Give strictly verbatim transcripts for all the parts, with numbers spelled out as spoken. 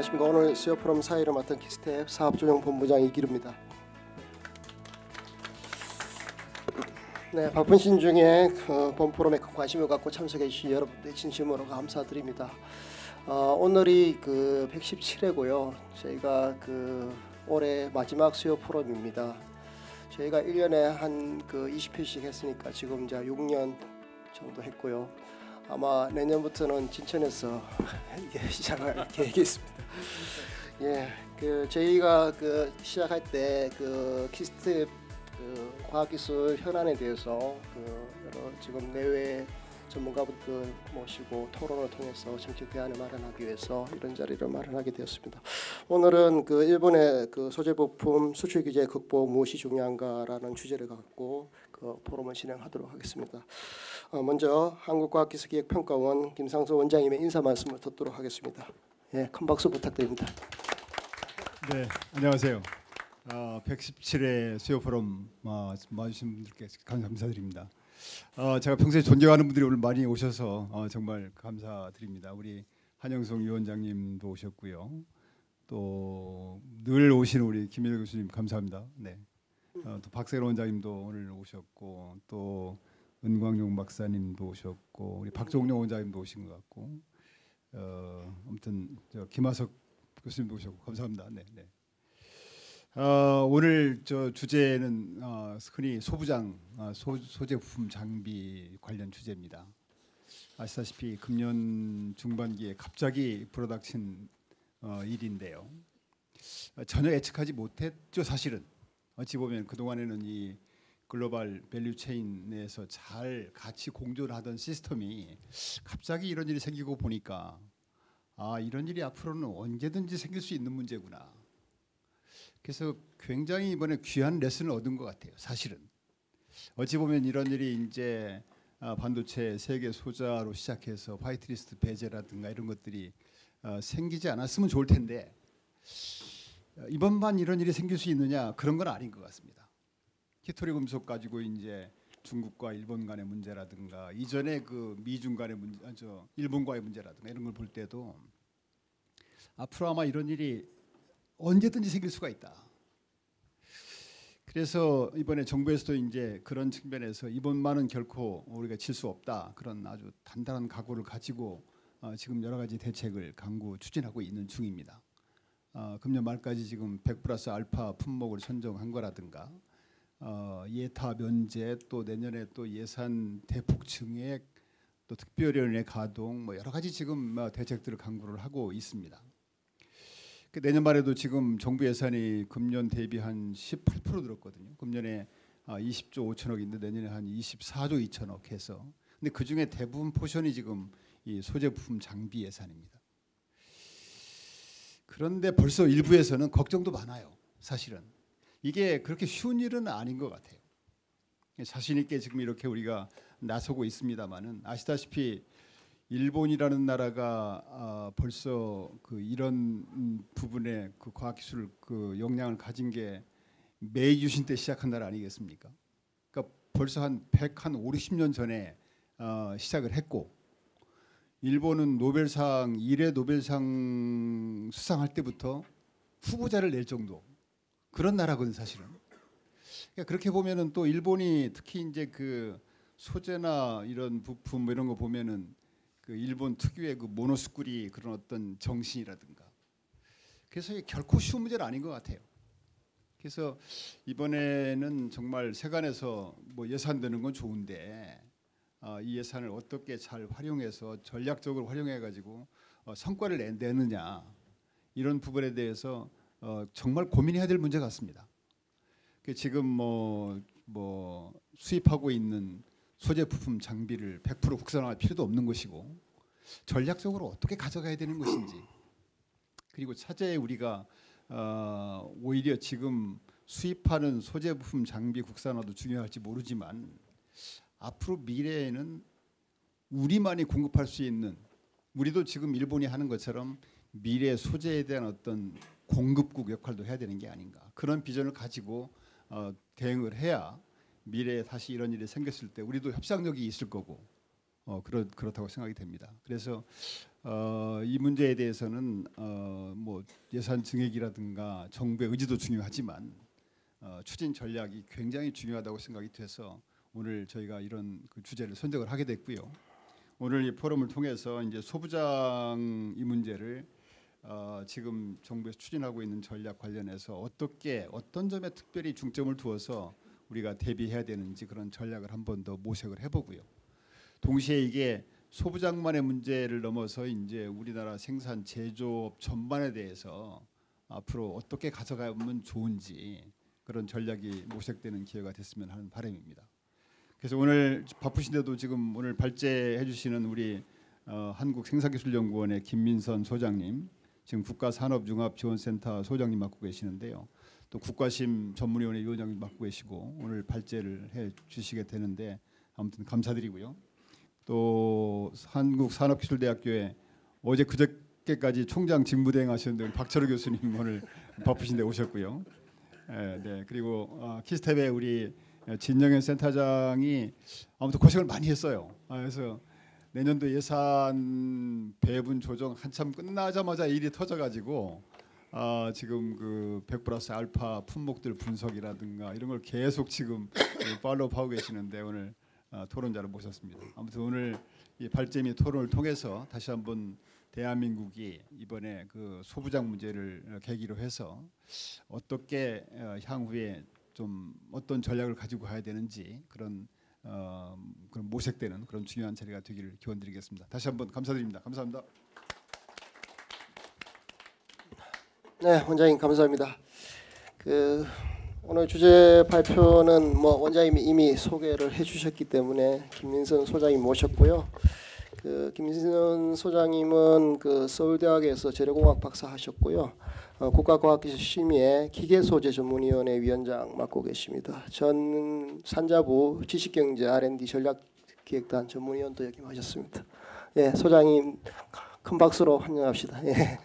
안녕하십니까. 오늘 수요 포럼 사회를 맡은 키스텝 사업조정본부장 이기루입니다. 네, 바쁜 시즌 중에 어, 본 포럼에 관심을 갖고 참석해 주신 여러분들 진심으로 감사드립니다. 어, 오늘이 그 백십칠 회고요. 저희가 그 올해 마지막 수요 포럼입니다. 저희가 일 년에 한 그 이십 회씩 했으니까 지금 이제 육 년 정도 했고요. 아마 내년부터는 진천에서 이게 시작할 계획이 있습니다. 예, 그 저희가 그 시작할 때 그 키스텝 그 과학기술 현안에 대해서 그 여러 지금 내외 전문가분들 모시고 토론을 통해서 정책 대안을 마련하기 위해서 이런 자리를 마련하게 되었습니다. 오늘은 그 일본의 그 소재 부품 수출 규제 극복 무엇이 중요한가라는 주제를 갖고 그 포럼을 진행하도록 하겠습니다. 어, 먼저 한국과학기술기획평가원 김상수 원장님의 인사 말씀을 듣도록 하겠습니다. 예, 큰 박수 부탁드립니다. 네, 안녕하세요. 어, 백십칠 회 수요 포럼 어, 와주신 분들께 감사드립니다. 어, 제가 평소에 존경하는 분들이 오늘 많이 오셔서 어, 정말 감사드립니다. 우리 한영숙 위원장님도 오셨고요. 또 늘 오시는 우리 김일호 교수님 감사합니다. 네. 어, 또 박세론 원장님도 오늘 오셨고 또 은광용 박사님도 오셨고 우리 박종룡 원장님도 오신 것 같고 어, 아무튼 저 김하석 교수님도 오셨고 감사합니다. 네, 네. 어, 오늘 저 주제는 어, 흔히 소부장, 어, 소, 소재 부품 장비 관련 주제입니다. 아시다시피 금년 중반기에 갑자기 불어닥친 어, 일인데요. 어, 전혀 예측하지 못했죠. 사실은 어찌 보면 그 동안에는 이 글로벌 밸류 체인 내에서 잘 같이 공존하던 시스템이 갑자기 이런 일이 생기고 보니까 아 이런 일이 앞으로는 언제든지 생길 수 있는 문제구나. 그래서 굉장히 이번에 귀한 레슨을 얻은 것 같아요. 사실은 어찌 보면 이런 일이 이제 반도체 세계 소자로 시작해서 화이트리스트 배제라든가 이런 것들이 생기지 않았으면 좋을 텐데 이번만 이런 일이 생길 수 있느냐 그런 건 아닌 것 같습니다. 히토리 금속 가지고 이제 중국과 일본 간의 문제라든가 이전에 그 미중 간의 문제, 저 일본과의 문제라든가 이런 걸 볼 때도 앞으로 아마 이런 일이 언제든지 생길 수가 있다. 그래서 이번에 정부에서도 이제 그런 측면에서 이번만은 결코 우리가 칠 수 없다. 그런 아주 단단한 각오를 가지고 어, 지금 여러 가지 대책을 강구 추진하고 있는 중입니다. 어, 금년 말까지 지금 백 플러스 알파 품목을 선정한 거라든가 어, 예타 면제 또 내년에 또 예산 대폭 증액 또 특별위원회 가동 뭐 여러 가지 지금 대책들을 강구를 하고 있습니다. 내년 말에도 지금 정부 예산이 금년 대비 한 십팔 퍼센트 늘었거든요. 금년에 이십조 오천억인데 내년에 한 이십사조 이천억 해서. 근데 그 중에 대부분 포션이 지금 이 소재 부품 장비 예산입니다. 그런데 벌써 일부에서는 걱정도 많아요. 사실은 이게 그렇게 쉬운 일은 아닌 것 같아요. 자신 있게 지금 이렇게 우리가 나서고 있습니다만은 아시다시피. 일본이라는 나라가 아, 벌써 그 이런 음, 부분에 그 과학기술 그 역량을 가진 게 메이 유신 때 시작한 나라 아니겠습니까? 그러니까 벌써 한 백오십 년 전에 어, 시작을 했고 일본은 노벨상 일 회 노벨상 수상할 때부터 후보자를 낼 정도 그런 나라거든 사실은. 그러니까 그렇게 보면은 또 일본이 특히 이제 그 소재나 이런 부품 뭐 이런 거 보면은 그 일본 특유의 그 모노스쿨이 그런 어떤 정신이라든가 그래서 이게 결코 쉬운 문제는 아닌 것 같아요. 그래서 이번에는 정말 세간에서 뭐 예산 되는 건 좋은데 어, 이 예산을 어떻게 잘 활용해서 전략적으로 활용해 가지고 어, 성과를 내, 내느냐 이런 부분에 대해서 어, 정말 고민해야 될 문제 같습니다. 그 지금 뭐, 뭐 수입하고 있는 소재 부품 장비를 백 퍼센트 국산화할 필요도 없는 것이고 전략적으로 어떻게 가져가야 되는 것인지 그리고 차제에 우리가 어, 오히려 지금 수입하는 소재 부품 장비 국산화도 중요할지 모르지만 앞으로 미래에는 우리만이 공급할 수 있는 우리도 지금 일본이 하는 것처럼 미래 소재에 대한 어떤 공급국 역할도 해야 되는 게 아닌가 그런 비전을 가지고 어, 대응을 해야 미래에 다시 이런 일이 생겼을 때 우리도 협상력이 있을 거고 어, 그렇, 그렇다고 생각이 됩니다. 그래서 어, 이 문제에 대해서는 어, 뭐 예산 증액이라든가 정부의 의지도 중요하지만 어, 추진 전략이 굉장히 중요하다고 생각이 돼서 오늘 저희가 이런 그 주제를 선정을 하게 됐고요. 오늘 이 포럼을 통해서 이제 소부장 이 문제를 어, 지금 정부에서 추진하고 있는 전략 관련해서 어떻게 어떤 점에 특별히 중점을 두어서 우리가 대비해야 되는지 그런 전략을 한 번 더 모색을 해보고요. 동시에 이게 소부장만의 문제를 넘어서 이제 우리나라 생산 제조업 전반에 대해서 앞으로 어떻게 가져가면 좋은지 그런 전략이 모색되는 기회가 됐으면 하는 바람입니다. 그래서 오늘 바쁘신데도 지금 오늘 발제해 주시는 우리 어, 한국생산기술연구원의 김민선 소장님, 지금 국가산업융합지원센터 소장님 맡고 계시는데요. 또 국가심 전문위원회 위원장님 맡고 계시고 오늘 발제를 해 주시게 되는데 아무튼 감사드리고요. 또 한국산업기술대학교에 어제 그저께까지 총장 직무대행 하셨는데 우리 박철우 교수님 오늘 바쁘신데 오셨고요. 네, 네. 그리고 어, 키스텝의 우리 진영현 센터장이 아무튼 고생을 많이 했어요. 아, 그래서 내년도 예산 배분 조정 한참 끝나자마자 일이 터져가지고 아, 지금 그 백 플러스 알파 품목들 분석이라든가 이런 걸 계속 지금 팔로우하고 계시는데 오늘 아, 토론자를 모셨습니다. 아무튼 오늘 이 발제 및 토론을 통해서 다시 한번 대한민국이 이번에 그 소부장 문제를 계기로 해서 어떻게 어, 향후에 좀 어떤 전략을 가지고 가야 되는지 그런 어, 그런 모색되는 그런 중요한 자리가 되기를 기원드리겠습니다. 다시 한번 감사드립니다. 감사합니다. 네, 원장님 감사합니다. 그 오늘 주제 발표는 뭐 원장님이 이미 소개를 해주셨기 때문에 김민선 소장님 모셨고요. 그 김민선 소장님은 그 서울대학에서 재료공학 박사 하셨고요. 어, 국가과학기술심의회 기계소재 전문위원회 위원장 맡고 계십니다. 전 산자부 지식경제 알 앤 디 전략기획단 전문위원도 역임하셨습니다. 예, 소장님 큰 박수로 환영합시다. 예.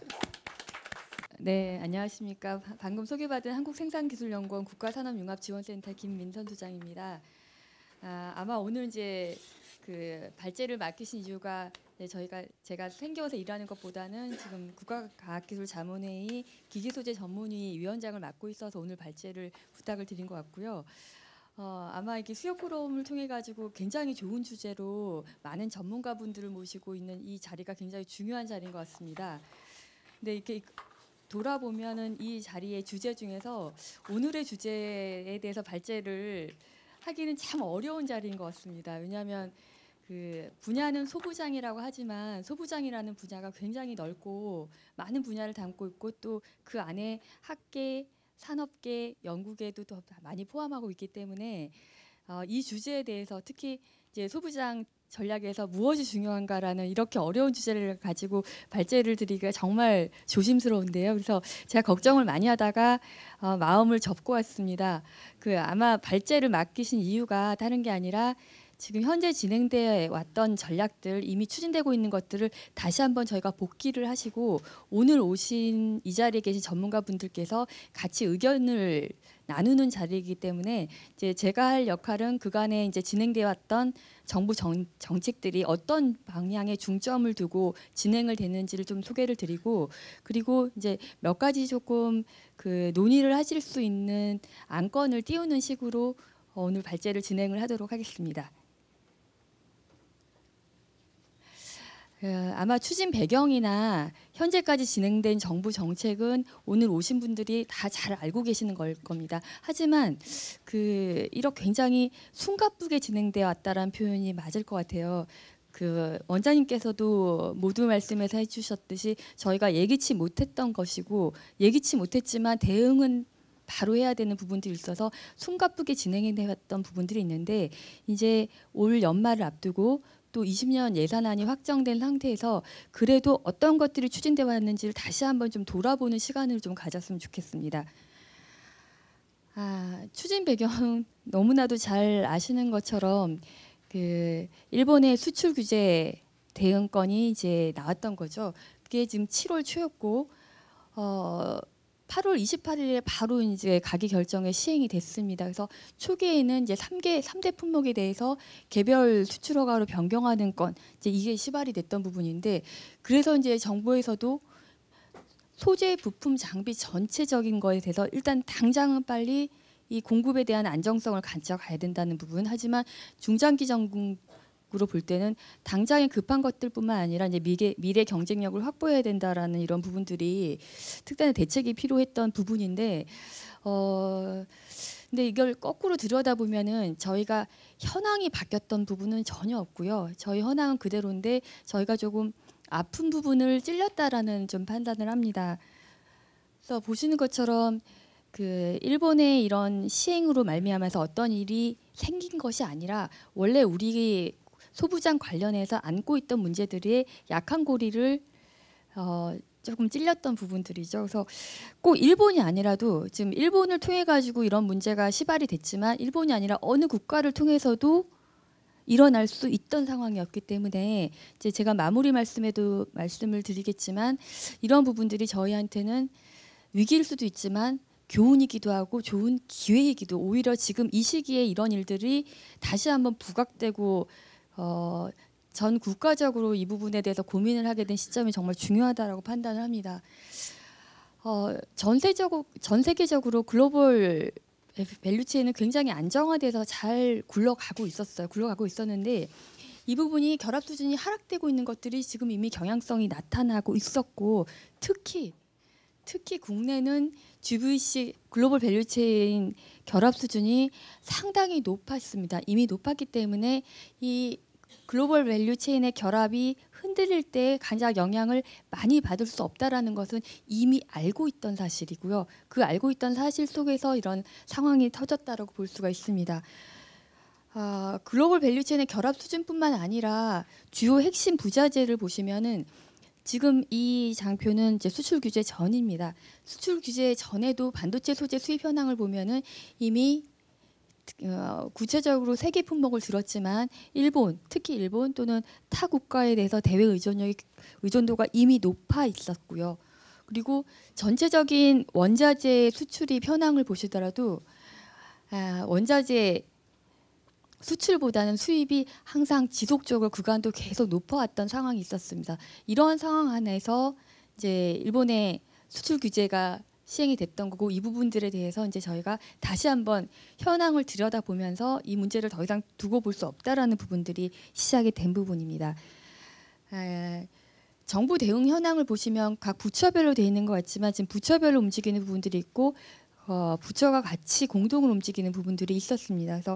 네, 안녕하십니까. 방금 소개받은 한국생산기술연구원 국가산업융합지원센터 김민선 소장입니다. 아, 아마 오늘 이제 그 발제를 맡기신 이유가 네, 저희가 제가 생겨서 일하는 것보다는 지금 국가과학기술자문회의 기기소재 전문위 위원장을 맡고 있어서 오늘 발제를 부탁을 드린 것 같고요. 어, 아마 이게 수요 포럼을 통해 가지고 굉장히 좋은 주제로 많은 전문가분들을 모시고 있는 이 자리가 굉장히 중요한 자리인 것 같습니다. 근데 이렇게 돌아보면은 이 자리의 주제 중에서 오늘의 주제에 대해서 발제를 하기는 참 어려운 자리인 것 같습니다. 왜냐하면 그 분야는 소부장이라고 하지만 소부장이라는 분야가 굉장히 넓고 많은 분야를 담고 있고 또 그 안에 학계, 산업계, 연구계도 더 많이 포함하고 있기 때문에 어, 이 주제에 대해서 특히 이제 소부장 전략에서 무엇이 중요한가라는 이렇게 어려운 주제를 가지고 발제를 드리기가 정말 조심스러운데요. 그래서 제가 걱정을 많이 하다가 어, 마음을 접고 왔습니다. 그 아마 발제를 맡기신 이유가 다른 게 아니라 지금 현재 진행되어 왔던 전략들 이미 추진되고 있는 것들을 다시 한번 저희가 복기를 하시고 오늘 오신 이 자리에 계신 전문가분들께서 같이 의견을 나누는 자리이기 때문에 이제 제가 할 역할은 그간에 이제 진행되어 왔던 정부 정, 정책들이 어떤 방향에 중점을 두고 진행을 되는지를 좀 소개를 드리고 그리고 이제 몇 가지 조금 그 논의를 하실 수 있는 안건을 띄우는 식으로 오늘 발제를 진행을 하도록 하겠습니다. 아마 추진 배경이나 현재까지 진행된 정부 정책은 오늘 오신 분들이 다 잘 알고 계시는 걸 겁니다. 하지만 그 이렇게 굉장히 숨가쁘게 진행되어 왔다라는 표현이 맞을 것 같아요. 그 원장님께서도 모두 말씀에서 해주셨듯이 저희가 예기치 못했던 것이고 예기치 못했지만 대응은 바로 해야 되는 부분들이 있어서 숨가쁘게 진행해 왔던 부분들이 있는데 이제 올 연말을 앞두고 또 이십 년 예산안이 확정된 상태에서 그래도 어떤 것들이 추진되어 왔는지를 다시 한번 좀 돌아보는 시간을 좀 가졌으면 좋겠습니다. 아, 추진 배경 너무나도 잘 아시는 것처럼 그 일본의 수출 규제 대응권이 이제 나왔던 거죠. 그게 지금 칠월 초였고 어, 팔월 이십팔일에 바로 이제 가기 결정에 시행이 됐습니다. 그래서 초기에는 이제 삼 개 삼 대 품목에 대해서 개별 수출 허가로 변경하는 건 이제 이게 시발이 됐던 부분인데, 그래서 이제 정부에서도 소재, 부품, 장비 전체적인 거에 대해서 일단 당장은 빨리 이 공급에 대한 안정성을 가져가야 된다는 부분. 하지만 중장기 전국으로 볼 때는 당장에 급한 것들뿐만 아니라 이제 미래, 미래 경쟁력을 확보해야 된다라는 이런 부분들이 특단의 대책이 필요했던 부분인데, 어 근데 이걸 거꾸로 들여다보면은 저희가 현황이 바뀌었던 부분은 전혀 없고요. 저희 현황은 그대로인데 저희가 조금 아픈 부분을 찔렸다라는 좀 판단을 합니다. 그래서 보시는 것처럼 그 일본의 이런 시행으로 말미암아서 어떤 일이 생긴 것이 아니라 원래 우리 소부장 관련해서 안고 있던 문제들의 약한 고리를 어 조금 찔렸던 부분들이죠. 그래서 꼭 일본이 아니라도 지금 일본을 통해 가지고 이런 문제가 시발이 됐지만 일본이 아니라 어느 국가를 통해서도 일어날 수 있던 상황이었기 때문에 이제 제가 마무리 말씀에도 말씀을 드리겠지만 이런 부분들이 저희한테는 위기일 수도 있지만 교훈이기도 하고 좋은 기회이기도, 오히려 지금 이 시기에 이런 일들이 다시 한번 부각되고 어, 전 국가적으로 이 부분에 대해서 고민을 하게 된 시점이 정말 중요하다라고 판단을 합니다. 어, 전세적으로 전 세계적으로 글로벌 밸류체인은 굉장히 안정화돼서 잘 굴러가고 있었어요. 굴러가고 있었는데 이 부분이 결합 수준이 하락되고 있는 것들이 지금 이미 경향성이 나타나고 있었고, 특히 특히 국내는 지브이씨 글로벌 밸류체인 결합 수준이 상당히 높았습니다. 이미 높았기 때문에 이 글로벌 밸류체인의 결합이 흔들릴 때 가장 영향을 많이 받을 수 없다라는 것은 이미 알고 있던 사실이고요. 그 알고 있던 사실 속에서 이런 상황이 터졌다라고 볼 수가 있습니다. 아, 글로벌 밸류체인의 결합 수준뿐만 아니라 주요 핵심 부자재를 보시면은 지금 이 장표는 이제 수출 규제 전입니다. 수출 규제 전에도 반도체 소재 수입 현황을 보면은 이미 어, 구체적으로 세 개 품목을 들었지만 일본, 특히 일본 또는 타 국가에 대해서 대외 의존력이 의존도가 이미 높아 있었고요. 그리고 전체적인 원자재 수출입 현황을 보시더라도 아, 원자재 수출보다는 수입이 항상 지속적으로 그간도 계속 높아왔던 상황이 있었습니다. 이러한 상황 안에서 이제 일본의 수출 규제가 시행이 됐던 거고, 이 부분들에 대해서 이제 저희가 다시 한번 현황을 들여다보면서 이 문제를 더 이상 두고 볼 수 없다라는 부분들이 시작이 된 부분입니다. 아, 정부 대응 현황을 보시면 각 부처별로 되어 있는 것 같지만 지금 부처별로 움직이는 부분들이 있고 어, 부처가 같이 공동으로 움직이는 부분들이 있었습니다. 그래서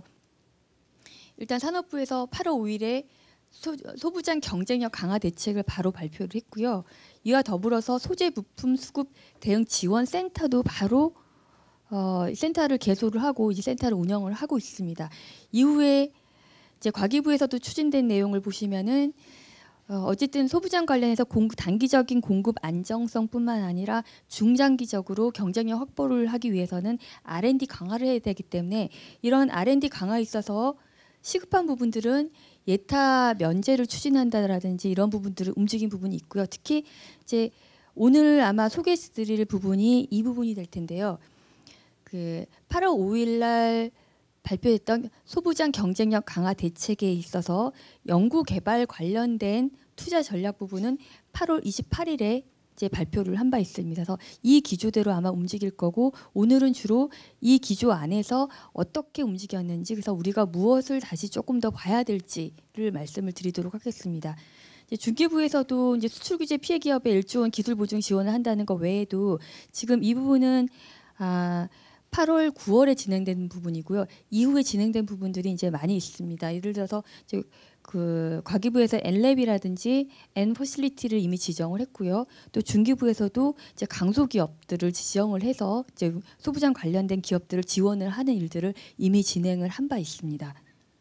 일단 산업부에서 팔월 오일에 소, 소부장 경쟁력 강화 대책을 바로 발표를 했고요. 이와 더불어서 소재 부품 수급 대응 지원 센터도 바로 어, 센터를 개소를 하고 이 센터를 운영을 하고 있습니다. 이후에 이제 과기부에서도 추진된 내용을 보시면은 어, 어쨌든 소부장 관련해서 공급, 단기적인 공급 안정성뿐만 아니라 중장기적으로 경쟁력 확보를 하기 위해서는 알 앤 디 강화를 해야 되기 때문에 이런 알 앤 디 강화에 있어서 시급한 부분들은 예타 면제를 추진한다라든지 이런 부분들을 움직인 부분이 있고요. 특히 이제 오늘 아마 소개해드릴 부분이 이 부분이 될 텐데요. 그 팔월 오일 날 발표했던 소부장 경쟁력 강화 대책에 있어서 연구 개발 관련된 투자 전략 부분은 팔월 이십팔일에 이제 발표를 한 바 있습니다. 그래서 이 기조대로 아마 움직일 거고, 오늘은 주로 이 기조 안에서 어떻게 움직였는지, 그래서 우리가 무엇을 다시 조금 더 봐야 될지를 말씀을 드리도록 하겠습니다. 이제 중기부에서도 이제 수출 규제 피해 기업에 일조 원 기술 보증 지원을 한다는 것 외에도 지금 이 부분은 아, 팔월, 구월에 진행된 부분이고요. 이후에 진행된 부분들이 이제 많이 있습니다. 예를 들어서 이제 그 과기부에서 엔랩이라든지 엔퍼실리티를 이미 지정을 했고요. 또 중기부에서도 이제 강소 기업들을 지정을 해서 이제 소부장 관련된 기업들을 지원을 하는 일들을 이미 진행을 한 바 있습니다.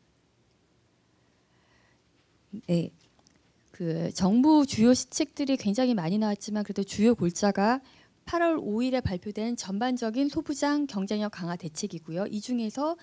네, 그 정부 주요 시책들이 굉장히 많이 나왔지만 그래도 주요 골자가 팔월 오일에 발표된 전반적인 소부장 경쟁력 강화 대책이고요. 이 중에서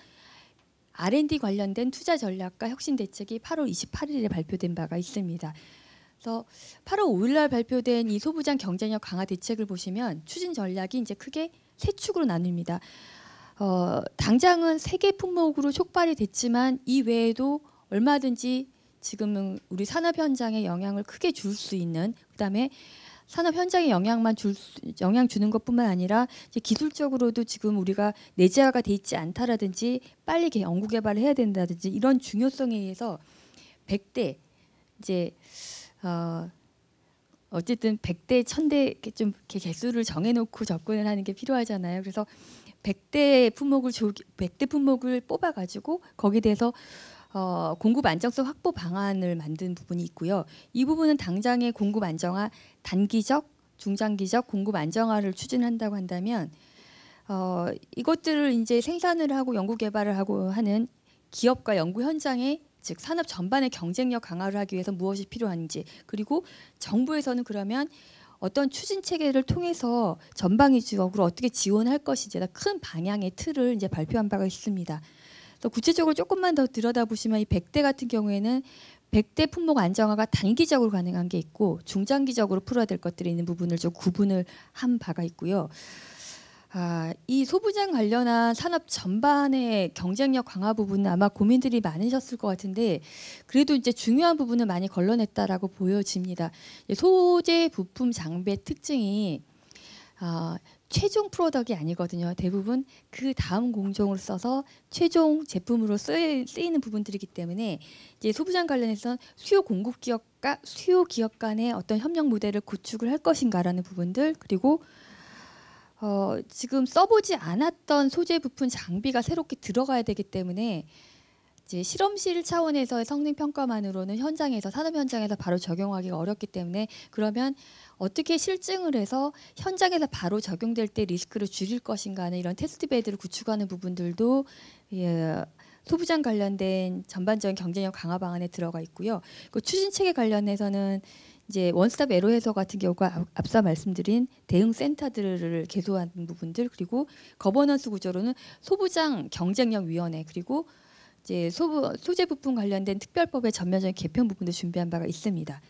알 앤 디 관련된 투자 전략과 혁신 대책이 팔월 이십팔일에 발표된 바가 있습니다. 그래서 팔월 오일 날 발표된 이 소부장 경쟁력 강화 대책을 보시면 추진 전략이 이제 크게 세 축으로 나뉩니다. 어, 당장은 세계 품목으로 촉발이 됐지만 이 외에도 얼마든지 지금은 우리 산업 현장에 영향을 크게 줄 수 있는, 그다음에 산업 현장에 영향만 줄 수, 영향 주는 것뿐만 아니라 이제 기술적으로도 지금 우리가 내재화가 돼 있지 않다라든지 빨리 연구 개발을 해야 된다든지 이런 중요성에 의해서 백 대 이제 어 어쨌든 백 대, 천 대 이렇게 좀 이렇게 개수를 정해놓고 접근을 하는 게 필요하잖아요. 그래서 백 대 품목을 백 대 품목을 뽑아가지고 거기에 대해서 어, 공급 안정성 확보 방안을 만든 부분이 있고요. 이 부분은 당장의 공급 안정화, 단기적, 중장기적 공급 안정화를 추진한다고 한다면 어, 이것들을 이제 생산을 하고 연구 개발을 하고 하는 기업과 연구 현장에 즉 산업 전반의 경쟁력 강화를 하기 위해서 무엇이 필요한지, 그리고 정부에서는 그러면 어떤 추진 체계를 통해서 전방위적으로 어떻게 지원할 것인지 큰 방향의 틀을 이제 발표한 바가 있습니다. 또 구체적으로 조금만 더 들여다보시면 이 백 대 같은 경우에는 백 대 품목 안정화가 단기적으로 가능한 게 있고 중장기적으로 풀어야 될 것들이 있는 부분을 좀 구분을 한 바가 있고요. 아, 이 소부장 관련한 산업 전반의 경쟁력 강화 부분은 아마 고민들이 많으셨을 것 같은데 그래도 이제 중요한 부분을 많이 걸러냈다라고 보여집니다. 소재 부품 장비의 특징이 아, 최종 프로덕이 아니거든요. 대부분 그 다음 공정을 써서 최종 제품으로 쓰이, 쓰이는 부분들이기 때문에 이제 소부장 관련해서 수요 공급 기업과 수요 기업 간의 어떤 협력 모델을 구축을 할 것인가라는 부분들, 그리고 어, 지금 써보지 않았던 소재 부품 장비가 새롭게 들어가야 되기 때문에 이제 실험실 차원에서의 성능 평가만으로는 현장에서 산업 현장에서 바로 적용하기가 어렵기 때문에 그러면 어떻게 실증을 해서 현장에서 바로 적용될 때 리스크를 줄일 것인가 하는 이런 테스트 베드를 구축하는 부분들도 예, 소부장 관련된 전반적인 경쟁력 강화 방안에 들어가 있고요. 그 추진 체계 관련해서는 이제 원스톱 에러 해소 같은 경우가 앞서 말씀드린 대응 센터들을 개소하는 부분들, 그리고 거버넌스 구조로는 소부장 경쟁력 위원회, 그리고 이제 소부, 소재 부품 관련된 특별법의 전면적인 개편 부분도 준비한 바가 있습니다.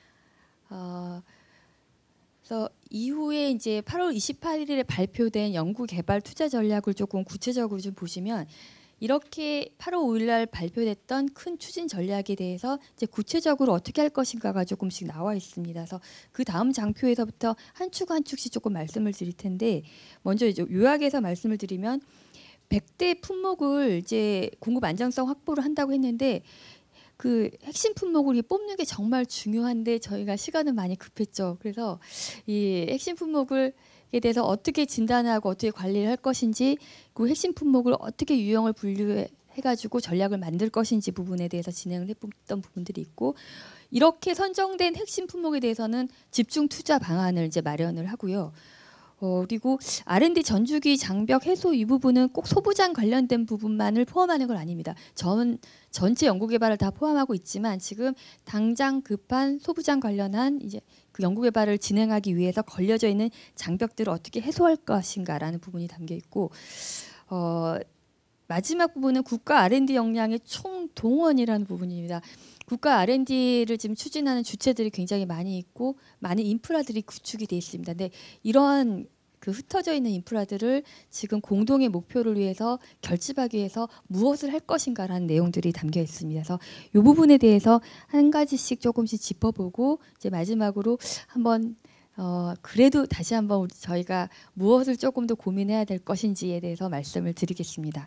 어, 그래서 이후에 이제 팔월 이십팔일에 발표된 연구 개발 투자 전략을 조금 구체적으로 좀 보시면 이렇게 팔월 오일날 발표됐던 큰 추진 전략에 대해서 이제 구체적으로 어떻게 할 것인가가 조금씩 나와 있습니다. 그래서 그 다음 장표에서부터 한 축 한 축씩 조금 말씀을 드릴 텐데 먼저 이제 요약해서 말씀을 드리면 백 대 품목을 이제 공급 안정성 확보를 한다고 했는데 그 핵심 품목을 뽑는 게 정말 중요한데 저희가 시간은 많이 급했죠. 그래서 이 핵심 품목을 에 대해서 어떻게 진단하고 어떻게 관리를 할 것인지, 그 핵심 품목을 어떻게 유형을 분류해가지고 전략을 만들 것인지 부분에 대해서 진행을 해봤던 부분들이 있고, 이렇게 선정된 핵심 품목에 대해서는 집중 투자 방안을 이제 마련을 하고요. 어, 그리고 알 앤 디 전주기 장벽 해소 이 부분은 꼭 소부장 관련된 부분만을 포함하는 건 아닙니다. 전 전체 연구 개발을 다 포함하고 있지만 지금 당장 급한 소부장 관련한 이제 그 연구 개발을 진행하기 위해서 걸려져 있는 장벽들을 어떻게 해소할 것인가라는 부분이 담겨 있고, 어, 마지막 부분은 국가 알 앤 디 역량의 총동원이라는 부분입니다. 국가 알 앤 디를 지금 추진하는 주체들이 굉장히 많이 있고 많은 인프라들이 구축이 돼 있습니다. 근데 이러한 그 흩어져 있는 인프라들을 지금 공동의 목표를 위해서 결집하기 위해서 무엇을 할 것인가라는 내용들이 담겨 있습니다. 그래서 이 부분에 대해서 한 가지씩 조금씩 짚어보고 이제 마지막으로 한번 어, 그래도 다시 한번 우리 저희가 무엇을 조금 더 고민해야 될 것인지에 대해서 말씀을 드리겠습니다.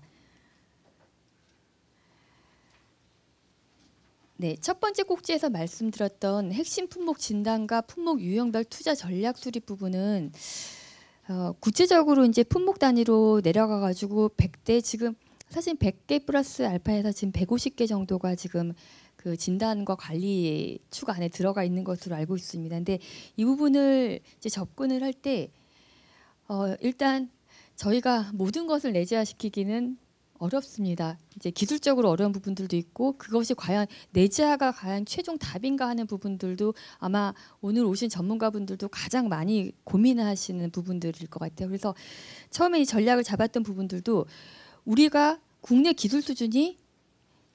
네, 첫 번째 꼭지에서 말씀드렸던 핵심 품목 진단과 품목 유형별 투자 전략 수립 부분은 어, 구체적으로 이제 품목 단위로 내려가 가지고 백 대, 지금 사실 백 개 플러스 알파에서 지금 백오십 개 정도가 지금 그 진단과 관리 축 안에 들어가 있는 것으로 알고 있습니다. 근데 이 부분을 이제 접근을 할 때 어, 일단 저희가 모든 것을 내재화시키기는 어렵습니다. 이제 기술적으로 어려운 부분들도 있고 그것이 과연 내재화가 과연 최종 답인가 하는 부분들도 아마 오늘 오신 전문가분들도 가장 많이 고민하시는 부분들일 것 같아요. 그래서 처음에 이 전략을 잡았던 부분들도 우리가 국내 기술 수준이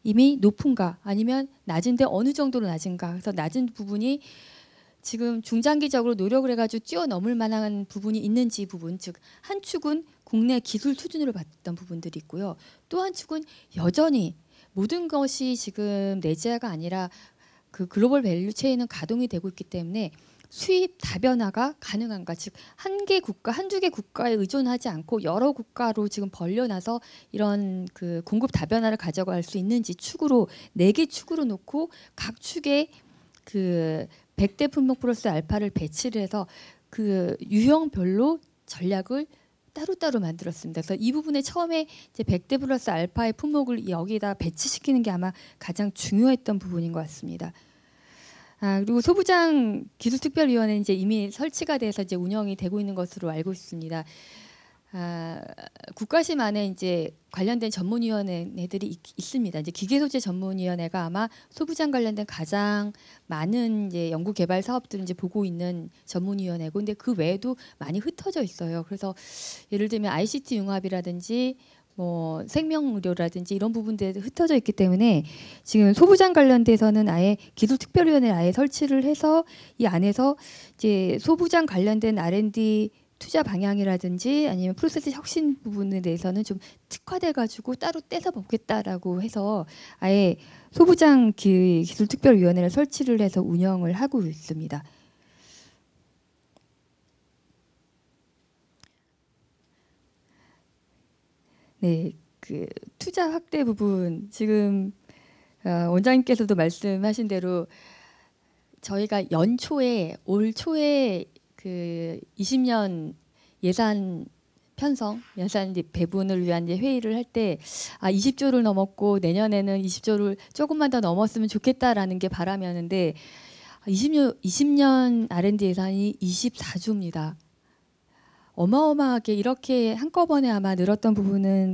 이미 높은가 아니면 낮은데 어느 정도로 낮은가. 그래서 낮은 부분이 지금 중장기적으로 노력을 해가지고 뛰어넘을 만한 부분이 있는지 부분, 즉 한 축은 국내 기술 수준으로 봤던 부분들이 있고요. 또 한 축은 여전히 모든 것이 지금 내재화가 아니라 그 글로벌 밸류 체인은 가동이 되고 있기 때문에 수입 다변화가 가능한가, 즉 한 개 국가, 한두 개 국가에 의존하지 않고 여러 국가로 지금 벌려놔서 이런 그 공급 다변화를 가져갈 수 있는지 축으로 네 개 축으로 놓고 각 축에 그 백 대 품목 플러스 알파를 배치를 해서 그 유형별로 전략을 따로따로 만들었습니다. 그래서 이 부분에 처음에 이제 백 대 플러스 알파의 품목을 여기다 배치시키는 게 아마 가장 중요했던 부분인 것 같습니다. 아, 그리고 소부장 기술특별위원회는 이제 이미 설치가 돼서 이제 운영이 되고 있는 것으로 알고 있습니다. 아, 국가심 안에 이제 관련된 전문위원회들이 있, 있습니다. 이제 기계소재 전문위원회가 아마 소부장 관련된 가장 많은 이제 연구개발 사업들을 이제 보고 있는 전문위원회고, 근데 그 외에도 많이 흩어져 있어요. 그래서 예를 들면 아이씨티 융합이라든지 뭐 생명의료라든지 이런 부분들에 흩어져 있기 때문에 지금 소부장 관련돼서는 아예 기술특별위원회를 아예 설치를 해서 이 안에서 이제 소부장 관련된 알 앤 디 투자 방향이라든지 아니면 프로세스 혁신 부분에 대해서는 좀 특화돼 가지고 따로 떼서 보겠다라고 해서 아예 소부장 기, 기술특별위원회를 설치를 해서 운영을 하고 있습니다. 네, 그 투자 확대 부분 지금 어, 원장님께서도 말씀하신 대로 저희가 연초에 올 초에 그 이십 년 예산 편성, 예산 배분을 위한 이제 회의를 할 때 아 이십 조를 넘었고 내년에는 이십 조를 조금만 더 넘었으면 좋겠다라는 게 바람이었는데 이십 년 이십 년 알 앤 디 예산이 이십사 조입니다. 어마어마하게 이렇게 한꺼번에 아마 늘었던 부분은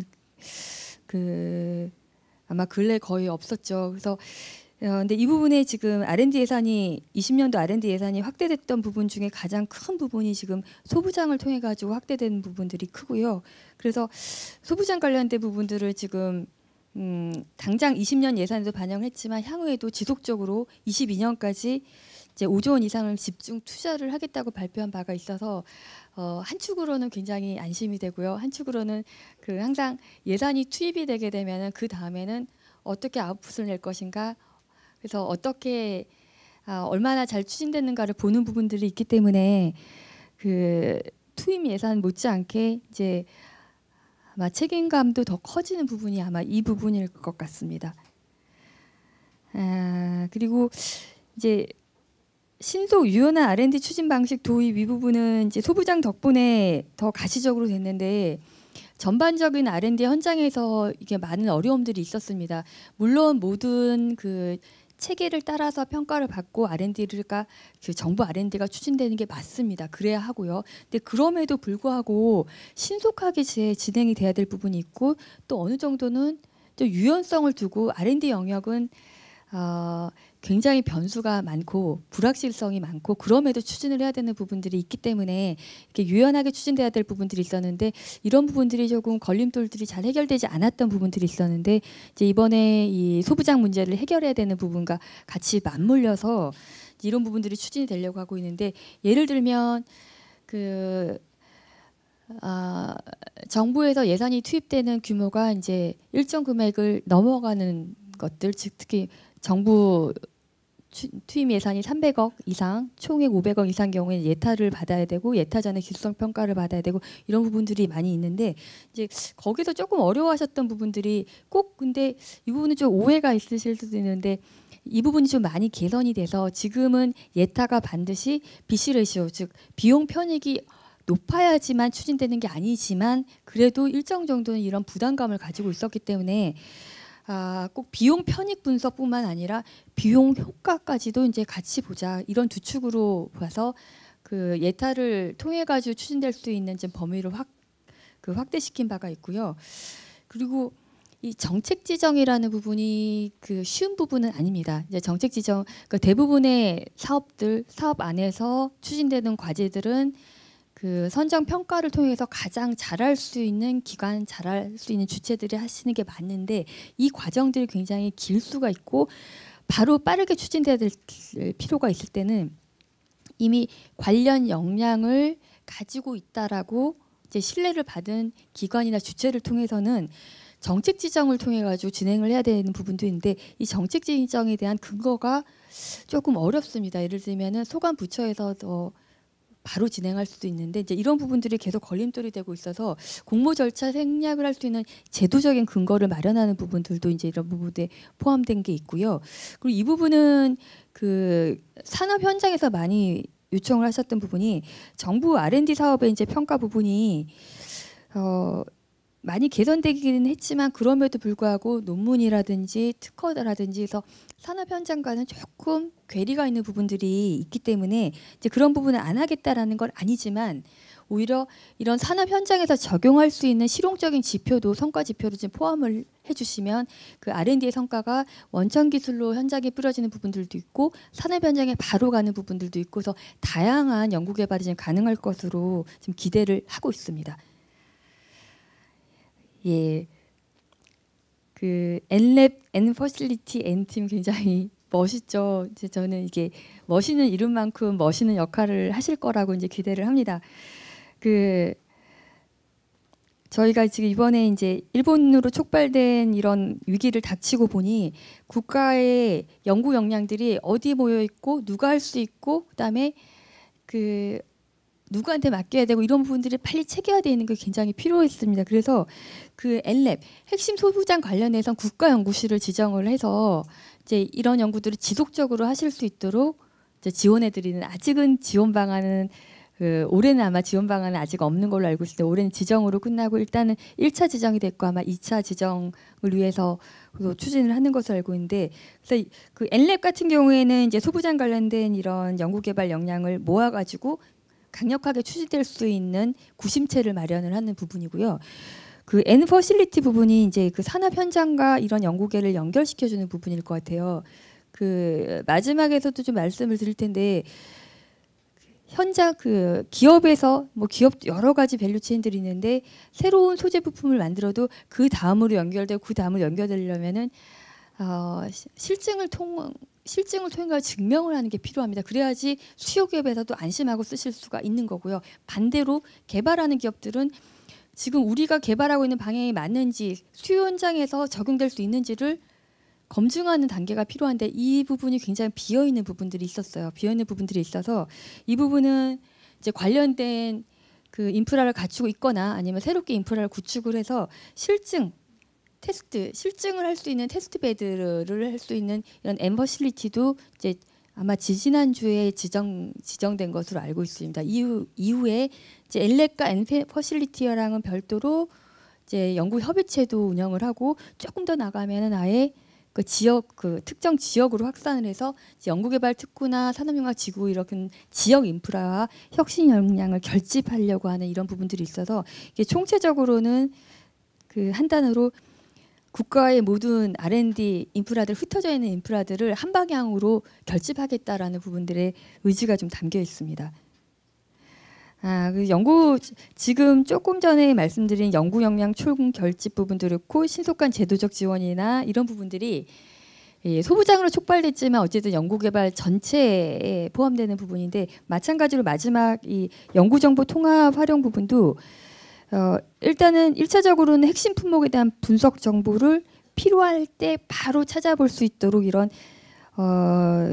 그 아마 근래 거의 없었죠. 그래서 어, 근데 이 부분에 지금 알 앤 디 예산이 이십 년도 알 앤 디 예산이 확대됐던 부분 중에 가장 큰 부분이 지금 소부장을 통해 가지고 확대된 부분들이 크고요. 그래서 소부장 관련된 부분들을 지금 음, 당장 이십 년 예산에도 반영했지만 향후에도 지속적으로 이십이 년까지 이제 오조 원 이상을 집중 투자를 하겠다고 발표한 바가 있어서 어, 한 축으로는 굉장히 안심이 되고요. 한 축으로는 그 항상 예산이 투입이 되게 되면은 그 다음에는 어떻게 아웃풋을 낼 것인가. 그래서 어떻게 아, 얼마나 잘 추진되는가를 보는 부분들이 있기 때문에 그 투입 예산 못지않게 이제 아마 책임감도 더 커지는 부분이 아마 이 부분일 것 같습니다. 아, 그리고 이제 신속 유연한 알 앤 디 추진 방식 도입 이 부분은 이제 소부장 덕분에 더 가시적으로 됐는데 전반적인 알 앤 디 현장에서 이게 많은 어려움들이 있었습니다. 물론 모든 그 체계를 따라서 평가를 받고 알 앤 디가 그 정부 알 앤 디가 추진되는 게 맞습니다. 그래야 하고요. 근데 그럼에도 불구하고 신속하게 제 진행이 돼야 될 부분이 있고 또 어느 정도는 또 유연성을 두고 알 앤 디 영역은 어, 굉장히 변수가 많고 불확실성이 많고 그럼에도 추진을 해야 되는 부분들이 있기 때문에 이렇게 유연하게 추진돼야 될 부분들이 있었는데 이런 부분들이 조금 걸림돌들이 잘 해결되지 않았던 부분들이 있었는데 이제 이번에 이 소부장 문제를 해결해야 되는 부분과 같이 맞물려서 이런 부분들이 추진이 되려고 하고 있는데 예를 들면 그 아, 정부에서 예산이 투입되는 규모가 이제 일정 금액을 넘어가는 것들 즉 특히 정부 투입 예산이 삼백억 이상, 총액 오백억 이상 경우에 예타를 받아야 되고 예타 전에 기술성 평가를 받아야 되고 이런 부분들이 많이 있는데 이제 거기서 조금 어려워하셨던 부분들이 꼭 근데 이 부분은 좀 오해가 있으실 수도 있는데 이 부분이 좀 많이 개선이 돼서 지금은 예타가 반드시 비씨 레시오 즉 비용 편익이 높아야지만 추진되는 게 아니지만 그래도 일정 정도는 이런 부담감을 가지고 있었기 때문에 아, 꼭 비용 편익 분석뿐만 아니라 비용 효과까지도 이제 같이 보자 이런 두 축으로 봐서 그 예타를 통해 가지고 추진될 수 있는 좀 범위를 확 그 확대시킨 바가 있고요. 그리고 이 정책 지정이라는 부분이 그 쉬운 부분은 아닙니다. 이제 정책 지정 그 대부분의 사업들 사업 안에서 추진되는 과제들은 그 선정 평가를 통해서 가장 잘할 수 있는 기관, 잘할 수 있는 주체들이 하시는 게 맞는데 이 과정들이 굉장히 길 수가 있고 바로 빠르게 추진돼야 될 필요가 있을 때는 이미 관련 역량을 가지고 있다라고 이제 신뢰를 받은 기관이나 주체를 통해서는 정책 지정을 통해 가지고 진행을 해야 되는 부분도 있는데 이 정책 지정에 대한 근거가 조금 어렵습니다. 예를 들면은 소관 부처에서 더 바로 진행할 수도 있는데 이제 이런 부분들이 계속 걸림돌이 되고 있어서 공모 절차 생략을 할 수 있는 제도적인 근거를 마련하는 부분들도 이제 이런 부분에 포함된 게 있고요. 그리고 이 부분은 그 산업 현장에서 많이 요청을 하셨던 부분이 정부 알 앤 디 사업의 이제 평가 부분이 어 많이 개선되기는 했지만 그럼에도 불구하고 논문이라든지 특허라든지 해서 산업 현장과는 조금 괴리가 있는 부분들이 있기 때문에 이제 그런 부분을 안 하겠다라는 건 아니지만 오히려 이런 산업 현장에서 적용할 수 있는 실용적인 지표도 성과 지표로 좀 포함을 해주시면 그 알 앤 디의 성과가 원천 기술로 현장에 뿌려지는 부분들도 있고 산업 현장에 바로 가는 부분들도 있고 그래서 다양한 연구 개발이 좀 가능할 것으로 지금 기대를 하고 있습니다. 예, 그 엔랩, 엔퍼실리티, 엔팀 굉장히 멋있죠. 이제 저는 이게 멋있는 이름만큼 멋있는 역할을 하실 거라고 이제 기대를 합니다. 그 저희가 지금 이번에 이제 일본으로 촉발된 이런 위기를 닥치고 보니 국가의 연구 역량들이 어디 모여 있고 누가 할 수 있고 그다음에 그 누구한테 맡겨야 되고 이런 부분들이 빨리 체계화되어 있는 게 굉장히 필요했습니다. 그래서 그 엔랩 핵심 소부장 관련해서 국가연구실을 지정을 해서 이제 이런 연구들을 지속적으로 하실 수 있도록 이제 지원해드리는 아직은 지원 방안은 그 올해는 아마 지원 방안은 아직 없는 걸로 알고 있는데 올해는 지정으로 끝나고 일단은 일 차 지정이 됐고 아마 이 차 지정을 위해서 추진을 하는 것으로 알고 있는데 그래서 그 엔랩 같은 경우에는 이제 소부장 관련된 이런 연구개발 역량을 모아가지고 강력하게 추진될 수 있는 구심체를 마련을 하는 부분이고요. 그 엔퍼실리티 부분이 이제 그 산업 현장과 이런 연구계를 연결시켜주는 부분일 것 같아요. 그 마지막에서도 좀 말씀을 드릴 텐데 현장 그 기업에서 뭐 기업 여러 가지 밸류 체인들이 있는데 새로운 소재 부품을 만들어도 그 다음으로 연결되고 그 다음으로 연결되려면은 어, 실증을 통 실증을 통해 증명을 하는 게 필요합니다. 그래야지 수요 기업에서도 안심하고 쓰실 수가 있는 거고요. 반대로 개발하는 기업들은 지금 우리가 개발하고 있는 방향이 맞는지 수요 현장에서 적용될 수 있는지를 검증하는 단계가 필요한데 이 부분이 굉장히 비어 있는 부분들이 있었어요. 비어 있는 부분들이 있어서 이 부분은 이제 관련된 그 인프라를 갖추고 있거나 아니면 새롭게 인프라를 구축을 해서 실증 테스트 실증을 할 수 있는 테스트 베드를 할 수 있는 이런 엠버실리티도 이제 아마 지지난주에 지정 지정된 것으로 알고 있습니다. 이후 이후에 이제 엔랩과 엔퍼실리티랑은 별도로 이제 연구 협의체도 운영을 하고 조금 더 나가면은 아예 그 지역 그 특정 지역으로 확산을 해서 연구개발 특구나 산업융합지구 이렇게 지역 인프라와 혁신 역량을 결집하려고 하는 이런 부분들이 있어서 이게 총체적으로는 그 한 단어로 국가의 모든 알 앤 디 인프라들 흩어져 있는 인프라들을 한 방향으로 결집하겠다라는 부분들의 의지가 좀 담겨 있습니다. 아, 그 연구 지금 조금 전에 말씀드린 연구 역량 총 결집 부분도 그렇고 신속한 제도적 지원이나 이런 부분들이 예, 소부장으로 촉발됐지만 어쨌든 연구개발 전체에 포함되는 부분인데 마찬가지로 마지막 이 연구정보 통합 활용 부분도 어, 일단은 일차적으로는 핵심 품목에 대한 분석 정보를 필요할 때 바로 찾아볼 수 있도록 이런 어,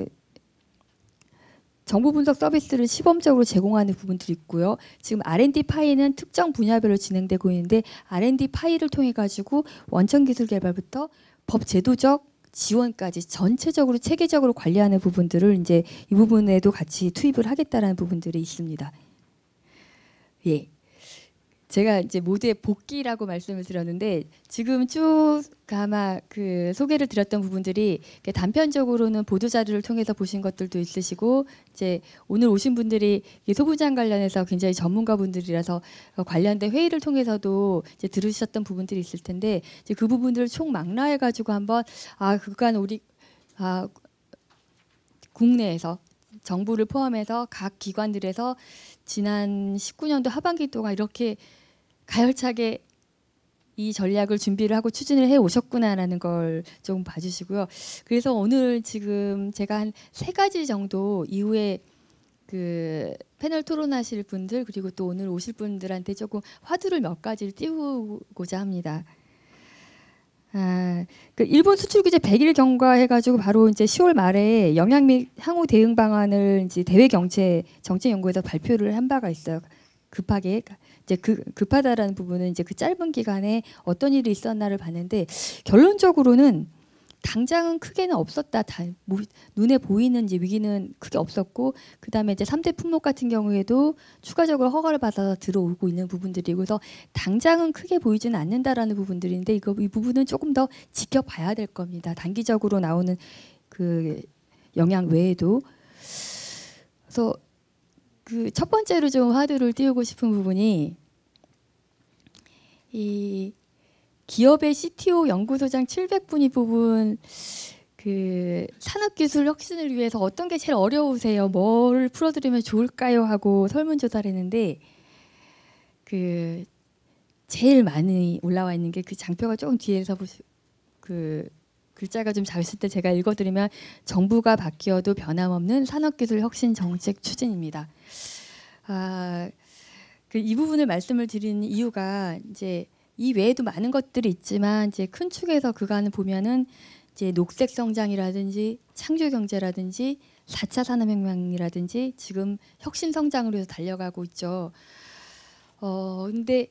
정보 분석 서비스를 시범적으로 제공하는 부분들이 있고요. 지금 알 앤 디 파이는 특정 분야별로 진행되고 있는데 알 앤 디 파이를 통해 가지고 원천 기술 개발부터 법 제도적 지원까지 전체적으로 체계적으로 관리하는 부분들을 이제 이 부분에도 같이 투입을 하겠다라는 부분들이 있습니다. 예. 제가 이제 모두의 복귀라고 말씀을 드렸는데 지금 쭉 아마 그 소개를 드렸던 부분들이 단편적으로는 보도 자료를 통해서 보신 것들도 있으시고 이제 오늘 오신 분들이 소부장 관련해서 굉장히 전문가 분들이라서 관련된 회의를 통해서도 이제 들으셨던 부분들이 있을 텐데 이제 그 부분들을 총 망라해 가지고 한번 아 그간 우리 아 국내에서 정부를 포함해서 각 기관들에서 지난 십구 년도 하반기 동안 이렇게 가열차게 이 전략을 준비를 하고 추진을 해 오셨구나라는 걸 좀 봐주시고요. 그래서 오늘 지금 제가 한 세 가지 정도 이후에 그 패널 토론하실 분들 그리고 또 오늘 오실 분들한테 조금 화두를 몇 가지를 띄우고자 합니다. 아, 그 일본 수출 규제 백 일 경과해가지고 바로 이제 시월 말에 영향 및 향후 대응 방안을 이제 대외 경제 정책 연구에서 발표를 한 바가 있어요. 급하게 이제 그 급하다라는 부분은 이제 그 짧은 기간에 어떤 일이 있었나를 봤는데 결론적으로는 당장은 크게는 없었다. 다 뭐, 눈에 보이는 이제 위기는 크게 없었고 그 다음에 이제 삼 대 품목 같은 경우에도 추가적으로 허가를 받아서 들어오고 있는 부분들이고 그래서 당장은 크게 보이지는 않는다라는 부분들인데 이거 이 부분은 조금 더 지켜봐야 될 겁니다. 단기적으로 나오는 그 영향 외에도 그래서 그 첫 번째로 좀 화두를 띄우고 싶은 부분이 이 기업의 씨티오 연구소장 칠백 분이 뽑은 그 산업기술 혁신을 위해서 어떤 게 제일 어려우세요? 뭘 풀어드리면 좋을까요? 하고 설문조사를 했는데 그 제일 많이 올라와 있는 게 그 장표가 조금 뒤에서 보시 그 글자가 좀 작으실 때 제가 읽어드리면 정부가 바뀌어도 변함없는 산업기술 혁신 정책 추진입니다. 아, 그 이 부분을 말씀을 드리는 이유가 이제 이 외에도 많은 것들이 있지만 이제 큰 축에서 그간을 보면은 이제 녹색 성장이라든지 창조 경제라든지 사 차 산업혁명이라든지 지금 혁신 성장으로 해서 달려가고 있죠. 어 근데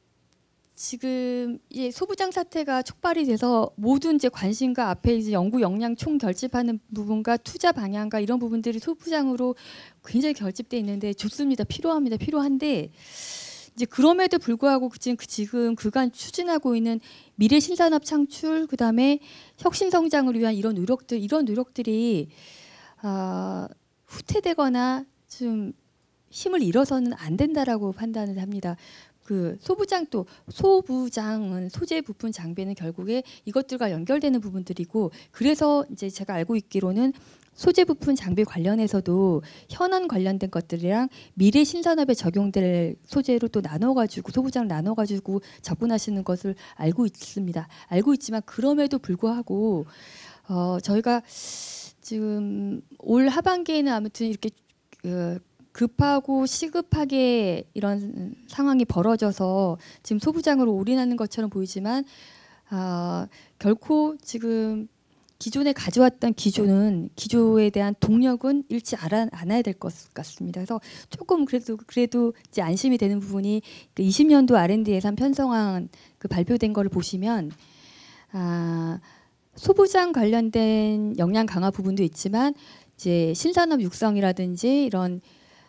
지금 이 소부장 사태가 촉발이 돼서 모든 이제 관심과 앞에 이제 연구 역량 총 결집하는 부분과 투자 방향과 이런 부분들이 소부장으로 굉장히 결집돼 있는데 좋습니다. 필요합니다. 필요한데 이제 그럼에도 불구하고 지금 지금 그간 추진하고 있는 미래 신산업 창출 그다음에 혁신 성장을 위한 이런 노력들 이런 노력들이 아, 후퇴되거나 좀 힘을 잃어서는 안 된다라고 판단을 합니다. 그 소부장 또 소부장은 소재 부품 장비는 결국에 이것들과 연결되는 부분들이고 그래서 이제 제가 알고 있기로는 소재 부품 장비 관련해서도 현안 관련된 것들이랑 미래 신산업에 적용될 소재로 또 나눠가지고 소부장을 나눠가지고 접근하시는 것을 알고 있습니다. 알고 있지만 그럼에도 불구하고 어, 저희가 지금 올 하반기에는 아무튼 이렇게 그 급하고 시급하게 이런 상황이 벌어져서 지금 소부장으로 올인하는 것처럼 보이지만 아, 결코 지금 기존에 가져왔던 기조는 기조에 대한 동력은 잃지 않아야 될 것 같습니다. 그래서 조금 그래도 그래도 이제 안심이 되는 부분이 그 이십 년도 알 앤 디 예산 편성안 그 발표된 거를 보시면 아, 소부장 관련된 역량 강화 부분도 있지만 이제 신산업 육성이라든지 이런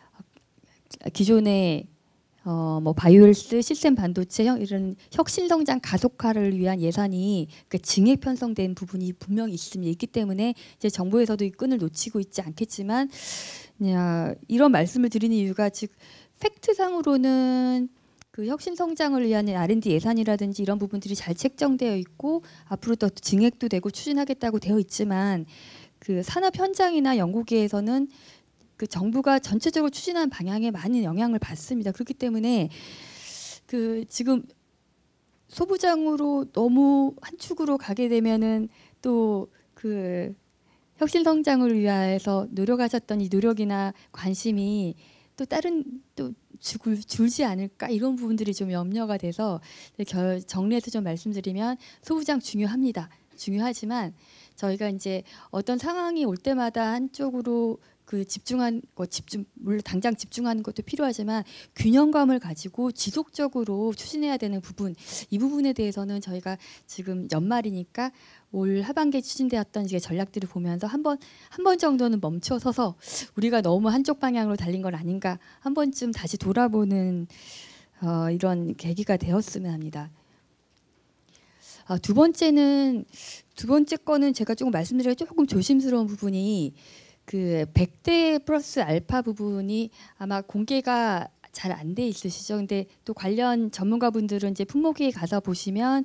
기존의 어, 뭐 바이오헬스, 시스템 반도체 이런 혁신 성장 가속화를 위한 예산이 그 증액 편성된 부분이 분명히 있습니다. 있기 때문에 이제 정부에서도 이 끈을 놓치고 있지 않겠지만 야, 이런 말씀을 드리는 이유가 즉 팩트상으로는 그 혁신 성장을 위한 알 앤 디 예산이라든지 이런 부분들이 잘 책정되어 있고 앞으로 또 증액도 되고 추진하겠다고 되어 있지만 그 산업 현장이나 연구계에서는 그 정부가 전체적으로 추진하는 방향에 많은 영향을 받습니다. 그렇기 때문에 그 지금 소부장으로 너무 한 축으로 가게 되면은 또 그 혁신 성장을 위해서 노력하셨던 이 노력이나 관심이 또 다른 또 줄, 줄지 않을까 이런 부분들이 좀 염려가 돼서 결, 정리해서 좀 말씀드리면 소부장 중요합니다. 중요하지만 저희가 이제 어떤 상황이 올 때마다 한쪽으로 그 집중한 거 집중 물론 당장 집중하는 것도 필요하지만 균형감을 가지고 지속적으로 추진해야 되는 부분 이 부분에 대해서는 저희가 지금 연말이니까 올 하반기에 추진되었던 이제 전략들을 보면서 한번 한 번 정도는 멈춰서서 우리가 너무 한쪽 방향으로 달린 건 아닌가 한 번쯤 다시 돌아보는 어, 이런 계기가 되었으면 합니다. 아, 두 번째는 두 번째 거는 제가 조금 말씀드리기가 조금 조심스러운 부분이 그 백 대 플러스 알파 부분이 아마 공개가 잘 안 돼 있으시죠. 근데 또 관련 전문가분들은 이제 품목회에 가서 보시면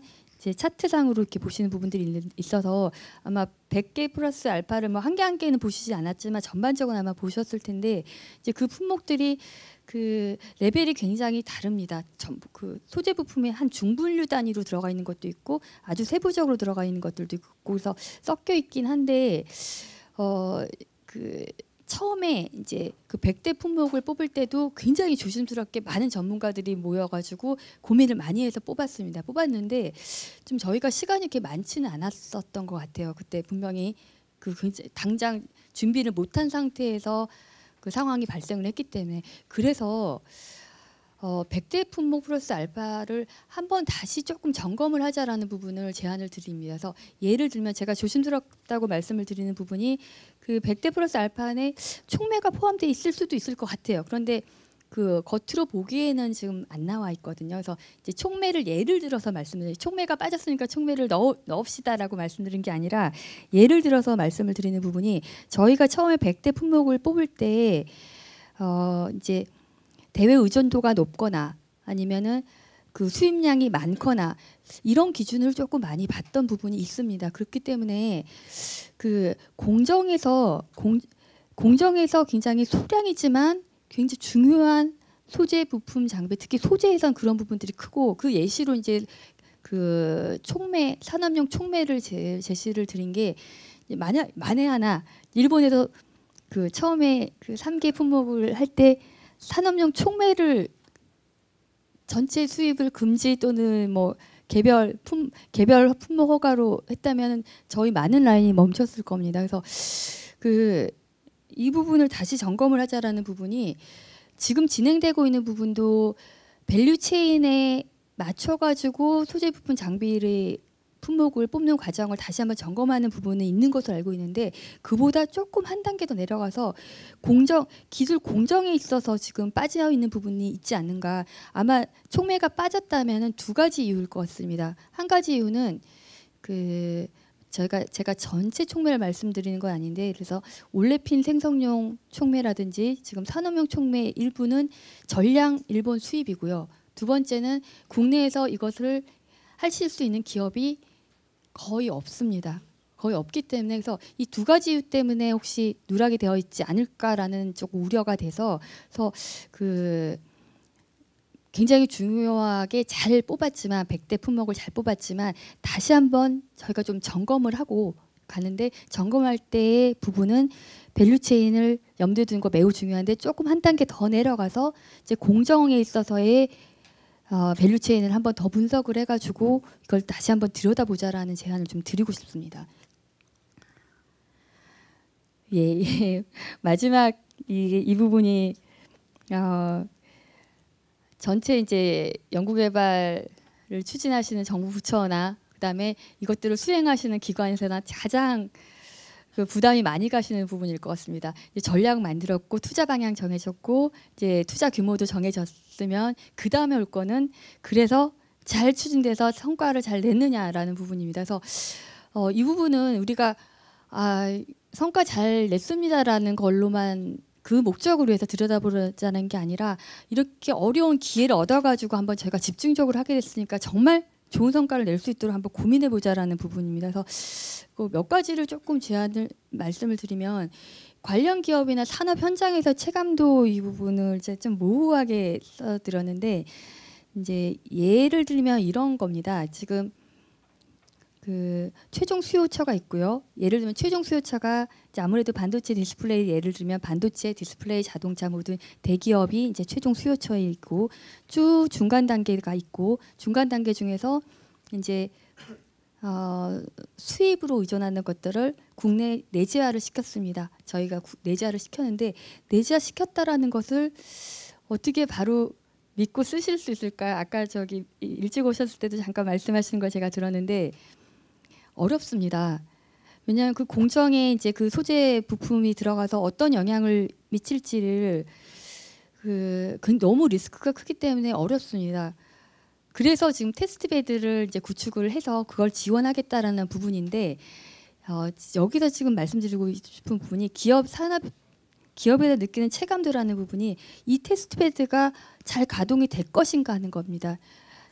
이제 차트상으로 이렇게 보시는 부분들이 있는- 있어서 아마 백 개 플러스 알파를 뭐 한 개 한 개는 보시지 않았지만 전반적으로 아마 보셨을 텐데 이제 그 품목들이 그 레벨이 굉장히 다릅니다. 전부 그 소재 부품의 한 중분류 단위로 들어가 있는 것도 있고 아주 세부적으로 들어가 있는 것들도 있고 그래서 섞여 있긴 한데 어 그 처음에 이제 그 백 대 품목을 뽑을 때도 굉장히 조심스럽게 많은 전문가들이 모여가지고 고민을 많이 해서 뽑았습니다. 뽑았는데 좀 저희가 시간이 이렇게 많지는 않았었던 것 같아요. 그때 분명히 그 굉장히 당장 준비를 못한 상태에서 그 상황이 발생을 했기 때문에 그래서 어, 백 대 품목 플러스 알파를 한번 다시 조금 점검을 하자라는 부분을 제안을 드립니다. 그래서 예를 들면 제가 조심스럽다고 말씀을 드리는 부분이 그 백 대 플러스 알파 안에 촉매가 포함되어 있을 수도 있을 것 같아요. 그런데 그 겉으로 보기에는 지금 안 나와 있거든요. 그래서 이제 촉매를 예를 들어서 말씀드려요. 촉매가 빠졌으니까 촉매를 넣, 넣읍시다라고 말씀드린 게 아니라 예를 들어서 말씀을 드리는 부분이 저희가 처음에 백 대 품목을 뽑을 때 어, 이제 대외 의존도가 높거나 아니면은 그 수입량이 많거나 이런 기준을 조금 많이 봤던 부분이 있습니다. 그렇기 때문에 그 공정에서 공, 공정에서 굉장히 소량이지만 굉장히 중요한 소재 부품 장비 특히 소재에선 그런 부분들이 크고 그 예시로 이제 그 촉매 산업용 촉매를 제, 제시를 드린 게 만약 만에 하나 일본에서 그 처음에 그 삼 개 품목을 할 때 산업용 촉매를 전체 수입을 금지 또는 뭐 개별 품 개별 품목 허가로 했다면 저희 많은 라인이 멈췄을 겁니다. 그래서 그 이 부분을 다시 점검을 하자라는 부분이 지금 진행되고 있는 부분도 밸류 체인에 맞춰 가지고 소재 부품 장비를 품목을 뽑는 과정을 다시 한번 점검하는 부분은 있는 것으로 알고 있는데 그보다 조금 한 단계 더 내려가서 공정 기술 공정에 있어서 지금 빠져 있는 부분이 있지 않는가. 아마 촉매가 빠졌다면은 두 가지 이유일 것 같습니다. 한 가지 이유는 그 저희가 제가 전체 촉매를 말씀드리는 건 아닌데 그래서 올레핀 생성용 촉매라든지 지금 산업용 촉매 일부는 전량 일본 수입이고요. 두 번째는 국내에서 이것을 하실 수 있는 기업이 거의 없습니다. 거의 없기 때문에 그래서 이 두 가지 이유 때문에 혹시 누락이 되어 있지 않을까라는 조금 우려가 돼서 그래서 그 굉장히 중요하게 잘 뽑았지만 백 대 품목을 잘 뽑았지만 다시 한번 저희가 좀 점검을 하고 가는데 점검할 때의 부분은 밸류 체인을 염두에 두는 거 매우 중요한데 조금 한 단계 더 내려가서 이제 공정에 있어서의 어, 밸류 체인을 한번 더 분석을 해가지고 이걸 다시 한번 들여다보자라는 제안을 좀 드리고 싶습니다. 예, 예. 마지막 이, 이 부분이 어, 전체 이제 연구개발을 추진하시는 정부 부처나 그다음에 이것들을 수행하시는 기관에서나 가장 그 부담이 많이 가시는 부분일 것 같습니다. 이제 전략 만들었고 투자 방향 정해졌고 이제 투자 규모도 정해졌으면 그 다음에 올 거는 그래서 잘 추진돼서 성과를 잘 냈느냐라는 부분입니다. 그래서 어, 이 부분은 우리가 아, 성과 잘 냈습니다라는 걸로만 그 목적으로 해서 들여다보자는 게 아니라 이렇게 어려운 기회를 얻어가지고 한번 저희가 집중적으로 하게 됐으니까 정말 좋은 성과를 낼 수 있도록 한번 고민해보자라는 부분입니다. 그래서 그 몇 가지를 조금 제안을 말씀을 드리면 관련 기업이나 산업 현장에서 체감도 이 부분을 이제 좀 모호하게 써드렸는데 이제 예를 들면 이런 겁니다. 지금 그 최종 수요처가 있고요. 예를 들면 최종 수요처가 이제 아무래도 반도체 디스플레이 예를 들면 반도체, 디스플레이, 자동차 모든 대기업이 이제 최종 수요처에 있고 쭉 중간 단계가 있고 중간 단계 중에서 이제 어, 수입으로 의존하는 것들을 국내 내재화를 시켰습니다. 저희가 구, 내재화를 시켰는데 내재화 시켰다라는 것을 어떻게 바로 믿고 쓰실 수 있을까요? 아까 저기 일찍 오셨을 때도 잠깐 말씀하시는 걸 제가 들었는데 어렵습니다. 왜냐하면 그 공정에 이제 그 소재 부품이 들어가서 어떤 영향을 미칠지를 그, 그 너무 리스크가 크기 때문에 어렵습니다. 그래서 지금 테스트 베드를 이제 구축을 해서 그걸 지원하겠다라는 부분인데 어, 여기서 지금 말씀드리고 싶은 부분이 기업 산업 기업에서 느끼는 체감도라는 부분이 이 테스트 베드가 잘 가동이 될 것인가 하는 겁니다.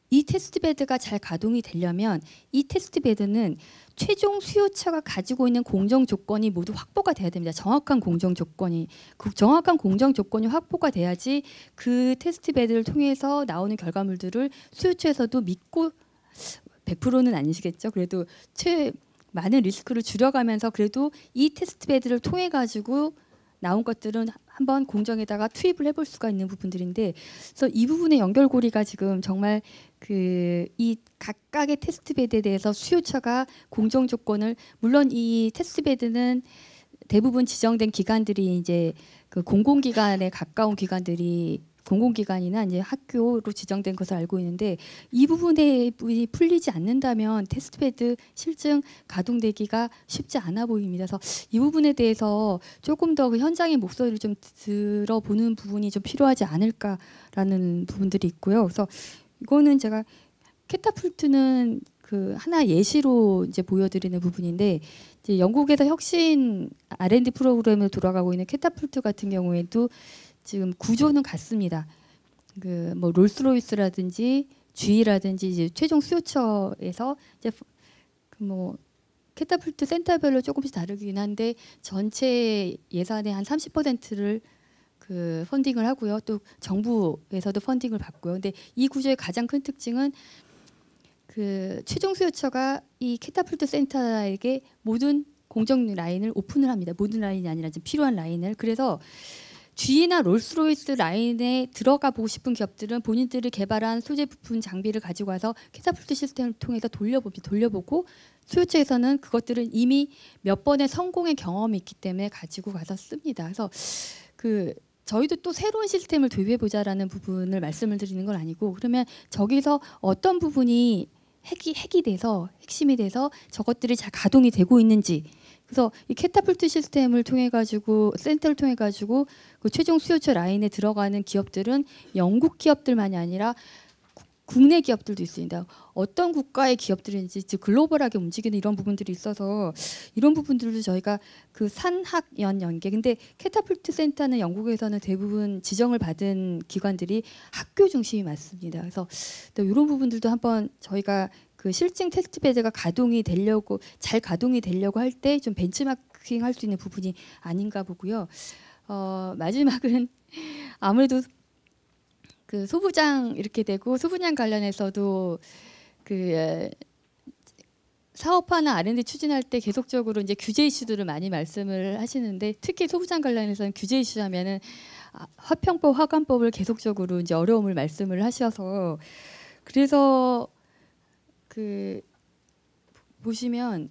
이 테스트베드가 잘 가동이 되려면 이 테스트베드는 최종 수요처가 가지고 있는 공정 조건이 모두 확보가 돼야 됩니다. 정확한 공정 조건이 그 정확한 공정 조건이 확보가 돼야지 그 테스트베드를 통해서 나오는 결과물들을 수요처에서도 믿고 백 퍼센트는 아니시겠죠. 그래도 최 많은 리스크를 줄여가면서 그래도 이 테스트베드를 통해 가지고 나온 것들은 한번 공정에다가 투입을 해볼 수가 있는 부분들인데, 그래서 이 부분의 연결고리가 지금 정말 그 이 각각의 테스트베드에 대해서 수요처가 공정 조건을, 물론 이 테스트베드는 대부분 지정된 기관들이 이제 그 공공기관에 가까운 기관들이 공공기관이나 이제 학교로 지정된 것을 알고 있는데, 이 부분에 풀리지 않는다면 테스트베드 실증 가동되기가 쉽지 않아 보입니다. 그래서 이 부분에 대해서 조금 더 그 현장의 목소리를 좀 들어보는 부분이 좀 필요하지 않을까라는 부분들이 있고요. 그래서 이거는 제가 캐타풀트는 그 하나 예시로 이제 보여드리는 부분인데, 이제 영국에서 혁신 알 앤 디 프로그램을 돌아가고 있는 캐타풀트 같은 경우에도 지금 구조는 같습니다. 그 뭐 롤스로이스라든지 지이라든지 이제 최종 수요처에서 이제 그 뭐 캐타풀트 센터별로 조금씩 다르긴 한데 전체 예산의 한 삼십 퍼센트를 그 펀딩을 하고요. 또 정부에서도 펀딩을 받고요. 근데 이 구조의 가장 큰 특징은 그 최종 수요처가 이 캐타풀트 센터에게 모든 공정 라인을 오픈을 합니다. 모든 라인이 아니라 지금 필요한 라인을. 그래서 지이나 롤스로이스 라인에 들어가 보고 싶은 기업들은 본인들이 개발한 소재 부품 장비를 가지고 와서 캐타풀트 시스템을 통해서 돌려봅니다. 돌려보고 수요처에서는 그것들은 이미 몇 번의 성공의 경험이 있기 때문에 가지고 가서 씁니다. 그래서 그 저희도 또 새로운 시스템을 도입해보자라는 부분을 말씀을 드리는 건 아니고, 그러면 저기서 어떤 부분이 핵이, 핵이 돼서 핵심이 돼서 저것들이 잘 가동이 되고 있는지, 그래서 이 캐타풀트 시스템을 통해 가지고 센터를 통해 가지고 그 최종 수요처 라인에 들어가는 기업들은 영국 기업들만이 아니라 국내 기업들도 있습니다. 어떤 국가의 기업들인지 즉 글로벌하게 움직이는 이런 부분들이 있어서 이런 부분들도 저희가 그 산학연 연계. 근데 캐타풀트 센터는 영국에서는 대부분 지정을 받은 기관들이 학교 중심이 많습니다. 그래서 또 이런 부분들도 한번 저희가 그 실증 테스트베드가 가동이 되려고 잘 가동이 되려고 할 때 좀 벤치마킹 할 수 있는 부분이 아닌가 보고요. 어, 마지막은 아무래도 그 소부장 이렇게 되고 소부장 관련해서도 그 사업화나 알 앤 디 추진할 때 계속적으로 이제 규제 이슈들을 많이 말씀을 하시는데, 특히 소부장 관련해서는 규제 이슈하면은 화평법, 화관법을 계속적으로 이제 어려움을 말씀을 하셔서, 그래서 그 보시면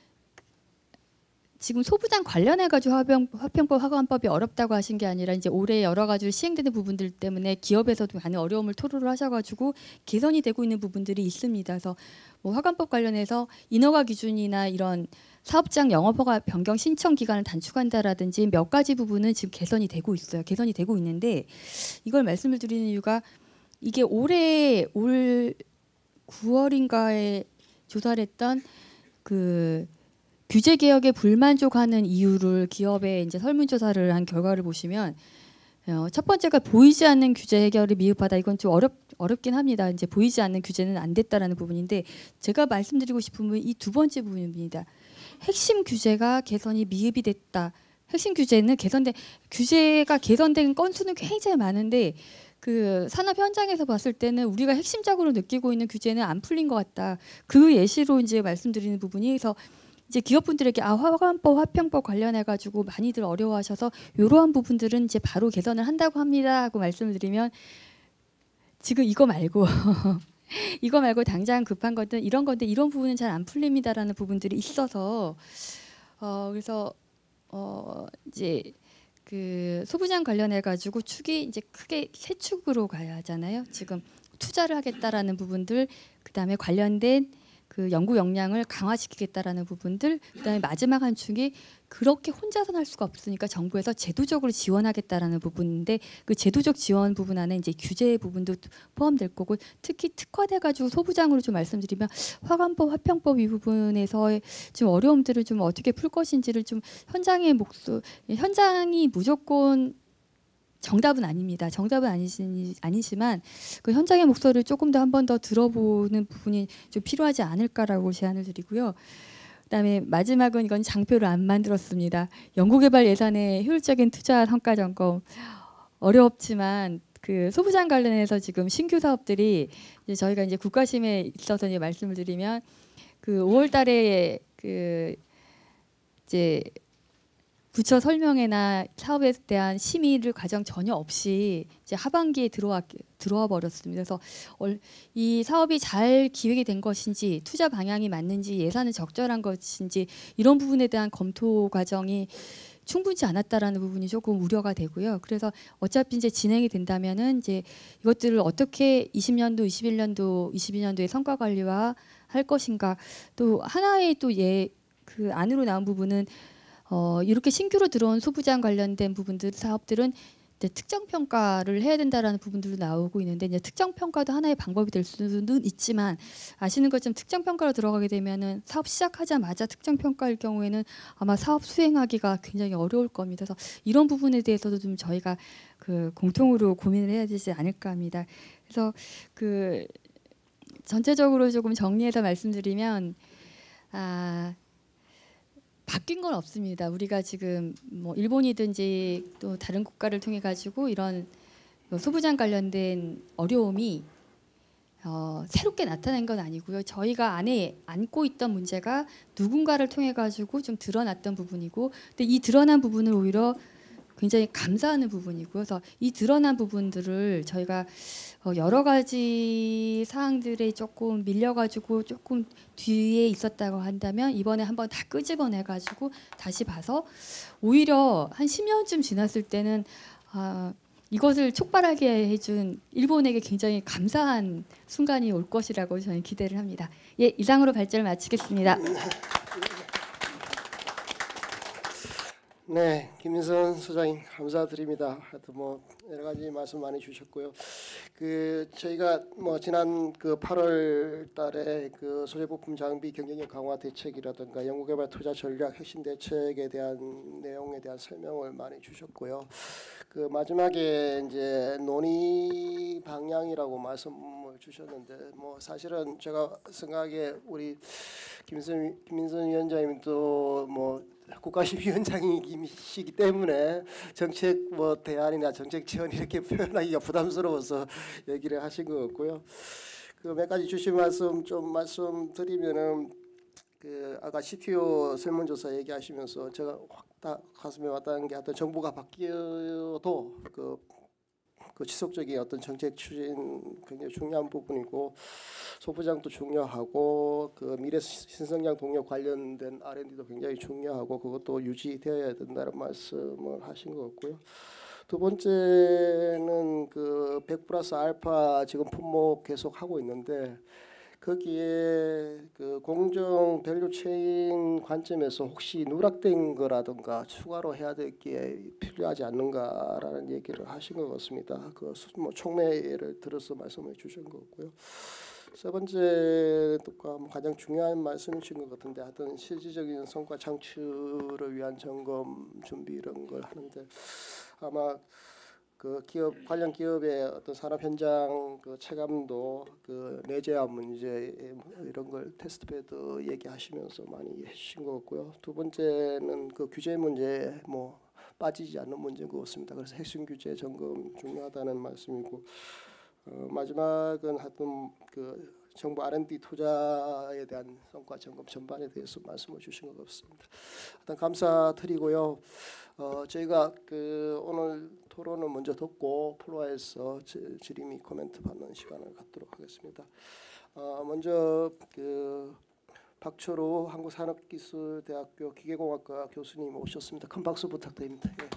지금 소부장 관련해 가지고 화평, 화평법, 화관법이 어렵다고 하신 게 아니라 이제 올해 여러 가지로 시행되는 부분들 때문에 기업에서도 많은 어려움을 토로를 하셔가지고 개선이 되고 있는 부분들이 있습니다. 그래서 뭐 화관법 관련해서 인허가 기준이나 이런 사업장 영업허가 변경 신청 기간을 단축한다라든지 몇 가지 부분은 지금 개선이 되고 있어요. 개선이 되고 있는데, 이걸 말씀을 드리는 이유가 이게 올해 올 구월인가에 조사를 했던 그 규제 개혁에 불만족하는 이유를 기업에 이제 설문조사를 한 결과를 보시면, 어, 첫 번째가 보이지 않는 규제 해결이 미흡하다. 이건 좀 어렵 어렵긴 합니다. 이제 보이지 않는 규제는 안 됐다라는 부분인데, 제가 말씀드리고 싶은 부분은 이 두 번째 부분입니다. 핵심 규제가 개선이 미흡이 됐다. 핵심 규제는 개선된 규제가 개선된 건수는 굉장히 많은데, 그 산업 현장에서 봤을 때는 우리가 핵심적으로 느끼고 있는 규제는 안 풀린 것 같다. 그 예시로 이제 말씀드리는 부분이, 그래서 이제 기업분들에게 아 화관법, 화평법 관련해 가지고 많이들 어려워하셔서 이러한 부분들은 이제 바로 개선을 한다고 합니다 하고 말씀을 드리면, 지금 이거 말고 이거 말고 당장 급한 것은 이런 건데 이런 부분은 잘 안 풀립니다라는 부분들이 있어서, 어 그래서 어 이제 그 소부장 관련해 가지고 축이 이제 크게 세 축으로 가야 하잖아요. 지금 투자를 하겠다라는 부분들, 그다음에 관련된 그 연구 역량을 강화시키겠다라는 부분들, 그다음에 마지막 한 축이 그렇게 혼자서는 할 수가 없으니까 정부에서 제도적으로 지원하겠다라는 부분인데, 그 제도적 지원 부분 안에 이제 규제 부분도 포함될 거고, 특히 특화돼 가지고 소부장으로 좀 말씀드리면 화관법, 화평법 이 부분에서의 좀 어려움들을 좀 어떻게 풀 것인지를 좀 현장의 목소 현장이 무조건 정답은 아닙니다. 정답은 아니시, 아니지만 그 현장의 목소리를 조금 더 한 번 더 들어보는 부분이 좀 필요하지 않을까라고 제안을 드리고요. 그다음에 마지막은 이건 장표를 안 만들었습니다. 연구개발 예산의 효율적인 투자 성과 점검. 어렵지만 그 소부장 관련해서 지금 신규 사업들이 이제 저희가 이제 국가심에 있어서 이제 말씀을 드리면 그 오월달에 그 이제 부처 설명회나 사업에 대한 심의를 과정 전혀 없이 이제 하반기에 들어와 들어와 버렸습니다. 그래서 이 사업이 잘 기획이 된 것인지 투자 방향이 맞는지 예산은 적절한 것인지 이런 부분에 대한 검토 과정이 충분치 않았다라는 부분이 조금 우려가 되고요. 그래서 어차피 이제 진행이 된다면은 이제 이것들을 어떻게 이십 년도, 이십일 년도, 이십이 년도에 성과 관리화 할 것인가. 또 하나의 또 예 그 안으로 나온 부분은 어 이렇게 신규로 들어온 소부장 관련된 부분들 사업들은 이제 특정 평가를 해야 된다라는 부분들도 나오고 있는데 이제 특정 평가도 하나의 방법이 될 수는 있지만 아시는 것처럼 특정 평가로 들어가게 되면은 사업 시작하자마자 특정 평가일 경우에는 아마 사업 수행하기가 굉장히 어려울 겁니다. 그래서 이런 부분에 대해서도 좀 저희가 그 공통으로 고민을 해야 되지 않을까 합니다. 그래서 그 전체적으로 조금 정리해서 말씀드리면 아. 바뀐 건 없습니다. 우리가 지금 뭐 일본이든지 또 다른 국가를 통해 가지고 이런 소부장 관련된 어려움이 어, 새롭게 나타난 건 아니고요. 저희가 안에 안고 있던 문제가 누군가를 통해 가지고 좀 드러났던 부분이고, 근데 이 드러난 부분을 오히려 굉장히 감사하는 부분이고요. 그래서 이 드러난 부분들을 저희가 어, 여러 가지 사항들에 조금 밀려가지고 조금 뒤에 있었다고 한다면 이번에 한번 다 끄집어내가지고 다시 봐서 오히려 한 십 년쯤 지났을 때는 아, 이것을 촉발하게 해준 일본에게 굉장히 감사한 순간이 올 것이라고 저는 기대를 합니다. 예, 이상으로 발제를 마치겠습니다. 네, 김민선 소장님 감사드립니다. 하여튼 뭐 여러 가지 말씀 많이 주셨고요. 그 저희가 뭐 지난 그 팔월 달에 그 소재 부품 장비 경쟁력 강화 대책이라든가 연구개발 투자 전략 핵심 대책에 대한 내용에 대한 설명을 많이 주셨고요. 그 마지막에 이제 논의 방향이라고 말씀을 주셨는데 뭐 사실은 제가 생각에 우리 김민선 김민선 위원장님도 뭐 국가심의위원장이시기 때문에 정책 뭐 대안이나 정책 지원 이렇게 표현하기가 부담스러워서 얘기를 하신 것 같고요. 그 몇 가지 주신 말씀 좀 말씀드리면은 그 아까 씨티오 설문조사 얘기하시면서 제가 확 다 가슴에 와닿은 게 어떤 정부가 바뀌어도 그 그 지속적인 어떤 정책 추진 굉장히 중요한 부분이고 소부장도 중요하고 그 미래 신성장 동력 관련된 알앤디도 굉장히 중요하고 그것도 유지되어야 된다는 말씀을 하신 것 같고요. 두 번째는 그 백 플러스 알파 지금 품목 계속 하고 있는데 거기에 그 공정 밸류 체인 관점에서 혹시 누락된 거라든가 추가로 해야 될 게 필요하지 않는가라는 얘기를 하신 것 같습니다. 그 뭐 총매를 들어서 말씀해 주신 것 같고요. 세 번째가 가장 중요한 말씀이신 것 같은데 하여튼 실질적인 성과 창출을 위한 점검 준비 이런 걸 하는데 아마 그 기업 관련 기업의 어떤 산업 현장 그 체감도 그 내재화 문제 이런 걸 테스트베드 얘기하시면서 많이 해주신 것 같고요. 두 번째는 그 규제 문제 뭐 빠지지 않는 문제인 것 같습니다. 그래서 핵심 규제 점검 중요하다는 말씀이고 어, 마지막은 하여튼 그 정부 알앤디 투자에 대한 성과 점검 전반에 대해서 말씀을 주신 것 같습니다. 일단 감사드리고요. 어, 저희가 그 오늘 토론을 먼저 듣고 플로어에서 질의 및 코멘트 받는 시간을 갖도록 하겠습니다. 어, 먼저 그 박철우 한국산업기술대학교 기계공학과 교수님 오셨습니다. 큰 박수 부탁드립니다. 예.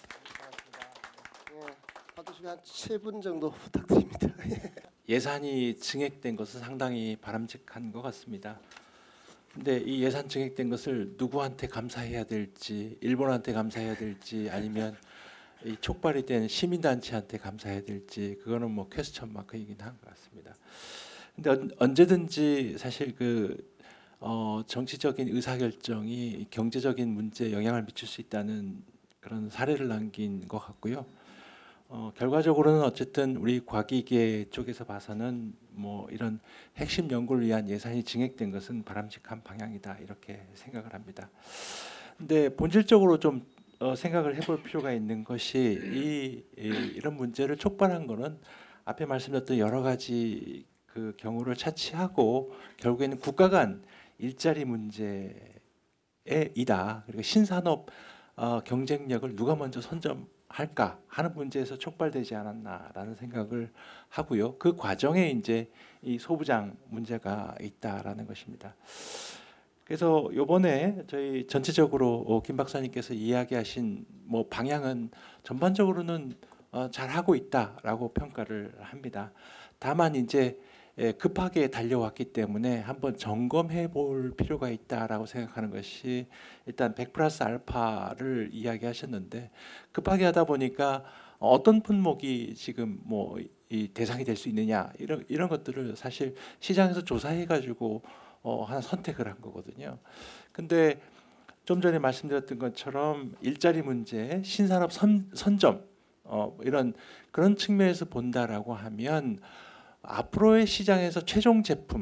예. 박 교수님 한 세 분 정도 부탁드립니다. 예산이 증액된 것은 상당히 바람직한 것 같습니다. 근데 이 예산 증액된 것을 누구한테 감사해야 될지, 일본한테 감사해야 될지, 아니면 이 촉발이 된 시민단체한테 감사해야 될지, 그거는 뭐 퀘스천 마크이긴 한 것 같습니다. 근데 언제든지 사실 그 어, 정치적인 의사결정이 경제적인 문제에 영향을 미칠 수 있다는 그런 사례를 남긴 것 같고요. 어, 결과적으로는 어쨌든 우리 과기계 쪽에서 봐서는 뭐 이런 핵심 연구를 위한 예산이 증액된 것은 바람직한 방향이다 이렇게 생각을 합니다. 근데 본질적으로 좀 어, 생각을 해볼 필요가 있는 것이 이, 이 이런 문제를 촉발한 거는 앞에 말씀드렸던 여러 가지 그 경우를 차치하고 결국에는 국가 간 일자리 문제이다. 그리고 신산업 어, 경쟁력을 누가 먼저 선점할까 하는 문제에서 촉발되지 않았나라는 생각을 하고요. 그 과정에 이제 이 소부장 문제가 있다라는 것입니다. 그래서 이번에 저희 전체적으로 어, 김 박사님께서 이야기하신 뭐 방향은 전반적으로는 어, 잘 하고 있다라고 평가를 합니다. 다만 이제 예, 급하게 달려왔기 때문에 한번 점검해 볼 필요가 있다라고 생각하는 것이 일단 백 플러스 알파를 이야기하셨는데 급하게 하다 보니까 어떤 품목이 지금 뭐 이 대상이 될 수 있느냐 이런 이런 것들을 사실 시장에서 조사해 가지고 어, 하나 선택을 한 거거든요. 근데 좀 전에 말씀드렸던 것처럼 일자리 문제, 신산업 선, 선점 어, 이런 그런 측면에서 본다라고 하면 앞으로의 시장에서 최종 제품이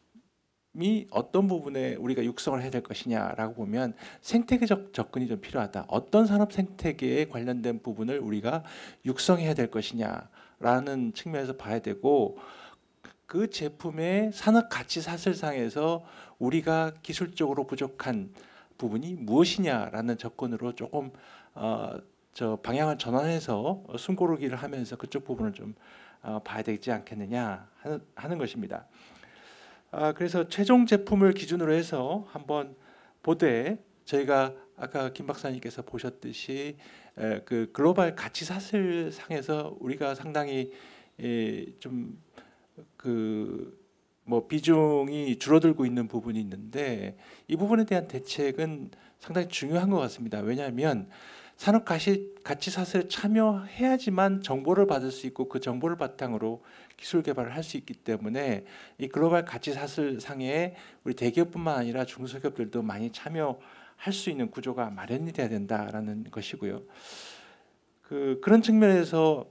어떤 부분에 우리가 육성을 해야 될 것이냐라고 보면 생태계적 접근이 좀 필요하다. 어떤 산업 생태계에 관련된 부분을 우리가 육성해야 될 것이냐라는 측면에서 봐야 되고 그 제품의 산업 가치 사슬상에서 우리가 기술적으로 부족한 부분이 무엇이냐라는 접근으로 조금 어, 저 방향을 전환해서 숨고르기를 하면서 그쪽 부분을 좀 어, 봐야 되지 않겠느냐 하는, 하는 것입니다. 아, 그래서 최종 제품을 기준으로 해서 한번 보되 저희가 아까 김 박사님께서 보셨듯이 에, 그 글로벌 가치 사슬상에서 우리가 상당히 좀 그 뭐 비중이 줄어들고 있는 부분이 있는데 이 부분에 대한 대책은 상당히 중요한 것 같습니다. 왜냐하면 산업 가치, 가치 사슬에 참여해야지만 정보를 받을 수 있고 그 정보를 바탕으로 기술 개발을 할 수 있기 때문에 이 글로벌 가치 사슬 상에 우리 대기업뿐만 아니라 중소기업들도 많이 참여할 수 있는 구조가 마련이 돼야 된다라는 것이고요. 그 그런 측면에서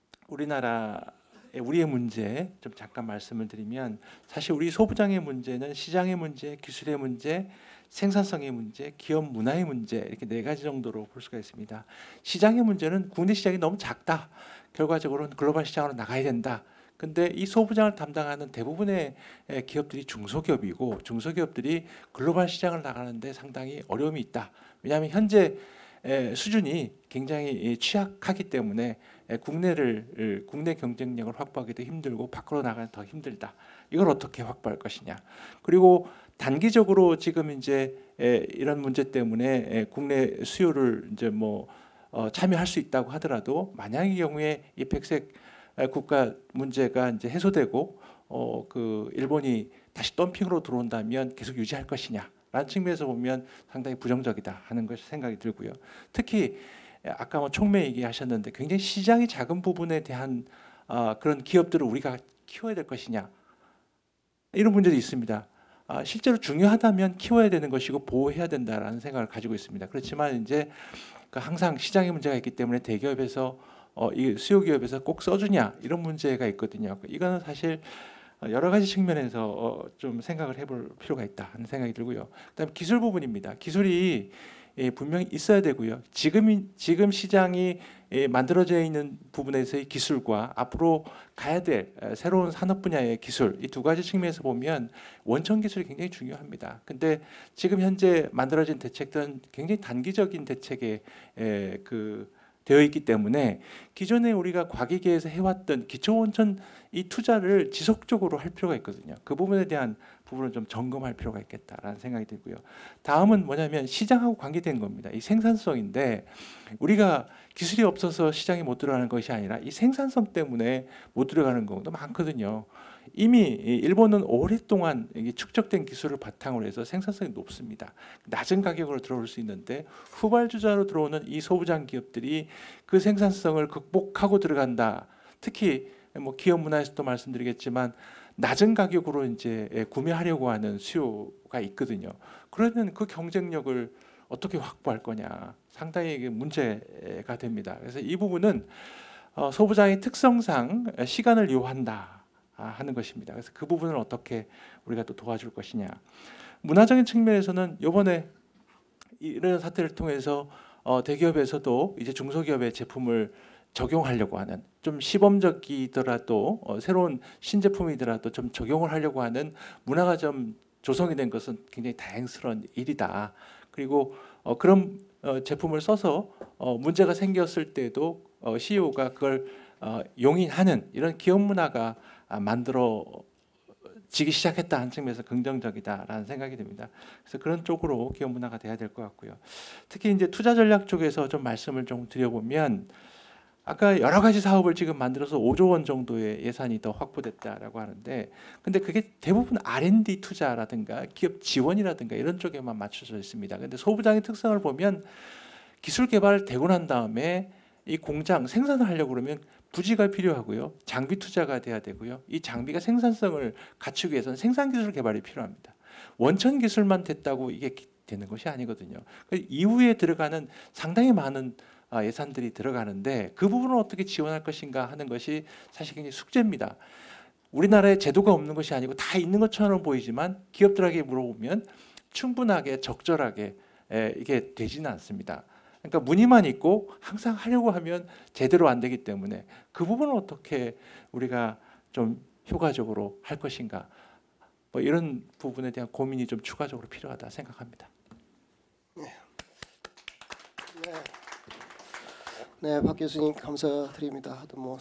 우리나라 우리의 문제 좀 잠깐 말씀을 드리면 사실 우리 소부장의 문제는 시장의 문제, 기술의 문제, 생산성의 문제, 기업 문화의 문제 이렇게 네 가지 정도로 볼 수가 있습니다. 시장의 문제는 국내 시장이 너무 작다. 결과적으로는 글로벌 시장으로 나가야 된다. 근데 이 소부장을 담당하는 대부분의 기업들이 중소기업이고 중소기업들이 글로벌 시장을 나가는데 상당히 어려움이 있다. 왜냐하면 현재 수준이 굉장히 취약하기 때문에 국내를 국내 경쟁력을 확보하기도 힘들고 밖으로 나가는 더 힘들다. 이걸 어떻게 확보할 것이냐. 그리고 단기적으로 지금 이제 이런 문제 때문에 국내 수요를 이제 뭐 참여할 수 있다고 하더라도 만약의 경우에 이 백색 국가 문제가 이제 해소되고 어 그 일본이 다시 덤핑으로 들어온다면 계속 유지할 것이냐. 라는 측면에서 보면 상당히 부정적이다 하는 것이 생각이 들고요. 특히 아까 뭐 촉매 얘기하셨는데 굉장히 시장이 작은 부분에 대한 어, 그런 기업들을 우리가 키워야 될 것이냐 이런 문제도 있습니다. 아, 실제로 중요하다면 키워야 되는 것이고 보호해야 된다라는 생각을 가지고 있습니다. 그렇지만 이제 그 항상 시장의 문제가 있기 때문에 대기업에서 어, 이 수요 기업에서 꼭 써주냐 이런 문제가 있거든요. 이거는 사실 여러 가지 측면에서 어, 좀 생각을 해볼 필요가 있다 하는 생각이 들고요. 그다음 기술 부분입니다. 기술이 예, 분명히 있어야 되고요. 지금 지금 시장이 예, 만들어져 있는 부분에서의 기술과 앞으로 가야 될 새로운 산업 분야의 기술 이 두 가지 측면에서 보면 원천 기술이 굉장히 중요합니다. 근데 지금 현재 만들어진 대책들은 굉장히 단기적인 대책에 예, 그 되어 있기 때문에 기존에 우리가 과기계에서 해왔던 기초원천 이 투자를 지속적으로 할 필요가 있거든요. 그 부분에 대한 부분을 좀 점검할 필요가 있겠다라는 생각이 들고요. 다음은 뭐냐면 시장하고 관계된 겁니다. 이 생산성인데 우리가 기술이 없어서 시장에 못 들어가는 것이 아니라 이 생산성 때문에 못 들어가는 경우도 많거든요. 이미 일본은 오랫동안 축적된 기술을 바탕으로 해서 생산성이 높습니다. 낮은 가격으로 들어올 수 있는데 후발주자로 들어오는 이 소부장 기업들이 그 생산성을 극복하고 들어간다. 특히 뭐 기업 문화에서도 말씀드리겠지만 낮은 가격으로 이제 구매하려고 하는 수요가 있거든요. 그러면 그 경쟁력을 어떻게 확보할 거냐 상당히 문제가 됩니다. 그래서 이 부분은 어, 소부장의 특성상 시간을 요한다 하는 것입니다. 그래서 그 부분을 어떻게 우리가 또 도와줄 것이냐. 문화적인 측면에서는 이번에 이런 사태를 통해서 어, 대기업에서도 이제 중소기업의 제품을 적용하려고 하는, 좀 시범적이더라도 어, 새로운 신제품이더라도 좀 적용을 하려고 하는 문화가 좀 조성이 된 것은 굉장히 다행스러운 일이다. 그리고 어, 그런 어, 제품을 써서 어, 문제가 생겼을 때도 어, 씨이오가 그걸 어, 용인하는 이런 기업 문화가 아, 만들어지기 시작했다 한 측면에서 긍정적이다라는 생각이 듭니다. 그래서 그런 쪽으로 기업 문화가 돼야 될 것 같고요. 특히 이제 투자 전략 쪽에서 좀 말씀을 좀 드려보면, 아까 여러 가지 사업을 지금 만들어서 오조 원 정도의 예산이 더 확보됐다라고 하는데, 근데 그게 대부분 알앤디 투자라든가 기업 지원이라든가 이런 쪽에만 맞춰져 있습니다. 근데 소부장의 특성을 보면 기술 개발되고 난 다음에 이 공장 생산을 하려고 그러면 부지가 필요하고요, 장비 투자가 돼야 되고요, 이 장비가 생산성을 갖추기 위해서는 생산 기술 개발이 필요합니다. 원천 기술만 됐다고 이게 되는 것이 아니거든요. 그 이후에 들어가는 상당히 많은 예산들이 들어가는데 그 부분을 어떻게 지원할 것인가 하는 것이 사실 굉장히 숙제입니다. 우리나라에 제도가 없는 것이 아니고 다 있는 것처럼 보이지만 기업들에게 물어보면 충분하게 적절하게 이게 되지는 않습니다. 그러니까 문의만 있고 항상 하려고 하면 제대로 안 되기 때문에 그 부분을 어떻게 우리가 좀 효과적으로 할 것인가, 뭐 이런 부분에 대한 고민이 좀 추가적으로 필요하다 생각합니다. 네. 네. 네, 박 교수님 감사드립니다. 뭐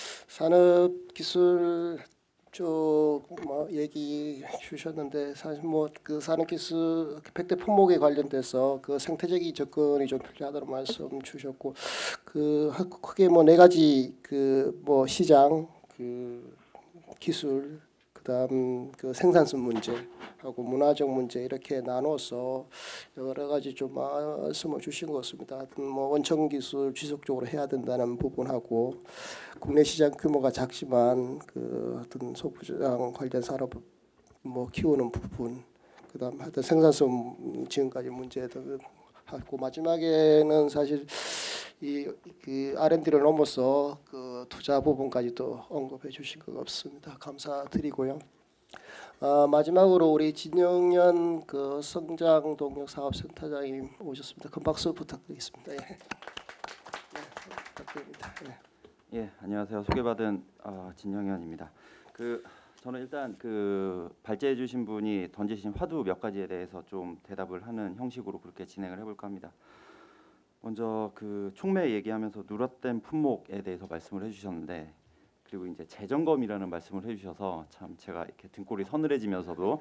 산업기술 쪽 뭐 얘기 주셨는데, 사실 뭐 그 산업기술 백 대 품목에 관련돼서 그 생태적인 접근이 좀 필요하다는 말씀 주셨고, 그 크게 뭐 네 가지 그 뭐 시장, 그 기술, 그다음 그 생산성 문제하고 문화적 문제 이렇게 나눠서 여러 가지 좀 말씀을 주신 것 같습니다. 하여튼 뭐 원천 기술 지속적으로 해야 된다는 부분하고, 국내 시장 규모가 작지만 그 어떤 소부장 관련 산업 뭐 키우는 부분, 그다음 하여튼 생산성 지금까지 문제도 하고, 마지막에는 사실 이 그 알앤디를 넘어서 그 투자 부분까지도 언급해 주신 것 같습니다. 감사드리고요. 아, 마지막으로 우리 진영현 그 성장 동력 사업센터장님 오셨습니다. 큰 박수 부탁드리겠습니다. 예. 네, 부탁드립니다. 예. 예, 안녕하세요. 소개받은 어, 진영현입니다. 그 저는 일단 그 발제해 주신 분이 던지신 화두 몇 가지에 대해서 좀 대답을 하는 형식으로 그렇게 진행을 해볼까 합니다. 먼저 그 촉매 얘기하면서 누락된 품목에 대해서 말씀을 해주셨는데, 그리고 이제 재점검이라는 말씀을 해주셔서 참 제가 이렇게 등골이 서늘해지면서도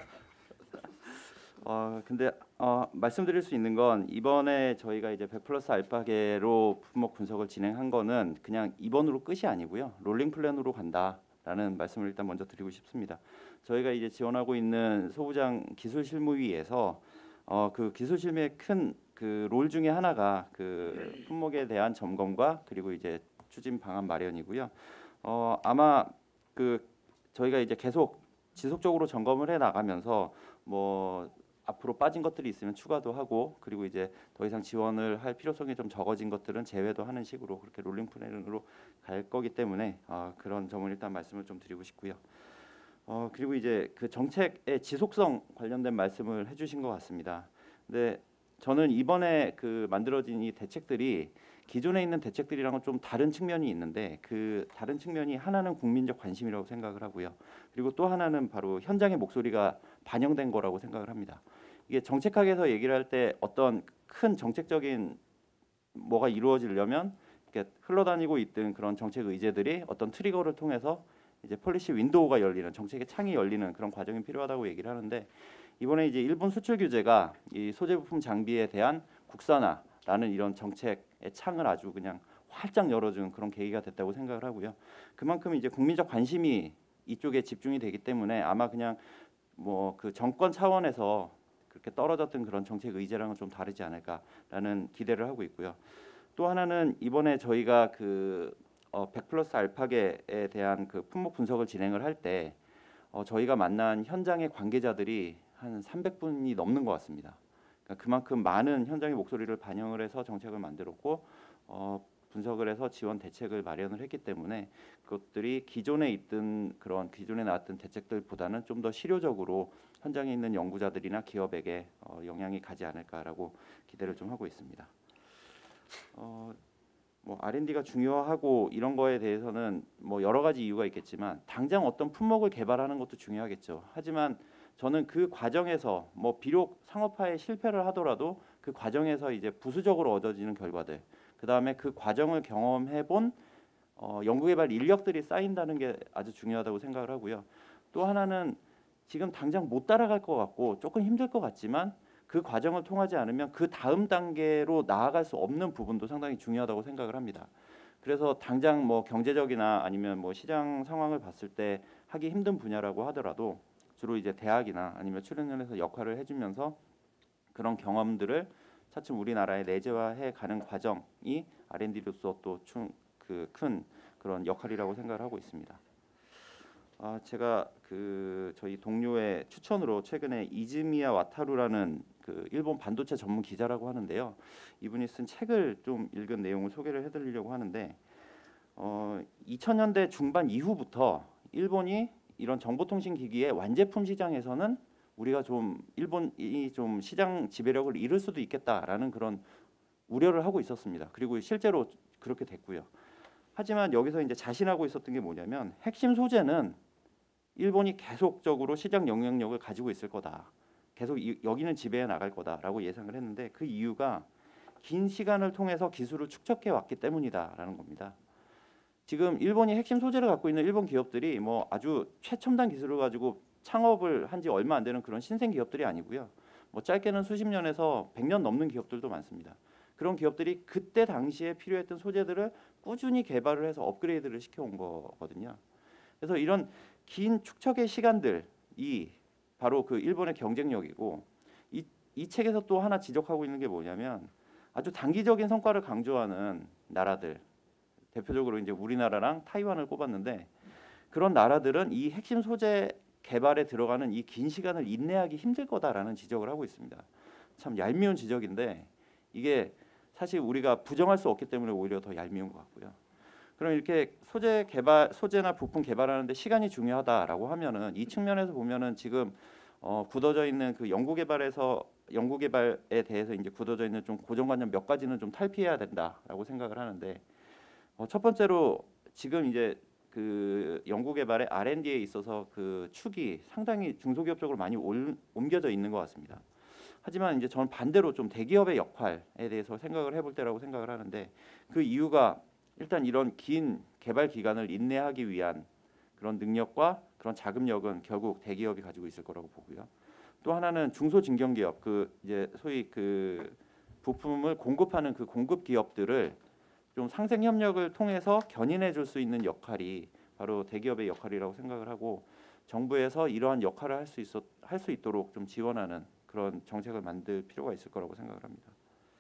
어 근데 어, 말씀드릴 수 있는 건, 이번에 저희가 이제 백 플러스 알파계로 품목 분석을 진행한 거는 그냥 이번으로 끝이 아니고요, 롤링 플랜으로 간다라는 말씀을 일단 먼저 드리고 싶습니다. 저희가 이제 지원하고 있는 소부장 기술 실무위에서 어, 그 기술 실무의 큰 그 롤 중에 하나가 그 품목에 대한 점검과 그리고 이제 추진 방안 마련이고요. 어, 아마 그 저희가 이제 계속 지속적으로 점검을 해 나가면서 뭐 앞으로 빠진 것들이 있으면 추가도 하고, 그리고 이제 더 이상 지원을 할 필요성이 좀 적어진 것들은 제외도 하는 식으로 그렇게 롤링 플랜으로 갈 거기 때문에 어, 그런 점을 일단 말씀을 좀 드리고 싶고요. 어, 그리고 이제 그 정책의 지속성 관련된 말씀을 해주신 것 같습니다. 근데 저는 이번에 그 만들어진 이 대책들이 기존에 있는 대책들이랑은 좀 다른 측면이 있는데, 그 다른 측면이 하나는 국민적 관심이라고 생각을 하고요. 그리고 또 하나는 바로 현장의 목소리가 반영된 거라고 생각을 합니다. 이게 정책학에서 얘기를 할 때 어떤 큰 정책적인 뭐가 이루어지려면 이렇게 흘러다니고 있던 그런 정책 의제들이 어떤 트리거를 통해서 이제 폴리시 윈도우가 열리는, 정책의 창이 열리는 그런 과정이 필요하다고 얘기를 하는데, 이번에 이제 일본 수출 규제가 이 소재 부품 장비에 대한 국산화라는 이런 정책의 창을 아주 그냥 활짝 열어준 그런 계기가 됐다고 생각을 하고요. 그만큼 이제 국민적 관심이 이쪽에 집중이 되기 때문에 아마 그냥 뭐 그 정권 차원에서 그렇게 떨어졌던 그런 정책 의제랑은 좀 다르지 않을까라는 기대를 하고 있고요. 또 하나는 이번에 저희가 그 어, 백 플러스 알파계에 대한 그 품목 분석을 진행을 할 때 어, 저희가 만난 현장의 관계자들이 한 삼백 분이 넘는 것 같습니다. 그러니까 그만큼 많은 현장의 목소리를 반영을 해서 정책을 만들었고, 어, 분석을 해서 지원 대책을 마련을 했기 때문에 그것들이 기존에 있던 그런 기존에 나왔던 대책들보다는 좀 더 실효적으로 현장에 있는 연구자들이나 기업에게 어, 영향이 가지 않을까라고 기대를 좀 하고 있습니다. 어, 뭐 알앤디가 중요하고 이런 거에 대해서는 뭐 여러 가지 이유가 있겠지만 당장 어떤 품목을 개발하는 것도 중요하겠죠. 하지만 저는 그 과정에서 뭐 비록 상업화에 실패를 하더라도 그 과정에서 이제 부수적으로 얻어지는 결과들, 그 다음에 그 과정을 경험해본 어, 연구개발 인력들이 쌓인다는 게 아주 중요하다고 생각을 하고요. 또 하나는 지금 당장 못 따라갈 것 같고 조금 힘들 것 같지만 그 과정을 통하지 않으면 그 다음 단계로 나아갈 수 없는 부분도 상당히 중요하다고 생각을 합니다. 그래서 당장 뭐 경제적이나 아니면 뭐 시장 상황을 봤을 때 하기 힘든 분야라고 하더라도 주로 이제 대학이나 아니면 출연연에서 역할을 해주면서 그런 경험들을 차츰 우리나라에 내재화해 가는 과정이 알앤디로서 또 그 큰 그런 역할이라고 생각을 하고 있습니다. 아, 제가 그 저희 동료의 추천으로 최근에 이즈미야 와타루라는 그 일본 반도체 전문 기자라고 하는데요. 이분이 쓴 책을 좀 읽은 내용을 소개를 해드리려고 하는데 어, 이천 년대 중반 이후부터 일본이 이런 정보통신기기의 완제품 시장에서는 우리가 좀 일본이 좀 시장 지배력을 잃을 수도 있겠다라는 그런 우려를 하고 있었습니다. 그리고 실제로 그렇게 됐고요. 하지만 여기서 이제 자신하고 있었던 게 뭐냐면 핵심 소재는 일본이 계속적으로 시장 영향력을 가지고 있을 거다. 계속 이, 여기는 지배해 나갈 거다라고 예상을 했는데 그 이유가 긴 시간을 통해서 기술을 축적해 왔기 때문이다라는 겁니다. 지금 일본이 핵심 소재를 갖고 있는 일본 기업들이 뭐 아주 최첨단 기술을 가지고 창업을 한 지 얼마 안 되는 그런 신생 기업들이 아니고요. 뭐 짧게는 수십 년에서 백 년 넘는 기업들도 많습니다. 그런 기업들이 그때 당시에 필요했던 소재들을 꾸준히 개발을 해서 업그레이드를 시켜온 거거든요. 그래서 이런 긴 축적의 시간들이 바로 그 일본의 경쟁력이고 이, 이 책에서 또 하나 지적하고 있는 게 뭐냐면 아주 단기적인 성과를 강조하는 나라들, 대표적으로 이제 우리나라랑 타이완을 꼽았는데 그런 나라들은 이 핵심 소재 개발에 들어가는 이 긴 시간을 인내하기 힘들 거다라는 지적을 하고 있습니다. 참 얄미운 지적인데 이게 사실 우리가 부정할 수 없기 때문에 오히려 더 얄미운 것 같고요. 그럼 이렇게 소재 개발, 소재나 부품 개발하는데 시간이 중요하다라고 하면은 이 측면에서 보면은 지금 어, 굳어져 있는 그 연구 개발에서 연구 개발에 대해서 이제 굳어져 있는 좀 고정관념 몇 가지는 좀 탈피해야 된다라고 생각을 하는데 어, 첫 번째로 지금 이제 그 연구 개발의 알앤디에 있어서 그 축이 상당히 중소기업 쪽으로 많이 올, 옮겨져 있는 것 같습니다. 하지만 이제 저는 반대로 좀 대기업의 역할에 대해서 생각을 해볼 때라고 생각을 하는데 그 이유가 일단 이런 긴 개발 기간을 인내하기 위한 그런 능력과 그런 자금력은 결국 대기업이 가지고 있을 거라고 보고요. 또 하나는 중소진경기업, 그 이제 소위 그 부품을 공급하는 그 공급 기업들을 좀 상생 협력을 통해서 견인해 줄 수 있는 역할이 바로 대기업의 역할이라고 생각을 하고 정부에서 이러한 역할을 할 수 있어 할 수 있도록 좀 지원하는 그런 정책을 만들 필요가 있을 거라고 생각을 합니다.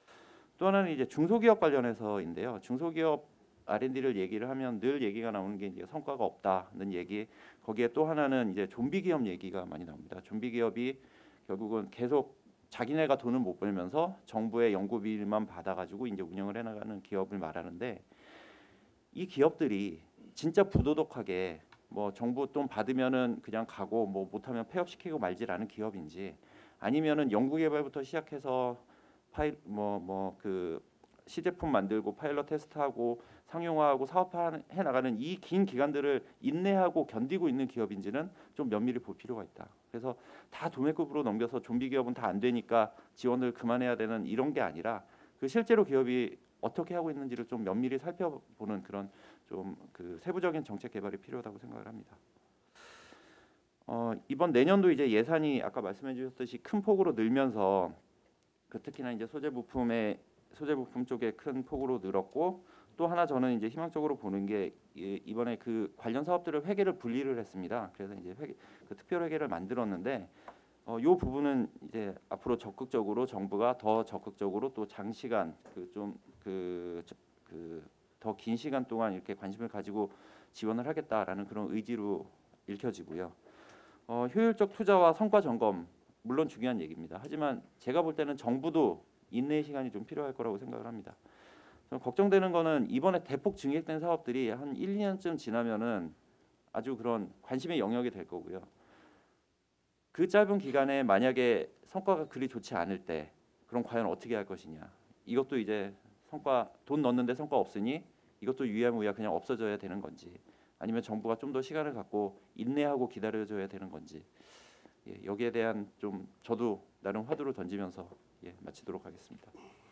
또 하나는 이제 중소기업 관련해서인데요. 중소기업 알앤디를 얘기를 하면 늘 얘기가 나오는 게 이제 성과가 없다는 얘기. 거기에 또 하나는 이제 좀비 기업 얘기가 많이 나옵니다. 좀비 기업이 결국은 계속 자기네가 돈을 못 벌면서 정부의 연구비만 받아가지고 이제 운영을 해나가는 기업을 말하는데 이 기업들이 진짜 부도덕하게 뭐 정부 돈 받으면은 그냥 가고 뭐 못하면 폐업시키고 말질 않은 기업인지 아니면은 연구개발부터 시작해서 파일 뭐 뭐 그 시제품 만들고 파일럿 테스트하고 상용화하고 사업화해 나가는 이 긴 기간들을 인내하고 견디고 있는 기업인지는 좀 면밀히 볼 필요가 있다. 그래서 다 도매급으로 넘겨서 좀비 기업은 다 안 되니까 지원을 그만해야 되는 이런 게 아니라 그 실제로 기업이 어떻게 하고 있는지를 좀 면밀히 살펴보는 그런 좀 그 세부적인 정책 개발이 필요하다고 생각을 합니다. 어, 이번 내년도 이제 예산이 아까 말씀해 주셨듯이 큰 폭으로 늘면서 그 특히나 이제 소재 부품의 소재 부품 쪽에 큰 폭으로 늘었고 또 하나 저는 이제 희망적으로 보는 게 이번에 그 관련 사업들을 회계를 분리를 했습니다. 그래서 이제 회계, 그 특별 회계를 만들었는데 어, 이 부분은 이제 앞으로 적극적으로 정부가 더 적극적으로 또 장시간 그 좀 그 그 더 긴 시간 동안 이렇게 관심을 가지고 지원을 하겠다라는 그런 의지로 읽혀지고요. 어, 효율적 투자와 성과 점검 물론 중요한 얘기입니다. 하지만 제가 볼 때는 정부도 인내의 시간이 좀 필요할 거라고 생각을 합니다. 좀 걱정되는 거는 이번에 대폭 증액된 사업들이 한 일, 이 년쯤 지나면은 아주 그런 관심의 영역이 될 거고요. 그 짧은 기간에 만약에 성과가 그리 좋지 않을 때 그럼 과연 어떻게 할 것이냐. 이것도 이제 성과 돈 넣는데 성과 없으니 이것도 유야무야 그냥 없어져야 되는 건지 아니면 정부가 좀 더 시간을 갖고 인내하고 기다려줘야 되는 건지 예, 여기에 대한 좀 저도 나름 화두를 던지면서 예, 마치도록 하겠습니다.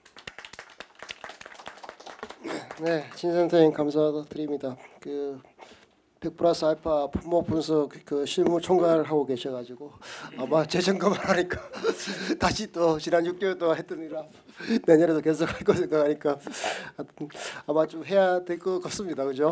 네, 진 선생님 감사드립니다. 그 백 플러스 알파 품목 분석 그 실무 총괄을 하고 계셔가지고 아마 재점검을 하니까 다시 또 지난 육 개월 동안 했던 일을 내년에도 계속 할 거 생각하니까 하여튼 아마 좀 해야 될 것 같습니다. 그죠?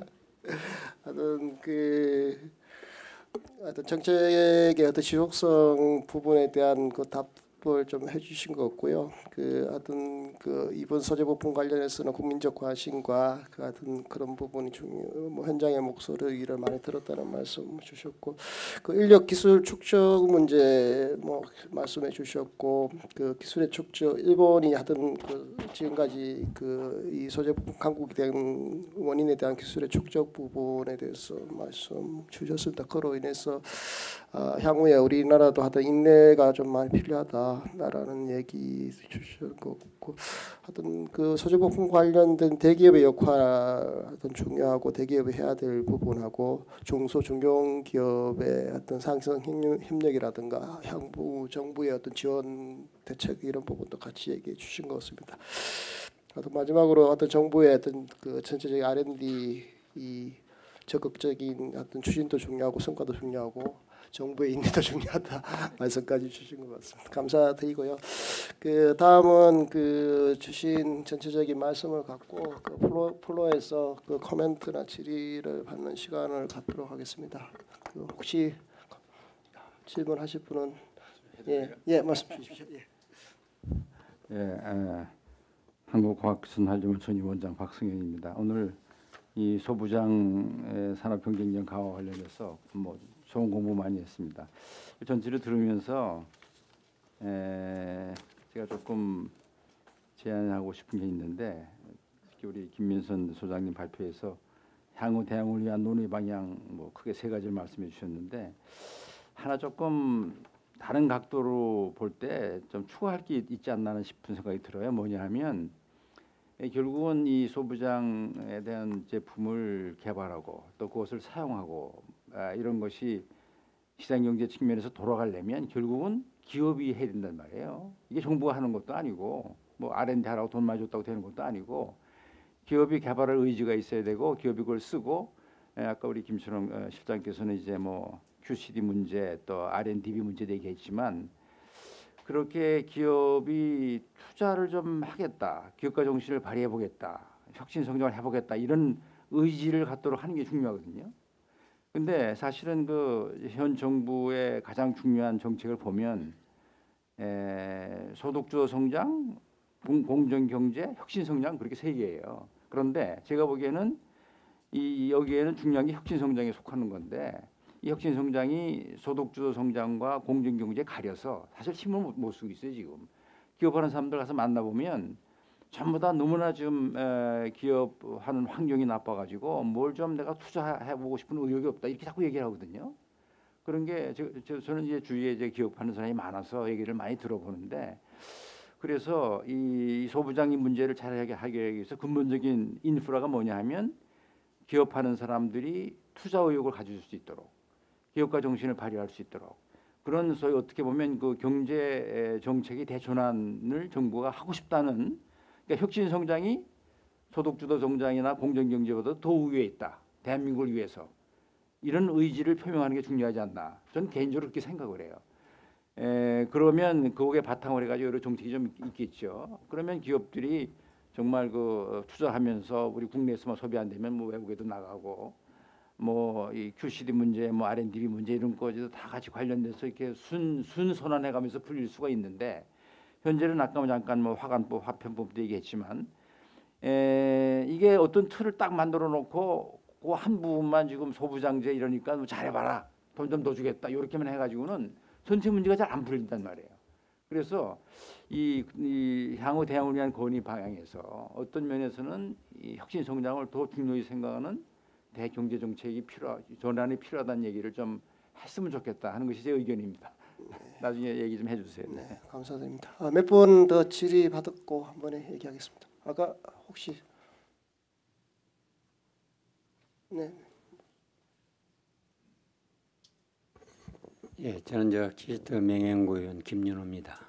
하여튼 그 하여튼 정책의 어떤 지속성 부분에 대한 그 답을 좀 해주신 것 같고요. 그 하여튼 그 이번 소재 부품 관련해서는 국민적 관심과 그 하여튼 그런 부분이 중요. 뭐 현장의 목소리를 많이 들었다는 말씀 주셨고, 그 인력 기술 축적 문제 뭐 말씀해 주셨고, 그 기술의 축적 일본이 하던 그 지금까지 그 이 소재 부품 강국이 된 원인에 대한 기술의 축적 부분에 대해서 말씀 주셨습니다. 그로 인해서 아, 향후에 우리나라도 하여튼 인내가 좀 많이 필요하다라는 얘기 주신 것 같고, 하여튼 그 소재 부품 관련된 대기업의 역할 하여튼 중요하고 대기업이 해야 될 부분하고 중소 중견기업의 어떤 상생 협력이라든가 향후 정부의 어떤 지원 대책 이런 부분도 같이 얘기해 주신 것 같습니다. 하여튼 마지막으로 어떤 정부의 어떤 그 전체적인 알 앤 디 이 적극적인 어떤 추진도 중요하고 성과도 중요하고 정부의 인내도 중요하다 말씀까지 주신 것 같습니다. 감사드리고요. 그 다음은 그 주신 전체적인 말씀을 갖고 그 플로, 플로에서 그 코멘트나 질의를 받는 시간을 갖도록 하겠습니다. 그 혹시 질문하실 분은 예, 예 말씀 주십시오. 예. 예, 에, 한국과학기술발전원 전임원장 박승현입니다. 오늘 이 소부장의 산업경쟁력 강화 관련해서 뭐 좋은 공부 많이 했습니다. 전체를 들으면서 에, 제가 조금 제안하고 싶은 게 있는데, 특히 우리 김민선 소장님 발표에서 향후 대응을 위한 논의 방향 뭐 크게 세 가지를 말씀해 주셨는데, 하나 조금 다른 각도로 볼 때 좀 추가할 게 있지 않나 싶은 생각이 들어요. 뭐냐 하면 결국은 이 소부장에 대한 제품을 개발하고 또 그것을 사용하고 아, 이런 것이 시장경제 측면에서 돌아가려면 결국은 기업이 해야 된단 말이에요. 이게 정부가 하는 것도 아니고 뭐 알 앤 디 하라고 돈 많이 줬다고 되는 것도 아니고 기업이 개발할 의지가 있어야 되고 기업이 그걸 쓰고 에, 아까 우리 김춘홍 어, 실장께서는 이제 뭐 큐 씨 디 문제 또 알 앤 디 비 문제도 얘기했지만 그렇게 기업이 투자를 좀 하겠다, 기업가 정신을 발휘해 보겠다, 혁신 성장을 해보겠다 이런 의지를 갖도록 하는 게 중요하거든요. 근데 사실은 그 현 정부의 가장 중요한 정책을 보면 에, 소득주도 성장, 공정 경제, 혁신 성장 그렇게 세 개예요. 그런데 제가 보기에는 이 여기에는 중요한 게 혁신 성장에 속하는 건데, 이 혁신 성장이 소득주도 성장과 공정 경제에 가려서 사실 힘을 못 쓰고 있어요. 지금 기업하는 사람들 가서 만나보면 전부 다 너무나 지금 에, 기업하는 환경이 나빠가지고 뭘 좀 내가 투자해보고 싶은 의욕이 없다 이렇게 자꾸 얘기를 하거든요. 그런 게 저, 저, 저는 이제 주위에 이제 기업하는 사람이 많아서 얘기를 많이 들어보는데, 그래서 이 소부장님 문제를 잘 해결하기 위해서 근본적인 인프라가 뭐냐 하면 기업하는 사람들이 투자 의욕을 가질 수 있도록, 기업가 정신을 발휘할 수 있도록 그런 소위 어떻게 보면 그 경제 정책의 대전환을 정부가 하고 싶다는, 그러니까 혁신 성장이 소득주도 성장이나 공정 경제보다 더 우위에 있다, 대한민국을 위해서 이런 의지를 표명하는 게 중요하지 않나, 저는 개인적으로 그렇게 생각을 해요. 에, 그러면 거기에 바탕을 해가지고 여러 정책이 좀 있겠죠. 그러면 기업들이 정말 그 투자하면서 우리 국내에서만 소비 안 되면 뭐 외국에도 나가고 뭐 이 큐 씨 디 문제, 뭐 알 앤 디 비 문제 이런 거지도 다 같이 관련돼서 이렇게 순 순선언해가면서 풀릴 수가 있는데, 현재는 아까 잠깐 뭐 화관법, 화편법도 얘기했지만 에, 이게 어떤 틀을 딱 만들어 놓고 그 한 부분만 지금 소부장제 이러니까 뭐 잘해봐라, 돈 좀 더 주겠다 이렇게만 해가지고는 전체 문제가 잘 안 풀린단 말이에요. 그래서 이, 이 향후 대응을 위한 건의 방향에서 어떤 면에서는 이 혁신 성장을 더 중요히 생각하는 대경제 정책이 필요, 전환이 필요하다는 얘기를 좀 했으면 좋겠다 하는 것이 제 의견입니다. 나중에 얘기 좀 해주세요. 네, 감사드립니다. 아, 몇 분 더 질의 받았고 한 번에 얘기하겠습니다. 아까 혹시 네. 예, 저는 저 키스트 명예연구 의원 김윤호입니다.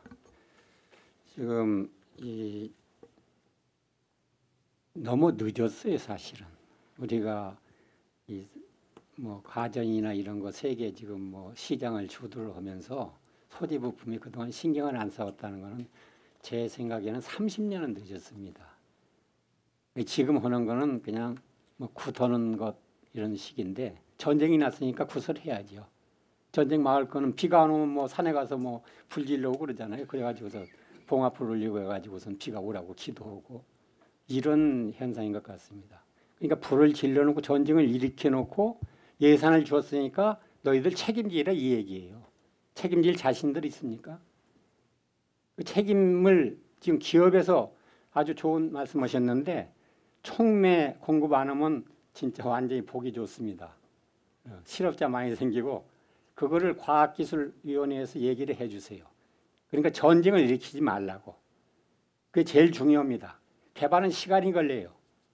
지금 이 너무 늦었어요, 사실은. 우리가 이 뭐 가전이나 이런 거 세계 지금 뭐 시장을 주도를 하면서 소재 부품이 그동안 신경을 안 써왔다는 거는 제 생각에는 삼십 년은 늦었습니다. 지금 하는 거는 그냥 뭐 굳어는 것 이런 식인데 전쟁이 났으니까 구설해야죠. 전쟁 막을 거는 비가 안 오면 뭐 산에 가서 뭐 불 지르고 그러잖아요. 그래가지고서 봉합불 올리고 해가지고선 비가 오라고 기도하고 이런 현상인 것 같습니다. 그러니까 불을 질러놓고 전쟁을 일으켜놓고 예산을 줬으니까 너희들 책임지라 이 얘기예요. 책임질 자신들 있습니까? 그 책임을 지금 기업에서 아주 좋은 말씀하셨는데 촉매 공급 안 하면 진짜 완전히 보기 좋습니다. 실업자 많이 생기고 그거를 과학기술위원회에서 얘기를 해주세요. 그러니까 전쟁을 일으키지 말라고. 그게 제일 중요합니다. 개발은 시간이 걸려요.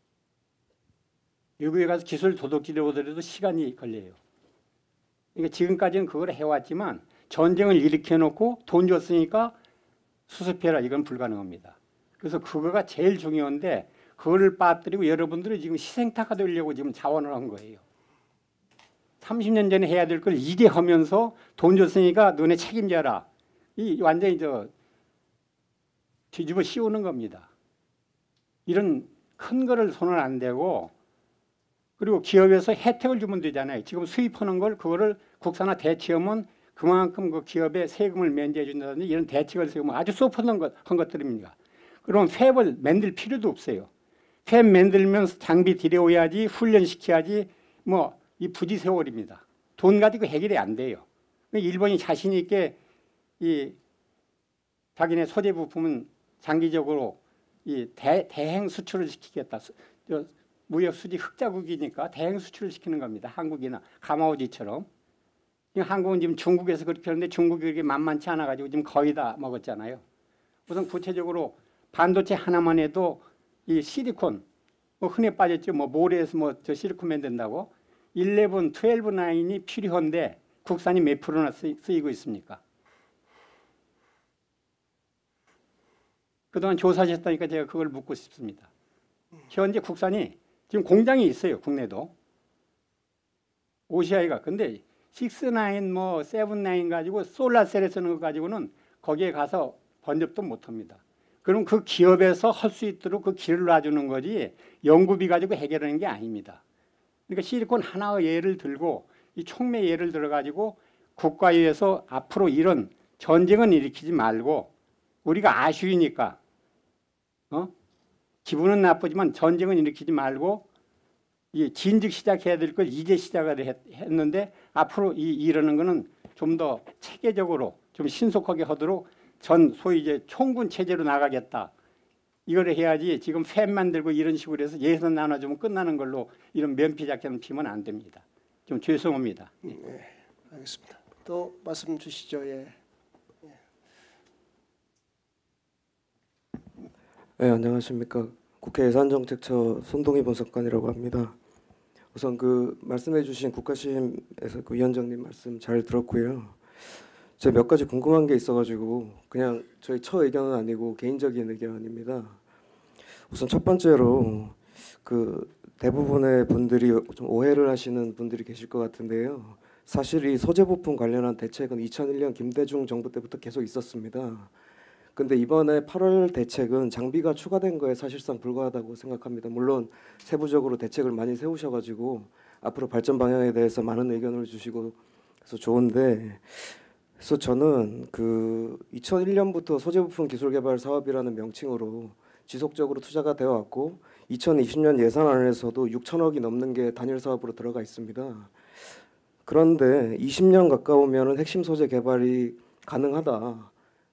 외국에 가서 기술 도둑질을 오더라도 시간이 걸려요. 그러니까 지금까지는 그걸 해왔지만 전쟁을 일으켜놓고 돈 줬으니까 수습해라 이건 불가능합니다. 그래서 그거가 제일 중요한데 그거를 빠뜨리고 여러분들이 지금 희생타가 되려고 지금 자원을 한 거예요. 삼십 년 전에 해야 될 걸 이제 하면서 돈 줬으니까 너네 책임져라. 이 완전히 저 뒤집어 씌우는 겁니다. 이런 큰 거를 손을 안 대고 그리고 기업에서 혜택을 주면 되잖아요. 지금 수입하는 걸 그거를 국산화 대체하면 그만큼 그 기업에 세금을 면제해 준다든지 이런 대책을 세우면 아주 소프트한 것, 한 것들입니다. 그럼 팹을 만들 필요도 없어요. 팹 만들면서 장비 들여오야지 훈련시켜야지 뭐 이 부지 세월입니다. 돈 가지고 해결이 안 돼요. 일본이 자신 있게 이 자기네 소재 부품은 장기적으로 이 대, 대행 수출을 시키겠다. 저 무역 수지 흑자국이니까 대행 수출을 시키는 겁니다. 한국이나 가마우지처럼. 한국은 지금 중국에서 그렇게 하는데 중국이 그렇게 만만치 않아 가지고 지금 거의 다 먹었잖아요. 우선 구체적으로 반도체 하나만 해도 이 실리콘 뭐 흔해 빠졌죠. 뭐 모래에서 뭐 저 실리콘 만든다고. 십일, 십이 라인이 필요한데 국산이 몇 프로나 쓰, 쓰이고 있습니까? 그동안 조사하셨다니까 제가 그걸 묻고 싶습니다. 현재 국산이 지금 공장이 있어요. 국내도. 오시아이가. 근데 육, 구, 뭐 칠, 구 가지고 솔라셀에 쓰는 거 가지고는 거기에 가서 번접도 못합니다. 그럼 그 기업에서 할 수 있도록 그 길을 놔주는 거지 연구비 가지고 해결하는 게 아닙니다. 그러니까 실리콘 하나의 예를 들고 이 촉매 예를 들어가지고 국가위에서 앞으로 이런 전쟁은 일으키지 말고 우리가 아쉬우니까 어? 기분은 나쁘지만 전쟁은 일으키지 말고 이 진즉 시작해야 될 걸 이제 시작을 했, 했는데 앞으로 이 이러는 거는 좀 더 체계적으로 좀 신속하게 하도록 전 소위 이제 총군 체제로 나가겠다. 이걸 해야지 지금 팹 만들고 이런 식으로 해서 예산 나눠주면 끝나는 걸로 이런 면피 작전 피면 안 됩니다. 좀 죄송합니다. 네, 알겠습니다. 또 말씀 주시죠. 예. 네, 안녕하십니까. 국회 예산정책처 손동희 분석관이라고 합니다. 우선 그 말씀해주신 국가심에서 그 위원장님 말씀 잘 들었고요. 제가 몇 가지 궁금한 게 있어가지고 그냥 저희 처 의견은 아니고 개인적인 의견입니다. 우선 첫 번째로 그 대부분의 분들이 좀 오해를 하시는 분들이 계실 것 같은데요. 사실 이 소재 부품 관련한 대책은 이천일 년 김대중 정부 때부터 계속 있었습니다. 근데 이번에 팔월 대책은 장비가 추가된 거에 사실상 불과하다고 생각합니다. 물론 세부적으로 대책을 많이 세우셔가지고 앞으로 발전 방향에 대해서 많은 의견을 주시고 그래서 좋은데, 그래서 저는 그 이천일 년부터 소재부품 기술개발 사업이라는 명칭으로 지속적으로 투자가 되어 왔고 이천이십 년 예산안에서도 육천억이 넘는 게 단일 사업으로 들어가 있습니다. 그런데 이십 년 가까우면은 핵심 소재 개발이 가능하다.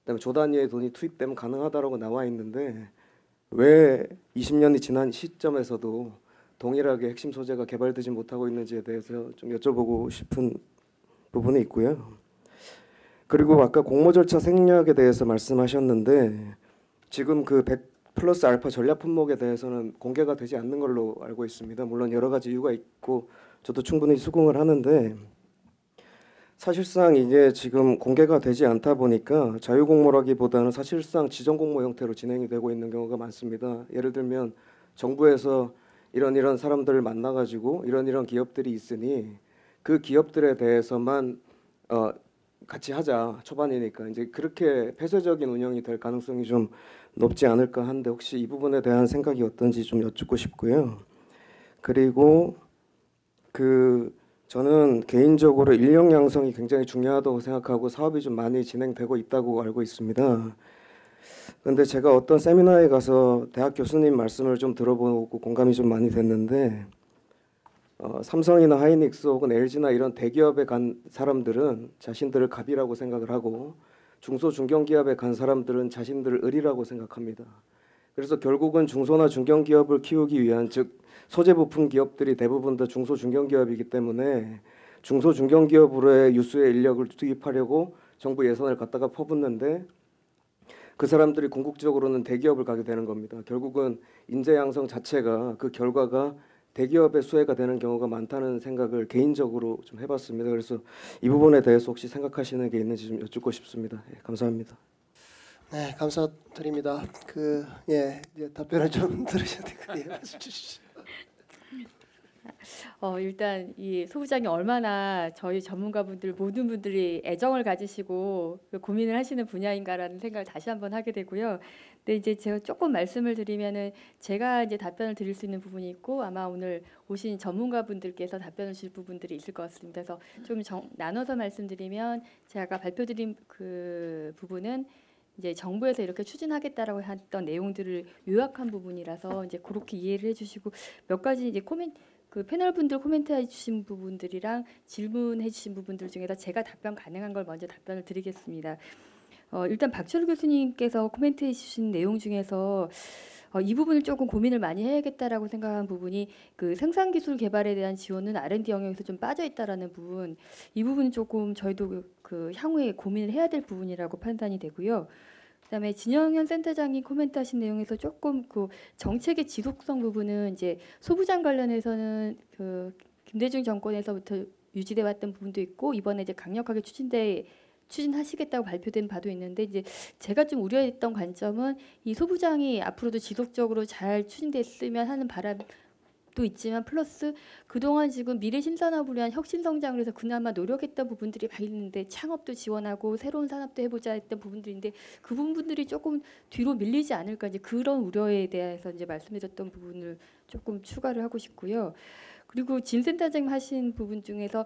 그다음에 조 단위의 돈이 투입되면 가능하다라고 나와 있는데 왜 이십 년이 지난 시점에서도 동일하게 핵심 소재가 개발되지 못하고 있는지에 대해서 좀 여쭤보고 싶은 부분이 있고요. 그리고 아까 공모 절차 생략에 대해서 말씀하셨는데 지금 그 백 플러스 알파 전략 품목에 대해서는 공개가 되지 않는 걸로 알고 있습니다. 물론 여러 가지 이유가 있고 저도 충분히 수긍을 하는데 사실상 이게 지금 공개가 되지 않다 보니까 자유공모라기보다는 사실상 지정공모 형태로 진행이 되고 있는 경우가 많습니다. 예를 들면 정부에서 이런 이런 사람들을 만나가지고 이런 이런 기업들이 있으니 그 기업들에 대해서만 어, 같이 하자 초반이니까 이제 그렇게 폐쇄적인 운영이 될 가능성이 좀 높지 않을까 하는데 혹시 이 부분에 대한 생각이 어떤지 좀 여쭙고 싶고요. 그리고 그 저는 개인적으로 인력 양성이 굉장히 중요하다고 생각하고 사업이 좀 많이 진행되고 있다고 알고 있습니다. 그런데 제가 어떤 세미나에 가서 대학 교수님 말씀을 좀 들어보고 공감이 좀 많이 됐는데 어, 삼성이나 하이닉스 혹은 엘지나 이런 대기업에 간 사람들은 자신들을 갑이라고 생각을 하고 중소 중견기업에 간 사람들은 자신들을 을이라고 생각합니다. 그래서 결국은 중소나 중견기업을 키우기 위한 즉 소재 부품 기업들이 대부분 다 중소 중견기업이기 때문에 중소 중견기업으로의 유수의 인력을 투입하려고 정부 예산을 갖다가 퍼붓는데 그 사람들이 궁극적으로는 대기업을 가게 되는 겁니다. 결국은 인재 양성 자체가 그 결과가 대기업의 수혜가 되는 경우가 많다는 생각을 개인적으로 좀 해봤습니다. 그래서 이 부분에 대해서 혹시 생각하시는 게 있는지 좀 여쭙고 싶습니다. 예, 감사합니다. 네, 감사드립니다. 그 예, 이제 답변을 좀 들으셔야 될 것 같아요. 말씀 주시죠. 어, 일단 이 소부장이 얼마나 저희 전문가분들 모든 분들이 애정을 가지시고 그 고민을 하시는 분야인가라는 생각을 다시 한번 하게 되고요. 근데 이제 제가 조금 말씀을 드리면은 제가 이제 답변을 드릴 수 있는 부분이 있고 아마 오늘 오신 전문가분들께서 답변을 주실 부분들이 있을 것 같습니다. 그래서 좀 정, 나눠서 말씀드리면 제가 아까 발표드린 그 부분은 이제 정부에서 이렇게 추진하겠다라고 했던 내용들을 요약한 부분이라서 이제 그렇게 이해를 해주시고 몇 가지 이제 코멘 그 패널 분들 코멘트 해주신 부분들이랑 질문해 주신 부분들 중에서 제가 답변 가능한 걸 먼저 답변을 드리겠습니다. 어, 일단 박철우 교수님께서 코멘트 해주신 내용 중에서 어, 이 부분을 조금 고민을 많이 해야겠다라고 생각한 부분이 그 생산 기술 개발에 대한 지원은 알 앤 디 영역에서 좀 빠져 있다라는 부분, 이 부분은 조금 저희도 그, 그 향후에 고민을 해야 될 부분이라고 판단이 되고요. 그다음에 진영현 센터장이 코멘트하신 내용에서 조금 그 정책의 지속성 부분은 이제 소부장 관련해서는 그 김대중 정권에서부터 유지돼 왔던 부분도 있고 이번에 이제 강력하게 추진돼 추진하시겠다고 발표된 바도 있는데 이제 제가 좀 우려했던 관점은 이 소부장이 앞으로도 지속적으로 잘 추진됐으면 하는 바람도 있지만 플러스 그동안 지금 미래 신산업을 위한 혁신 성장을 해서 그나마 노력했던 부분들이 많이 있는데 창업도 지원하고 새로운 산업도 해보자 했던 부분들인데 그 부분들이 조금 뒤로 밀리지 않을까 이제 그런 우려에 대해서 이제 말씀드렸던 부분을 조금 추가를 하고 싶고요. 그리고 진 센터장님 하신 부분 중에서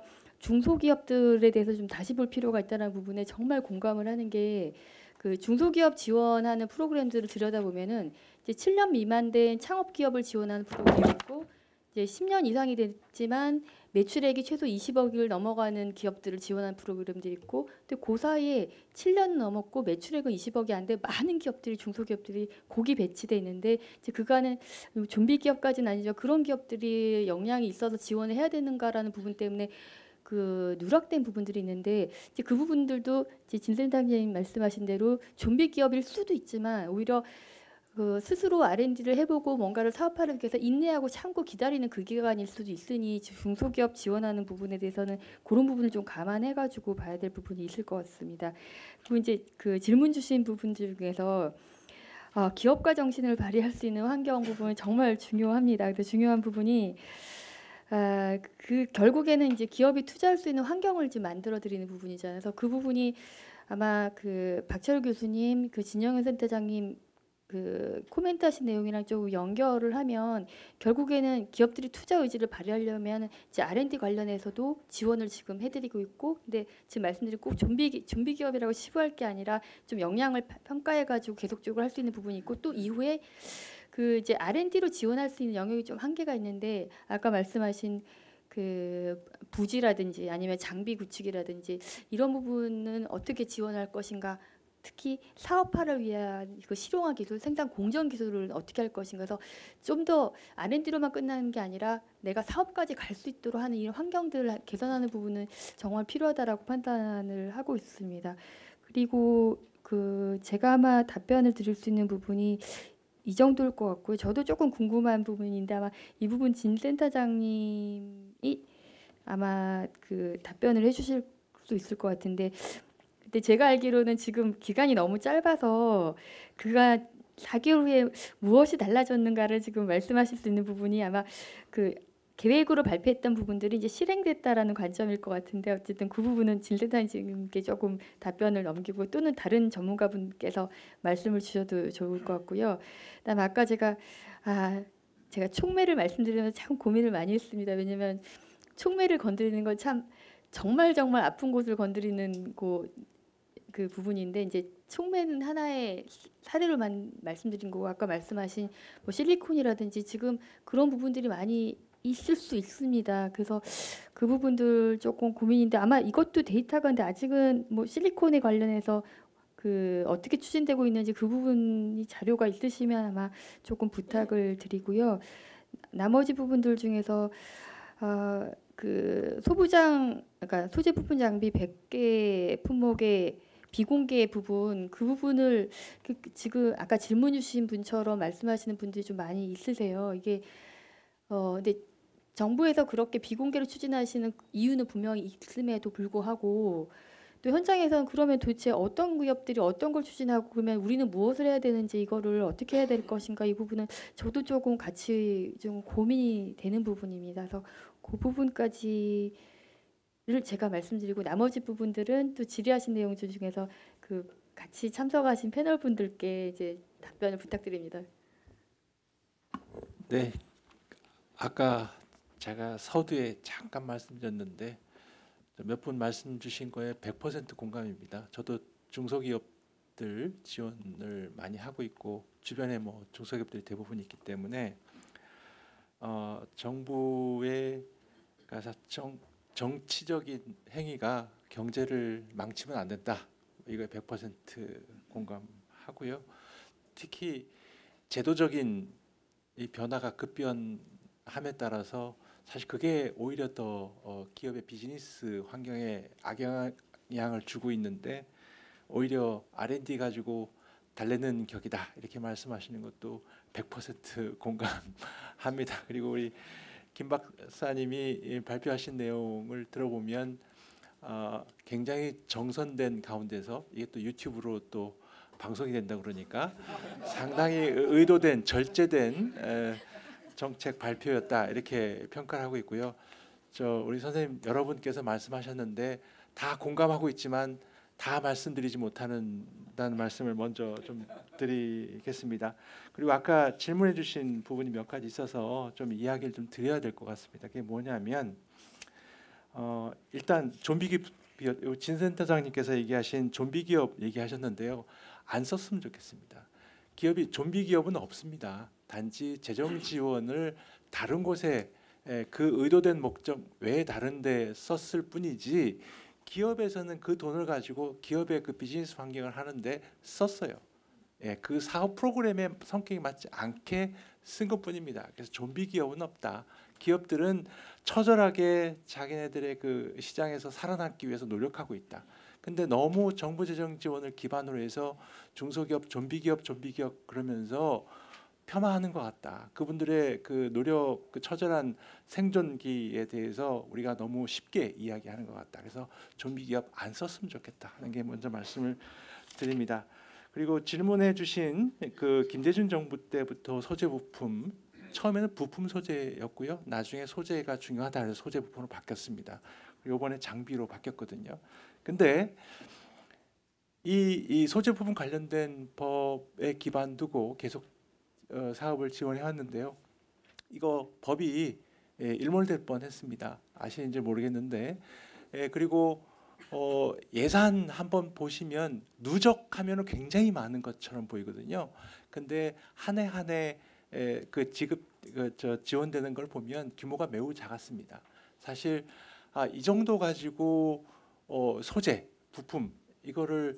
중소기업들에 대해서 좀 다시 볼 필요가 있다는 부분에 정말 공감을 하는 게 그 중소기업 지원하는 프로그램들을 들여다보면은 이제 칠 년 미만 된 창업기업을 지원하는 프로그램이 있고 이제 십 년 이상이 됐지만 매출액이 최소 이십억을 넘어가는 기업들을 지원하는 프로그램들이 있고 근데 그 사이에 칠 년 넘었고 매출액은 이십억이 안 돼 많은 기업들이 중소기업들이 고기 배치돼 있는데 이제 그간은 좀비 기업까지는 아니죠. 그런 기업들이 역량이 있어서 지원을 해야 되는가라는 부분 때문에 그 누락된 부분들이 있는데 이제 그 부분들도 이제 진 센터장님 말씀하신 대로 좀비 기업일 수도 있지만 오히려 그 스스로 알 앤 디를 해보고 뭔가를 사업화를 위해서 인내하고 참고 기다리는 그 기간일 수도 있으니 중소기업 지원하는 부분에 대해서는 그런 부분을 좀 감안해가지고 봐야 될 부분이 있을 것 같습니다. 그리고 이제 그 질문 주신 부분들 중에서 아, 기업가 정신을 발휘할 수 있는 환경 부분은 정말 중요합니다. 그래서 중요한 부분이 아, 그 결국에는 이제 기업이 투자할 수 있는 환경을 지금 만들어 드리는 부분이잖아요. 그래서 그 부분이 아마 그 박철우 교수님, 그 진영현 센터장님 그 코멘트하신 내용이랑 좀 연결을 하면 결국에는 기업들이 투자 의지를 발휘하려면 이제 알 앤 디 관련해서도 지원을 지금 해드리고 있고, 근데 지금 말씀드린 꼭 좀비 좀비 기업이라고 치부할 게 아니라 좀 역량을 평가해가지고 계속적으로 할 수 있는 부분이 있고 또 이후에 그 이제 알 앤 디로 지원할 수 있는 영역이 좀 한계가 있는데 아까 말씀하신 그 부지라든지 아니면 장비 구축이라든지 이런 부분은 어떻게 지원할 것인가. 특히 사업화를 위한 그 실용화 기술, 생산 공정 기술을 어떻게 할 것인가 해서 좀 더 알 앤 디로만 끝나는 게 아니라 내가 사업까지 갈 수 있도록 하는 이런 환경들을 개선하는 부분은 정말 필요하다라고 판단을 하고 있습니다. 그리고 그 제가 아마 답변을 드릴 수 있는 부분이 이 정도일 것 같고요. 저도 조금 궁금한 부분인데 아마 이 부분 진 센터장님이 아마 그 답변을 해주실 수 있을 것 같은데, 근데 제가 알기로는 지금 기간이 너무 짧아서 그가 사 개월 후에 무엇이 달라졌는가를 지금 말씀하실 수 있는 부분이 아마 그 계획으로 발표했던 부분들이 이제 실행됐다라는 관점일 것 같은데, 어쨌든 그 부분은 진 센터장님께 조금 답변을 넘기고 또는 다른 전문가분께서 말씀을 주셔도 좋을 것 같고요. 그다음에 아까 제가 아 제가 촉매를 말씀드리면서 참 고민을 많이 했습니다. 왜냐하면 촉매를 건드리는 건 참 정말 정말 아픈 곳을 건드리는 곳 그 부분인데, 이제 촉매는 하나의 사례로만 말씀드린 거고 아까 말씀하신 뭐 실리콘이라든지 지금 그런 부분들이 많이 있을 수 있습니다. 그래서 그 부분들 조금 고민인데 아마 이것도 데이터가 근데 아직은 뭐 실리콘에 관련해서 그 어떻게 추진되고 있는지 그 부분이 자료가 있으시면 아마 조금 부탁을 드리고요. 나머지 부분들 중에서 어, 그 소부장, 그러니까 소재 부품 장비 백 개 품목의 비공개 부분, 그 부분을 그 지금 아까 질문 주신 분처럼 말씀하시는 분들이 좀 많이 있으세요. 이게 어 근데 정부에서 그렇게 비공개로 추진하시는 이유는 분명히 있음에도 불구하고 또 현장에서는 그러면 도대체 어떤 기업들이 어떤 걸 추진하고 그러면 우리는 무엇을 해야 되는지, 이거를 어떻게 해야 될 것인가, 이 부분은 저도 조금 같이 좀 고민이 되는 부분입니다. 그래서 그 부분까지를 제가 말씀드리고 나머지 부분들은 또 질의하신 내용들 중에서 그 같이 참석하신 패널 분들께 이제 답변을 부탁드립니다. 네, 아까 제가 서두에 잠깐 말씀드렸는데 몇 분 말씀 주신 거에 백 퍼센트 공감입니다. 저도 중소기업들 지원을 많이 하고 있고 주변에 뭐 중소기업들이 대부분 있기 때문에 어, 정부의 그러니까 정, 정치적인 행위가 경제를 망치면 안 된다. 이거에 백 퍼센트 공감하고요. 특히 제도적인 이 변화가 급변함에 따라서 사실 그게 오히려 더 어, 기업의 비즈니스 환경에 악영향을 주고 있는데 오히려 알 앤 디 가지고 달래는 격이다 이렇게 말씀하시는 것도 백 퍼센트 공감합니다. 그리고 우리 김 박사님이 발표하신 내용을 들어보면 어, 굉장히 정선된 가운데서 이게 또 유튜브로 또 방송이 된다 그러니까 상당히 의도된 절제된 에, 정책 발표였다 이렇게 평가를 하고 있고요. 저 우리 선생님 여러분께서 말씀하셨는데 다 공감하고 있지만 다 말씀드리지 못하는다는 말씀을 먼저 좀 드리겠습니다. 그리고 아까 질문해주신 부분이 몇 가지 있어서 좀 이야기를 좀 드려야 될 것 같습니다. 그게 뭐냐면 어, 일단 좀비 기업, 진 센터장님께서 얘기하신 좀비 기업 얘기하셨는데요. 안 썼으면 좋겠습니다. 기업이 좀비 기업은 없습니다. 단지 재정 지원을 다른 곳에 그 의도된 목적 외에 다른 데 썼을 뿐이지 기업에서는 그 돈을 가지고 기업의 그 비즈니스 환경을 하는데 썼어요. 예, 그 사업 프로그램의 성격이 맞지 않게 쓴 것뿐입니다. 그래서 좀비 기업은 없다. 기업들은 처절하게 자기네들의 그 시장에서 살아남기 위해서 노력하고 있다. 근데 너무 정부 재정 지원을 기반으로 해서 중소기업, 좀비 기업, 좀비 기업 그러면서 폄하하는 것 같다. 그분들의 그 노력, 그 처절한 생존기에 대해서 우리가 너무 쉽게 이야기하는 것 같다. 그래서 좀비 기업 안 썼으면 좋겠다 하는 게 먼저 말씀을 드립니다. 그리고 질문해주신 그 김대중 정부 때부터 소재 부품 처음에는 부품 소재였고요. 나중에 소재가 중요하다 해서 소재 부품으로 바뀌었습니다. 그리고 이번에 장비로 바뀌었거든요. 근데 이, 이 소재 부품 관련된 법에 기반 두고 계속 어, 사업을 지원해 왔는데요. 이거 법이 예, 일몰될 뻔했습니다. 아시는지 모르겠는데 예, 그리고 어, 예산 한번 보시면 누적하면 굉장히 많은 것처럼 보이거든요. 근데 한 해 한 해 그 지급 그 저 지원되는 걸 보면 규모가 매우 작았습니다. 사실 아, 이 정도 가지고 어, 소재 부품 이거를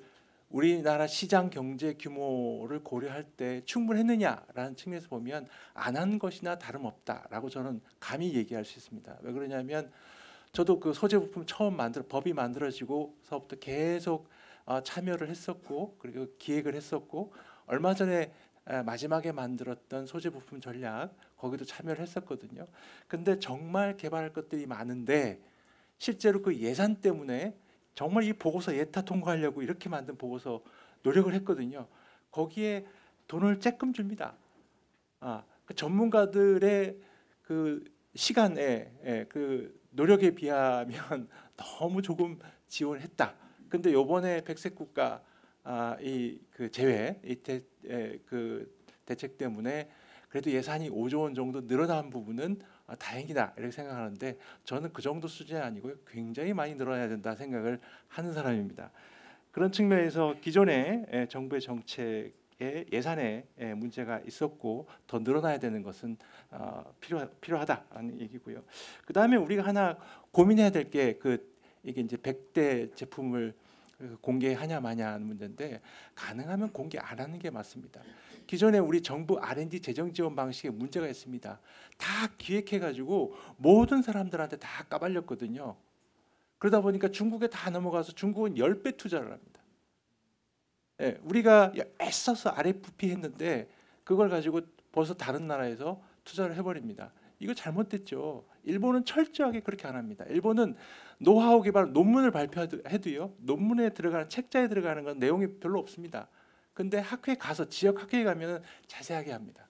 우리나라 시장 경제 규모를 고려할 때 충분했느냐라는 측면에서 보면 안 한 것이나 다름없다라고 저는 감히 얘기할 수 있습니다. 왜 그러냐면 저도 그 소재 부품 처음 만들 법이 만들어지고서부터 계속 어, 참여를 했었고 그리고 기획을 했었고 얼마 전에 에, 마지막에 만들었던 소재 부품 전략 거기도 참여를 했었거든요. 근데 정말 개발할 것들이 많은데 실제로 그 예산 때문에 정말 이 보고서 예타 통과하려고 이렇게 만든 보고서 노력을 했거든요. 거기에 돈을 쬐끔 줍니다. 아, 그 전문가들의 그 시간에 예, 그 노력에 비하면 너무 조금 지원했다. 근데 요번에 백색 국가 아, 이 그 제외 이그 그 대책 때문에 그래도 예산이 오조 원 정도 늘어난 부분은 아, 다행이다 이렇게 생각하는데 저는 그 정도 수준이 아니고요. 굉장히 많이 늘어나야 된다 생각을 하는 사람입니다. 그런 측면에서 기존의 예, 정부의 정책에 예산에 예, 문제가 있었고 더 늘어나야 되는 것은 어, 필요 필요하다라는 얘기고요. 그 다음에 우리가 하나 고민해야 될 게 그 이게 이제 백 대 제품을 공개하냐 마냐 하는 문제인데 가능하면 공개 안 하는 게 맞습니다. 기존에 우리 정부 알 앤 디 재정 지원 방식에 문제가 있습니다. 다 기획해가지고 모든 사람들한테 다 까발렸거든요. 그러다 보니까 중국에 다 넘어가서 중국은 십 배 투자를 합니다. 예, 우리가 애써서 알 에프 피 했는데 그걸 가지고 벌써 다른 나라에서 투자를 해버립니다. 이거 잘못됐죠. 일본은 철저하게 그렇게 안 합니다. 일본은 노하우 개발 논문을 발표해도요. 논문에 들어가는 책자에 들어가는 건 내용이 별로 없습니다. 근데 학회에 가서 지역 학회에 가면 자세하게 합니다.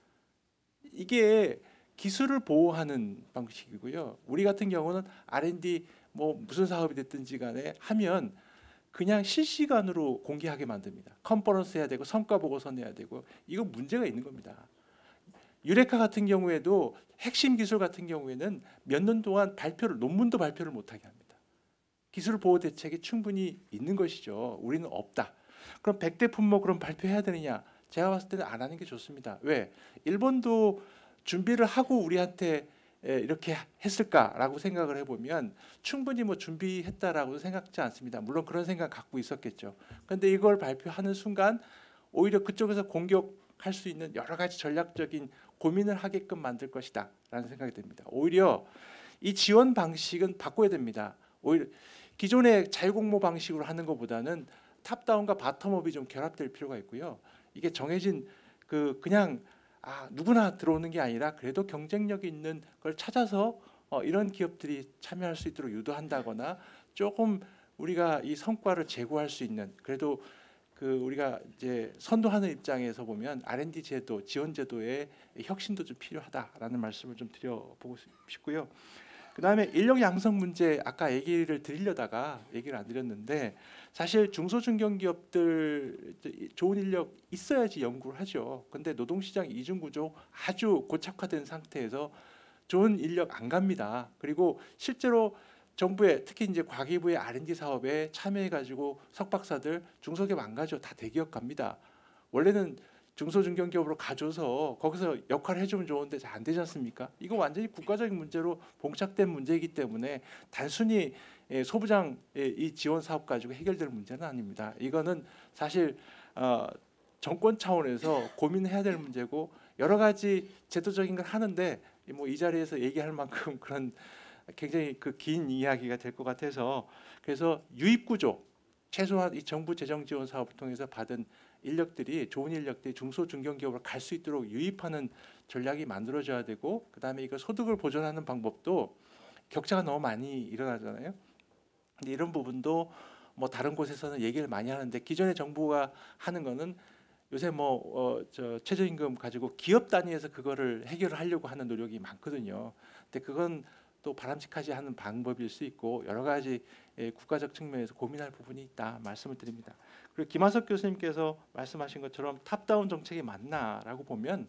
이게 기술을 보호하는 방식이고요. 우리 같은 경우는 알 앤 디 뭐 무슨 사업이 됐든지 간에 하면 그냥 실시간으로 공개하게 만듭니다. 컨퍼런스 해야 되고 성과 보고서 내야 되고 이거 문제가 있는 겁니다. 유레카 같은 경우에도 핵심 기술 같은 경우에는 몇 년 동안 발표를 논문도 발표를 못하게 합니다. 기술 보호 대책이 충분히 있는 것이죠. 우리는 없다. 그럼 백 대 품목 그럼 발표해야 되느냐? 제가 봤을 때는 안 하는 게 좋습니다. 왜? 일본도 준비를 하고 우리한테 이렇게 했을까라고 생각을 해보면 충분히 뭐 준비했다라고 생각지 않습니다. 물론 그런 생각 갖고 있었겠죠. 그런데 이걸 발표하는 순간 오히려 그쪽에서 공격할 수 있는 여러 가지 전략적인 고민을 하게끔 만들 것이다 라는 생각이 듭니다. 오히려 이 지원 방식은 바꿔야 됩니다. 오히려 기존의 자유공모 방식으로 하는 것보다는 탑다운과 바텀업이 좀 결합될 필요가 있고요. 이게 정해진 그 그냥 아 누구나 들어오는 게 아니라 그래도 경쟁력 있는 걸 찾아서 어, 이런 기업들이 참여할 수 있도록 유도한다거나 조금 우리가 이 성과를 제고할 수 있는 그래도 그 우리가 이제 선도하는 입장에서 보면 알 앤 디 제도, 지원 제도의 혁신도 좀 필요하다라는 말씀을 좀 드려보고 싶고요. 그 다음에 인력 양성 문제 아까 얘기를 드리려다가 얘기를 안 드렸는데 사실 중소중견기업들 좋은 인력 있어야지 연구를 하죠. 근데 노동시장 이중구조 아주 고착화된 상태에서 좋은 인력 안 갑니다. 그리고 실제로 정부의 특히 이제 과기부의 알 앤 디 사업에 참여해가지고 석박사들 중소기업 안 가죠. 다 대기업 갑니다. 원래는 중소중견기업으로 가줘서 거기서 역할을 해주면 좋은데 잘 안 되지 않습니까? 이거 완전히 국가적인 문제로 봉착된 문제이기 때문에 단순히 소부장 이 지원 사업 가지고 해결될 문제는 아닙니다. 이거는 사실 어, 정권 차원에서 고민해야 될 문제고 여러 가지 제도적인 걸 하는데 뭐 이 자리에서 얘기할 만큼 그런 굉장히 그 긴 이야기가 될 것 같아서 그래서 유입 구조 최소한 이 정부 재정 지원 사업을 통해서 받은 인력들이 좋은 인력들이 중소중견기업으로 갈 수 있도록 유입하는 전략이 만들어져야 되고 그다음에 이거 소득을 보존하는 방법도 격차가 너무 많이 일어나잖아요. 근데 이런 부분도 뭐 다른 곳에서는 얘기를 많이 하는데 기존의 정부가 하는 거는 요새 뭐 어 저 최저임금 가지고 기업 단위에서 그거를 해결하려고 하는 노력이 많거든요. 근데 그건 또 바람직하지 않은 방법일 수 있고 여러 가지 국가적 측면에서 고민할 부분이 있다 말씀을 드립니다. 그리고 김하석 교수님께서 말씀하신 것처럼 탑다운 정책이 맞나라고 보면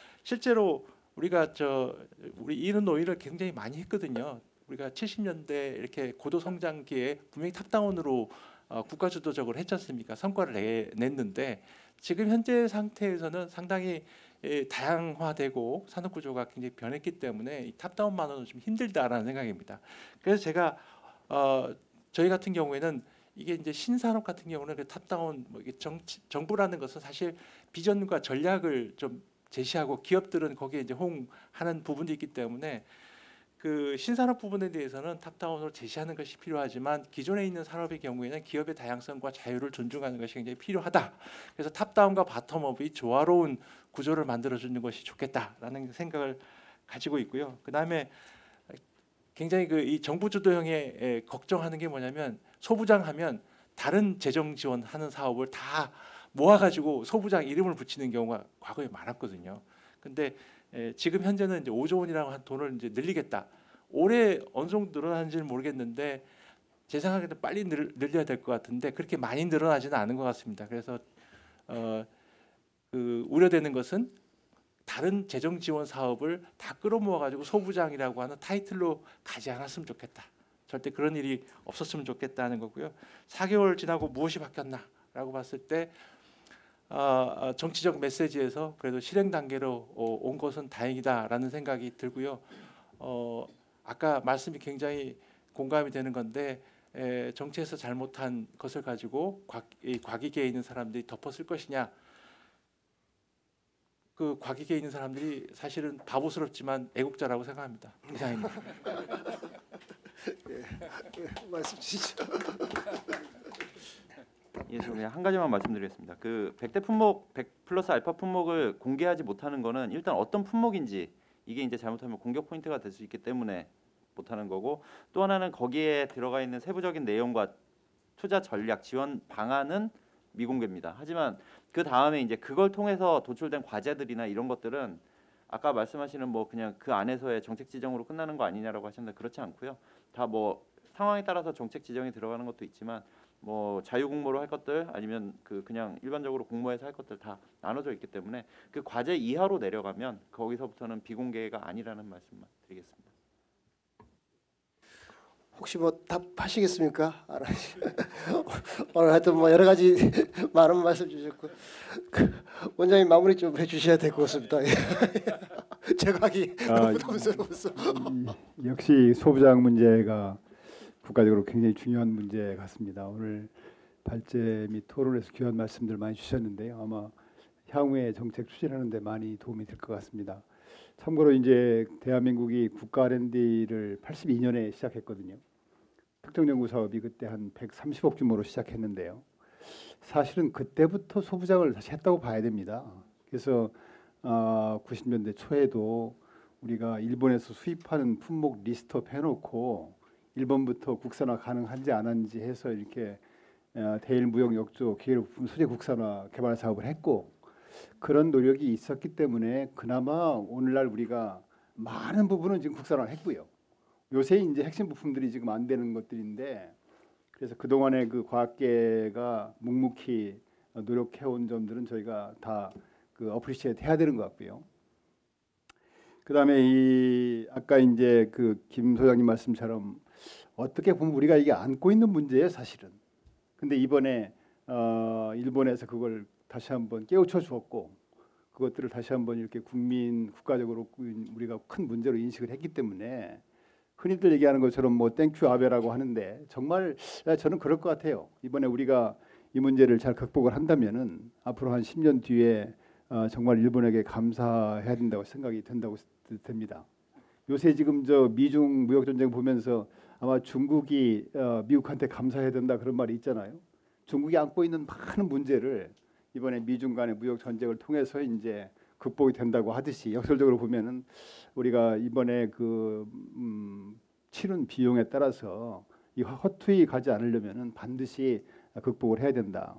실제로 우리가 저 우리 이런 논의를 굉장히 많이 했거든요. 우리가 칠십 년대 이렇게 고도 성장기에 분명히 탑다운으로 어, 국가 주도적으로 했지 않습니까? 성과를 내, 냈는데 지금 현재 상태에서는 상당히 예, 다양화되고 산업 구조가 굉장히 변했기 때문에 이 탑다운만으로는 좀 힘들다라는 생각입니다. 그래서 제가 어, 저희 같은 경우에는 이게 이제 신산업 같은 경우는 그 탑다운 뭐 이게 정치, 정부라는 것은 사실 비전과 전략을 좀 제시하고 기업들은 거기에 이제 호응하는 부분도 있기 때문에 그 신산업 부분에 대해서는 탑다운으로 제시하는 것이 필요하지만 기존에 있는 산업의 경우에는 기업의 다양성과 자유를 존중하는 것이 굉장히 필요하다. 그래서 탑다운과 바텀업이 조화로운 구조를 만들어주는 것이 좋겠다라는 생각을 가지고 있고요. 그 다음에 굉장히 그 이 정부 주도형에 걱정하는 게 뭐냐면 소부장하면 다른 재정 지원하는 사업을 다 모아가지고 소부장 이름을 붙이는 경우가 과거에 많았거든요. 근데 에, 지금 현재는 이제 오조 원이라고 한 돈을 이제 늘리겠다. 올해 어느 정도 늘어나는지는 모르겠는데 제 생각에는 빨리 늘, 늘려야 될 것 같은데 그렇게 많이 늘어나지는 않은 것 같습니다. 그래서 어, 그 우려되는 것은 다른 재정 지원 사업을 다 끌어모아 가지고 소부장이라고 하는 타이틀로 가지 않았으면 좋겠다. 절대 그런 일이 없었으면 좋겠다는 거고요. 사 개월 지나고 무엇이 바뀌었나라고 봤을 때 어, 정치적 메시지에서 그래도 실행 단계로 어, 온 것은 다행이다라는 생각이 들고요. 어, 아까 말씀이 굉장히 공감이 되는 건데 에, 정치에서 잘못한 것을 가지고 곽, 이 과기계에 있는 사람들이 덮었을 것이냐. 그 과기계에 있는 사람들이 사실은 바보스럽지만 애국자라고 생각합니다. 이상입니다. 예, 예, 말씀 주시죠. 예, 저 그냥 한 가지만 말씀드리겠습니다. 그 백 대 품목, 백 플러스 알파 품목을 공개하지 못하는 거는 일단 어떤 품목인지 이게 이제 잘못하면 공격 포인트가 될 수 있기 때문에 못하는 거고, 또 하나는 거기에 들어가 있는 세부적인 내용과 투자 전략, 지원 방안은 미공개입니다. 하지만 그 다음에 이제 그걸 통해서 도출된 과제들이나 이런 것들은 아까 말씀하시는 뭐 그냥 그 안에서의 정책 지정으로 끝나는 거 아니냐라고 하셨는데 그렇지 않고요. 다 뭐 상황에 따라서 정책 지정이 들어가는 것도 있지만 뭐 자유 공모로 할 것들 아니면 그 그냥 일반적으로 공모해서 할 것들 다 나눠져 있기 때문에 그 과제 이하로 내려가면 거기서부터는 비공개가 아니라는 말씀만 드리겠습니다. 혹시 뭐 답하시겠습니까? 오늘 하여튼 뭐 여러 가지 많은 말씀 주셨고 그 원장님 마무리 좀 해주셔야 될 것 같습니다. 제가 하기 아, 부담스러워서. 이, 역시 소부장 문제가 국가적으로 굉장히 중요한 문제 같습니다. 오늘 발제 및 토론에서 귀한 말씀들 많이 주셨는데요. 아마 향후에 정책 추진하는 데 많이 도움이 될 것 같습니다. 참고로 이제 대한민국이 국가 알 앤 디를 팔십이 년에 시작했거든요. 특정 연구 사업이 그때 한 백삼십억 규모로 시작했는데요. 사실은 그때부터 소부장을 다시 했다고 봐야 됩니다. 그래서 어, 구십 년대 초에도 우리가 일본에서 수입하는 품목 리스트업 해놓고 일본부터 국산화 가능한지 안 한지 해서 이렇게 어, 대일 무역 역조 기회부품 소재 국산화 개발 사업을 했고, 그런 노력이 있었기 때문에 그나마 오늘날 우리가 많은 부분은 지금 국산화를 했고요. 요새 이제 핵심 부품들이 지금 안 되는 것들인데, 그래서 그동안에 그 과학계가 묵묵히 노력해온 점들은 저희가 다 그 어프리시에이트 해야 되는 것 같고요. 그다음에 이 아까 이제 그 김 소장님 말씀처럼 어떻게 보면 우리가 이게 안고 있는 문제예요, 사실은. 근데 이번에 어, 일본에서 그걸 다시 한번 깨우쳐 주었고, 그것들을 다시 한번 이렇게 국민 국가적으로 우리가 큰 문제로 인식을 했기 때문에 흔히들 얘기하는 것처럼 뭐 땡큐 아베라고 하는데 정말 저는 그럴 것 같아요. 이번에 우리가 이 문제를 잘 극복을 한다면은 앞으로 한 십 년 뒤에 어, 정말 일본에게 감사해야 된다고 생각이 된다고 됩니다. 요새 지금 저 미중 무역 전쟁 보면서 아마 중국이 어, 미국한테 감사해야 된다 그런 말이 있잖아요. 중국이 안고 있는 많은 문제를 이번에 미중 간의 무역 전쟁을 통해서 이제 극복이 된다고 하듯이 역설적으로 보면은 우리가 이번에 그 음, 치른 비용에 따라서 이 허투이 가지 않으려면은 반드시 극복을 해야 된다.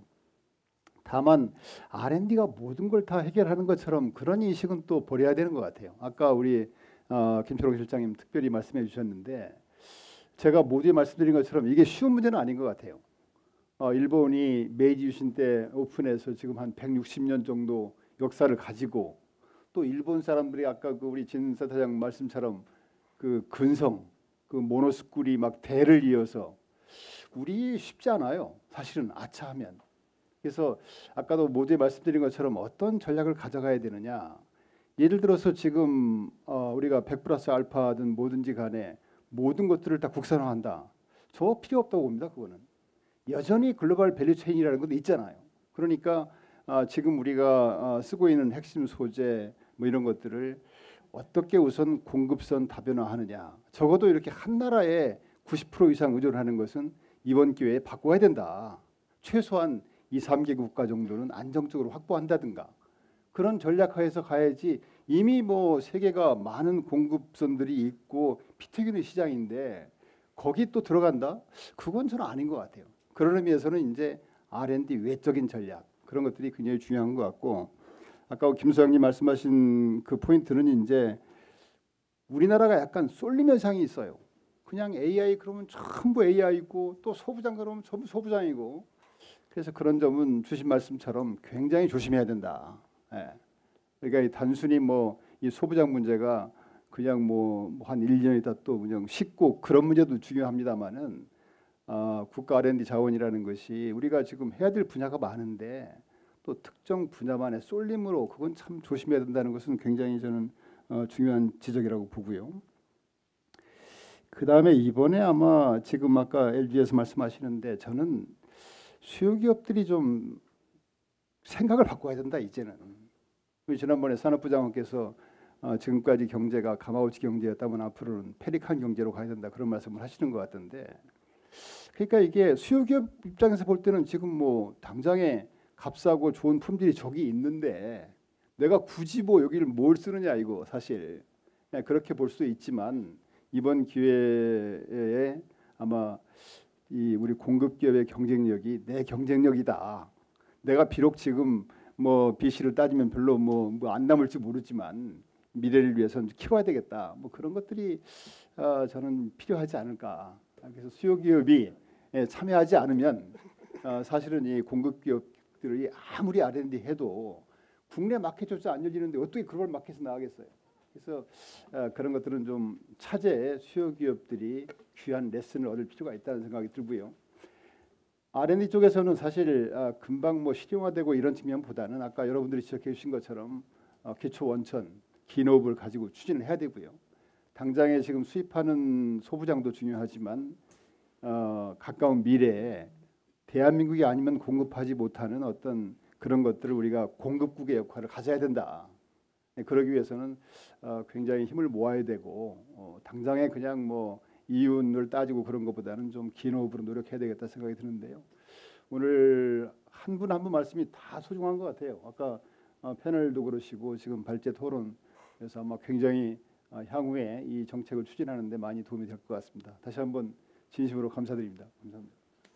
다만 알 앤 디가 모든 걸 다 해결하는 것처럼 그런 인식은 또 버려야 되는 것 같아요. 아까 우리 어, 김초롱 실장님 특별히 말씀해 주셨는데 제가 모두에 말씀드린 것처럼 이게 쉬운 문제는 아닌 것 같아요. 어, 일본이 메이지 유신 때 오픈해서 지금 한 백육십 년 정도 역사를 가지고, 또 일본 사람들이 아까 그 우리 진 센터장 말씀처럼 그 근성, 그 모노스쿨이 막 대를 이어서 우리 쉽지 않아요. 사실은 아차하면. 그래서 아까도 모두에 말씀드린 것처럼 어떤 전략을 가져가야 되느냐. 예를 들어서 지금 어, 우리가 백 플러스 알파든 뭐든지 간에 모든 것들을 다 국산화한다. 저 필요 없다고 봅니다. 그거는 여전히 글로벌 밸류체인이라는 것도 있잖아요. 그러니까 어, 지금 우리가 어, 쓰고 있는 핵심 소재 뭐 이런 것들을 어떻게 우선 공급선 다변화하느냐. 적어도 이렇게 한 나라에 구십 퍼센트 이상 의존하는 것은 이번 기회에 바꿔야 된다. 최소한 이, 삼 개 국가 정도는 안정적으로 확보한다든가 그런 전략하에서 가야지. 이미 뭐 세계가 많은 공급선들이 있고 피 튀기는 시장인데 거기 또 들어간다? 그건 저는 아닌 것 같아요. 그런 의미에서는 이제 알 앤 디 외적인 전략 그런 것들이 굉장히 중요한 것 같고, 아까 김 소장님 말씀하신 그 포인트는 이제 우리나라가 약간 쏠림 현상이 있어요. 그냥 에이아이 그러면 전부 에이아이고 또 소부장 그러면 전부 소부장이고, 그래서 그런 점은 주신 말씀처럼 굉장히 조심해야 된다. 예. 그러니까 단순히 뭐 이 소부장 문제가 그냥 뭐 한 일 년이다 또 그냥 쉽고 그런 문제도 중요합니다만은 어, 국가 알 앤 디 자원이라는 것이 우리가 지금 해야 될 분야가 많은데 또 특정 분야만의 쏠림으로 그건 참 조심해야 된다는 것은 굉장히 저는 어, 중요한 지적이라고 보고요. 그 다음에 이번에 아마 지금 아까 엘지에서 말씀하시는데 저는 수요 기업들이 좀 생각을 바꿔야 된다 이제는. 지난번에 산업부 장관께서 어, 지금까지 경제가 가마우치 경제였다면 앞으로는 페리칸 경제로 가야 된다 그런 말씀을 하시는 것 같던데, 그러니까 이게 수요 기업 입장에서 볼 때는 지금 뭐 당장에 값싸고 좋은 품질이 저기 있는데 내가 굳이 뭐 여기를 뭘 쓰느냐 이거 사실 그렇게 볼 수 있지만 이번 기회에 아마 이 우리 공급 기업의 경쟁력이 내 경쟁력이다. 내가 비록 지금 뭐 비씨를 따지면 별로 뭐 안 남을지 모르지만 미래를 위해서는 키워야 되겠다. 뭐 그런 것들이 어, 저는 필요하지 않을까. 그래서 수요 기업이 참여하지 않으면 어, 사실은 이 공급 기업들이 아무리 알 앤 디 해도 국내 마켓조차 안 열리는데 어떻게 글로벌 마켓에 나가겠어요. 그래서 어, 그런 것들은 좀 차제에 수요 기업들이 귀한 레슨을 얻을 필요가 있다는 생각이 들고요. 알 앤 디 쪽에서는 사실 어, 금방 뭐 실용화되고 이런 측면보다는 아까 여러분들이 지적해 주신 것처럼 어, 기초 원천, 기업을 가지고 추진을 해야 되고요. 당장에 지금 수입하는 소부장도 중요하지만 어, 가까운 미래에 대한민국이 아니면 공급하지 못하는 어떤 그런 것들을 우리가 공급국의 역할을 가져야 된다. 그러기 위해서는 어, 굉장히 힘을 모아야 되고 어, 당장에 그냥 뭐 이윤을 따지고 그런 것보다는 좀 긴 호흡으로 노력해야 되겠다 생각이 드는데요. 오늘 한 분 한 분 말씀이 다 소중한 것 같아요. 아까 어, 패널도 그러시고 지금 발제 토론에서 아마 굉장히 어, 향후에 이 정책을 추진하는 데 많이 도움이 될 것 같습니다. 다시 한번 진심으로 감사드립니다. 감사합니다.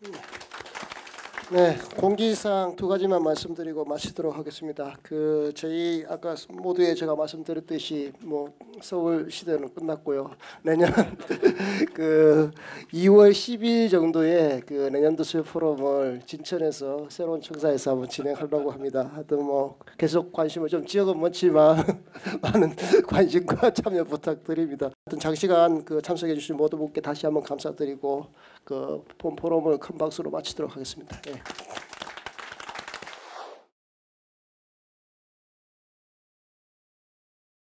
네, 공지사항 두 가지만 말씀드리고 마치도록 하겠습니다. 그 저희 아까 모두에 제가 말씀드렸듯이 뭐 서울 시대는 끝났고요. 내년 그 이월 십일 정도에 그 내년도 수요 포럼을 진천에서 새로운 청사에서 한번 진행하려고 합니다. 하여튼 뭐 계속 관심을 좀 지역은 많지만 많은 관심과 참여 부탁드립니다. 하여튼 장시간 그 참석해 주신 모든 분께 다시 한번 감사드리고 그 본 포럼을 큰 박수로 마치도록 하겠습니다. 예.